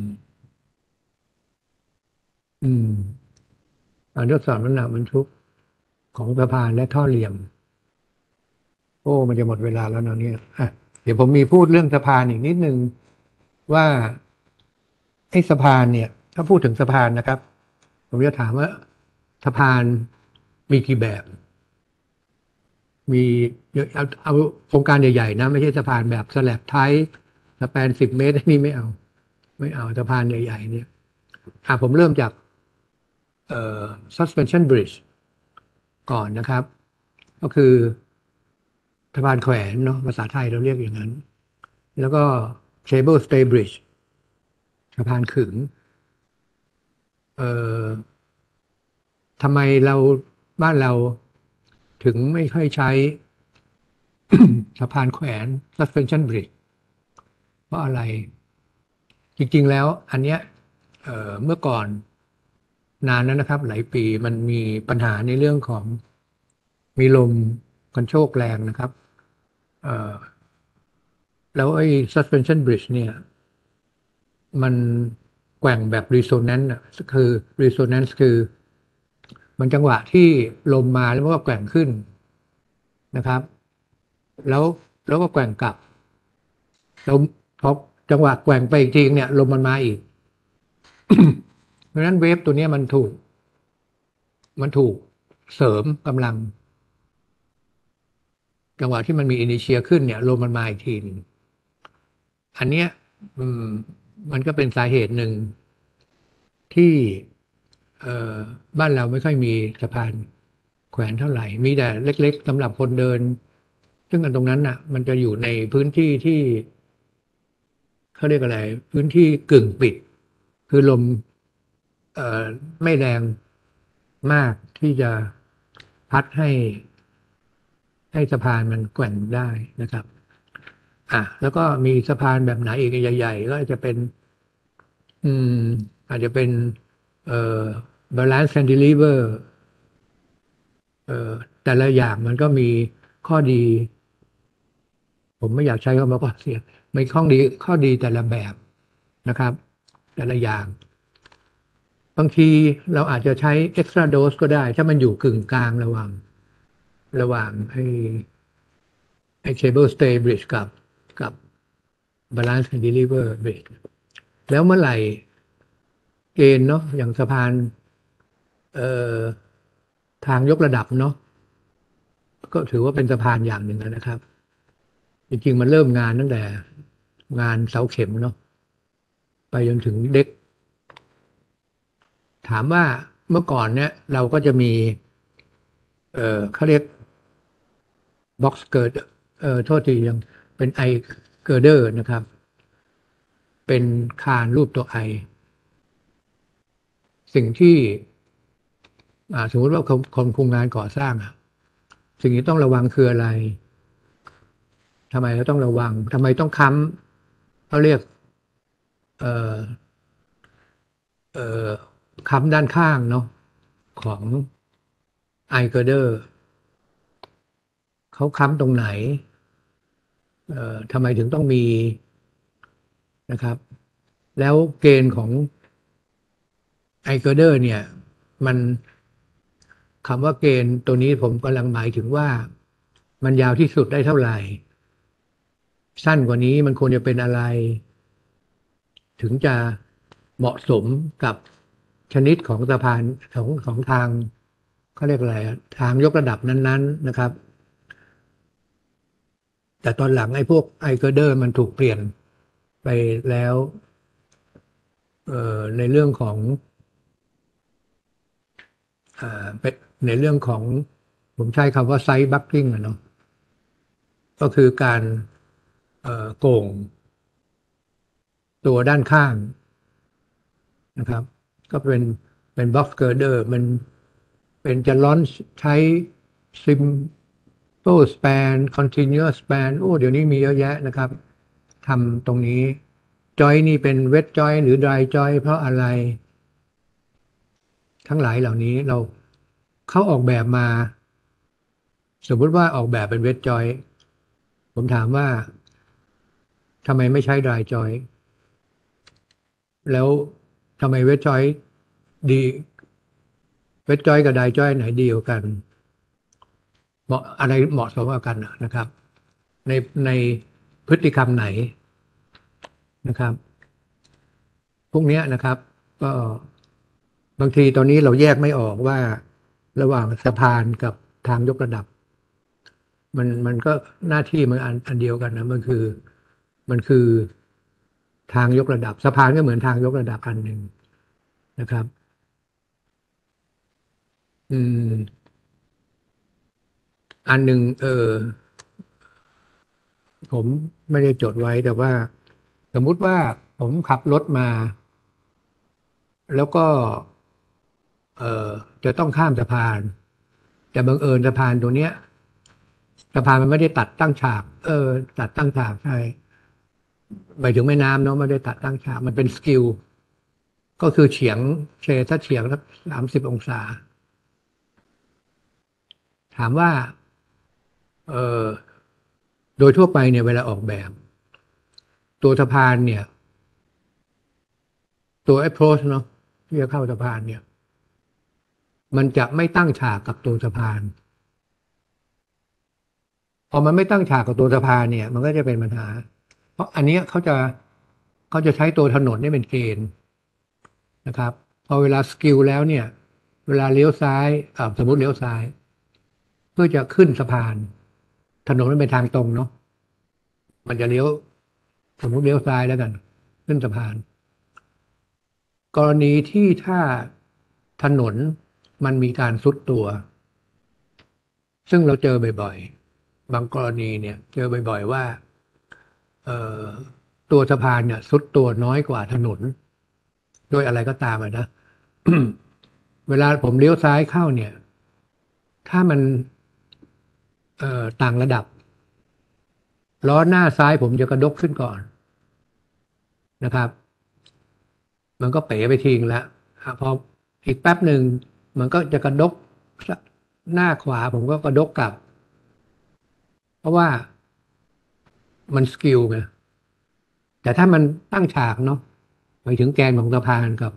อืมการทดสอบน้ำหนักบรรทุกของสะพานและท่อเหลี่ยม โอ้มันจะหมดเวลาแล้วเนาะเนี่ยอ่ะเดี๋ยวผมมีพูดเรื่องสะพานอีกนิดนึงว่าไอ้สะพานเนี่ย ถ้าพูดถึงสะพานนะครับ ผมจะถามว่าสะพานมีกี่แบบ มีเอาโครงการใหญ่ๆนะไม่ใช่สะพานแบบสแลบไทป์สแปน10 เมตรนี่ไม่เอา ไม่เอาสะพานใหญ่ๆเนี่ยผมเริ่มจากsuspension bridge ก่อนนะครับ ก็คือสะพานแขวนเนาะภาษาไทยเราเรียกอย่างนั้น แล้วก็ cable stay bridge สะพานขึงเอ่อทำไมบ้านเราถึงไม่ค่อยใช้ สะพานแขวน suspension bridge เพราะอะไร จริงๆแล้วอันเนี้ยเมื่อก่อนนานแล้วนะครับ หลายปีมันมีปัญหาในเรื่องของมีลมกันโชกแรงนะครับเอ่อแล้วไอ้ suspension bridge เนี่ย มันแกว่งแบบ resonance อ่ะคือ resonance คือมันจังหวะที่ลมมาแล้วมันก็แกว่งขึ้นนะครับแล้วแล้วก็แกว่งกลับแล้วพอจังหวะแกว่งไปอีกทีเนี่ยลมมันมาอีก เพราะฉะนั้นเวฟตัวเนี้ยมันถูกเสริมกำลังจังหวะที่มันมีอินิเชียขึ้นเนี่ยลมมันมาอีกทีหนึงอันเนี้ยอืมมันก็เป็นสาเหตุหนึ่งที่บ้านเราไม่ค่อยมีสะพานแขวนเท่าไหร่ มีแต่เล็กๆสำหรับคนเดิน ซึ่งอันตรงนั้นน่ะ มันจะอยู่ในพื้นที่ที่เขาเรียกอะไร พื้นที่กึ่งปิด คือลมไม่แรงมากที่จะพัดให้สะพานมันแกว่งได้นะครับแล้วก็มีสะพานแบบไหนอีกใหญ่ๆก็จะเป็น อืมอาจจะเป็นเอ่อ balance cantilever แต่ละอย่างมันก็มีข้อดี ผมไม่อยากใช้คำว่าข้อเสียไม่ข้อดีแต่ละแบบนะครับ แต่ละอย่างบางทีเราอาจจะใช้ extra dose ก็ได้ ถ้ามันอยู่กึ่งกลางระหว่างไอ้ cable stay bridge กับ balance cantilever bridge แล้วเมื่อไหร่เกณฑ์เนาะอย่างสะพานเอ่อทางยกระดับเนาะก็ถือว่าเป็นสะพานอย่างหนึ่งนะครับ จริงๆมันเริ่มงานตั้งแต่งานเสาเข็มเนาะไปจนถึงเด็ก ถามว่าเมื่อก่อนเนี่ยเราก็จะมีเขาเรียกบ็อกซ์เกิร์ดโทษทียังเป็นไอเกิร์เดอร์นะครับ เป็นคานรูปตัวไอสิ่งที่สมมติว่าคนคุมงานก่อสร้างอะสิ่งที่ต้องระวังคืออะไรทำไมเราต้องระวังทำไมต้องค้ำเขาเรียกเอ่อเอ่อค้ำด้านข้างเนาะของไอเกอร์เดอร์เขาค้ำตรงไหนทำไมถึงต้องมีนะครับ แล้วเกณฑ์ของไอเกอร์เดอร์เนี่ยมันคำว่าเกณฑ์ตัวนี้ผมกำลังหมายถึงว่ามันยาวที่สุดได้เท่าไหร่ สั้นกว่านี้มันควรจะเป็นอะไร ถึงจะเหมาะสมกับชนิดของสะพานของทางเขาเรียกอะไรอะทางยกระดับนั้นๆนะครับ แต่ตอนหลังไอ้พวกไอเกอร์เดอร์มันถูกเปลี่ยนไปแล้วในเรื่องของเป็นในเรื่องของผมใช้คำว่าไซส์บัคกิ้งอะเนาะก็คือการโก่งตัวด้านข้างนะครับ ก็เป็นบ็อกเกอร์เดอร์มันเป็นจะล้อนใช้ซิมโ l ส span continuous span โอ้เดี๋ยวนี้มีเยอะแยะนะครับทำตรงนี้จอยนี่เป็นเว t จอยหรือ dry จอยเพราะอะไร ทั้งหลายเหล่านี้เขาออกแบบมา สมมติว่าออกแบบเป็นเว t จอยผมถามว่าทำไมไม่ใช้ dry จอยแล้วทำไมเว t จอยดีเว t จอยกับ dry จอยไหนดีกว่ากันเหมาะอะไรเหมาะสมกว่ากันนะครับ ในในพฤติกรรมไหนนะครับ พวกเนี้ยนะครับ ก็บางทีตอนนี้เราแยกไม่ออกว่าระหว่างสะพานกับทางยกระดับ มันก็หน้าที่มันอันเดียวกันนะมันคือทางยกระดับสะพานก็เหมือนทางยกระดับอันหนึ่งนะครับอืมอันหนึ่งผมไม่ได้จดไว้แต่ว่า สมมุติว่าผมขับรถมา แล้วก็เอ่อจะต้องข้ามสะพานแต่บังเอิญสะพานตัวเนี้ยสะพานมันไม่ได้ตัดตั้งฉากตัดตั้งฉากใช่หมายถึงแม่น้ำเนาะไม่ได้ตัดตั้งฉากมันเป็นสกิลก็คือเฉียงถ้าเฉียงสัก30 องศาถามว่าเอ่อโดยทั่วไปเนี่ยเวลาออกแบบตัวสะพานเนี่ยตัว approach เนาะที่จะเข้าสะพานเนี่ยมันจะไม่ตั้งฉากกับตัวสะพานพอมันไม่ตั้งฉากกับตัวสะพานเนี่ยมันก็จะเป็นปัญหาเพราะอันเนี้ยเขาจะใช้ตัวถนนนี่เป็นเกณฑ์นะครับพอเวลาสกิลแล้วเนี่ยเวลาเลี้ยวซ้ายสมมติเลี้ยวซ้ายเพื่อจะขึ้นสะพานถนนมันเป็นทางตรงเนาะมันจะเลี้ยวสมมติเลี้ยวซ้ายแล้วกันขึ้นสะพานกรณีที่ถ้าถนนมันมีการทรุดตัวซึ่งเราเจอบ่อยๆบางกรณีเนี่ยเจอบ่อยๆว่าเอ่อตัวสะพานเนี่ยทรุดตัวน้อยกว่าถนนด้วยอะไรก็ตามนะ เวลาผมเลี้ยวซ้ายเข้าเนี่ย ถ้ามันต่างระดับล้อหน้าซ้ายผมจะกระดกขึ้นก่อนนะครับ มันก็เป๋ไปทิ้งแล้วพออีกแป๊บหนึ่งมันก็จะกระดกหน้าขวาผมก็กระดกกลับ เพราะว่ามันสกิลไงแต่ถ้ามันตั้งฉากเนาะไปถึงแกนของสะพานกับ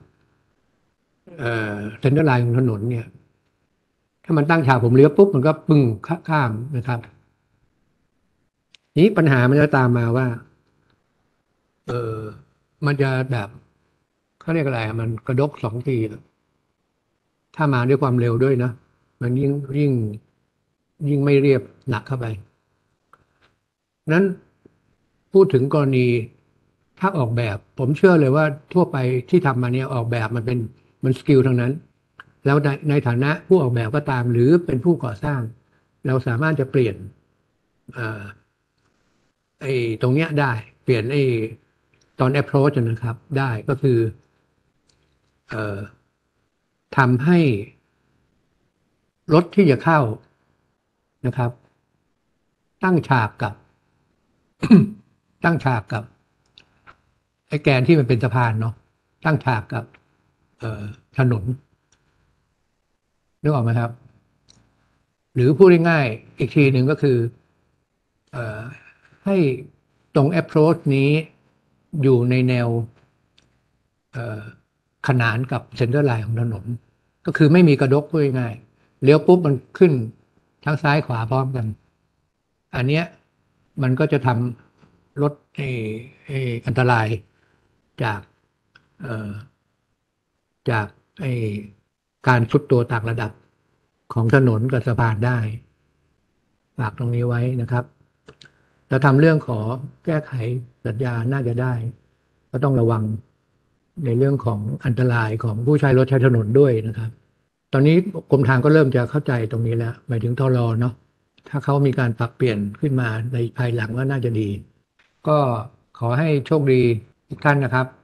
เซ็นเตอร์ไลน์ของถนนเนี่ย ถ้ามันตั้งฉากผมเลี้ยวปุ๊บมันก็ปึ้งข้ามนะครับนี้ปัญหามันจะตามมาว่าเออมันจะแบบเขาเขาเรียกอะไรอะมันกระดกสองทีอะถ้ามาด้วยความเร็วด้วยนะมันยิ่งไม่เรียบหนักเข้าไปนั้นพูดถึงกรณีถ้าออกแบบผมเชื่อเลยว่าทั่วไปที่ทำมาเนี่ยออกแบบมันสกิลทั้งนั้น แล้วในฐานะผู้ออกแบบก็ตาม หรือเป็นผู้ก่อสร้าง เราสามารถจะเปลี่ยนเอ่อไอ้ตรงเนี้ยได้เปลี่ยนไอ้ตอน approach นะครับ ได้ก็คือเอ่อทำให้รถที่จะเข้านะครับ ตั้งฉากกับ ตั้งฉากกับไอ้แกนที่มันเป็นสะพานเนาะตั้งฉากกับเอ่อถนนนึกออกไหมครับ หรือพูดง่ายๆอีกทีหนึ่งก็คือเอ่อให้ตรง approach นี้อยู่ในแนวเอ่อขนานกับ center line ของถนน ก็คือไม่มีกระดกพูดง่ายๆเลี้ยวปุ๊บมันขึ้นทั้งซ้ายขวาพร้อมกัน อันเนี้ยมันก็จะทำลดอันตรายจากเอ่อจากไอ้การทรุดตัวต่างระดับของถนนกับสะพานได้ฝากตรงนี้ไว้นะครับแล้วทำเรื่องขอแก้ไขสัญญาน่าจะได้ ก็ต้องระวังในเรื่องของอันตรายของผู้ใช้รถใช้ถนนด้วยนะครับ ตอนนี้กรมทางก็เริ่มจะเข้าใจตรงนี้แล้วหมายถึงทรเนาะถ้าเขามีการปรับเปลี่ยนขึ้นมาในภายหลังก็น่าจะดี ก็ขอให้โชคดีทุกท่านนะครับ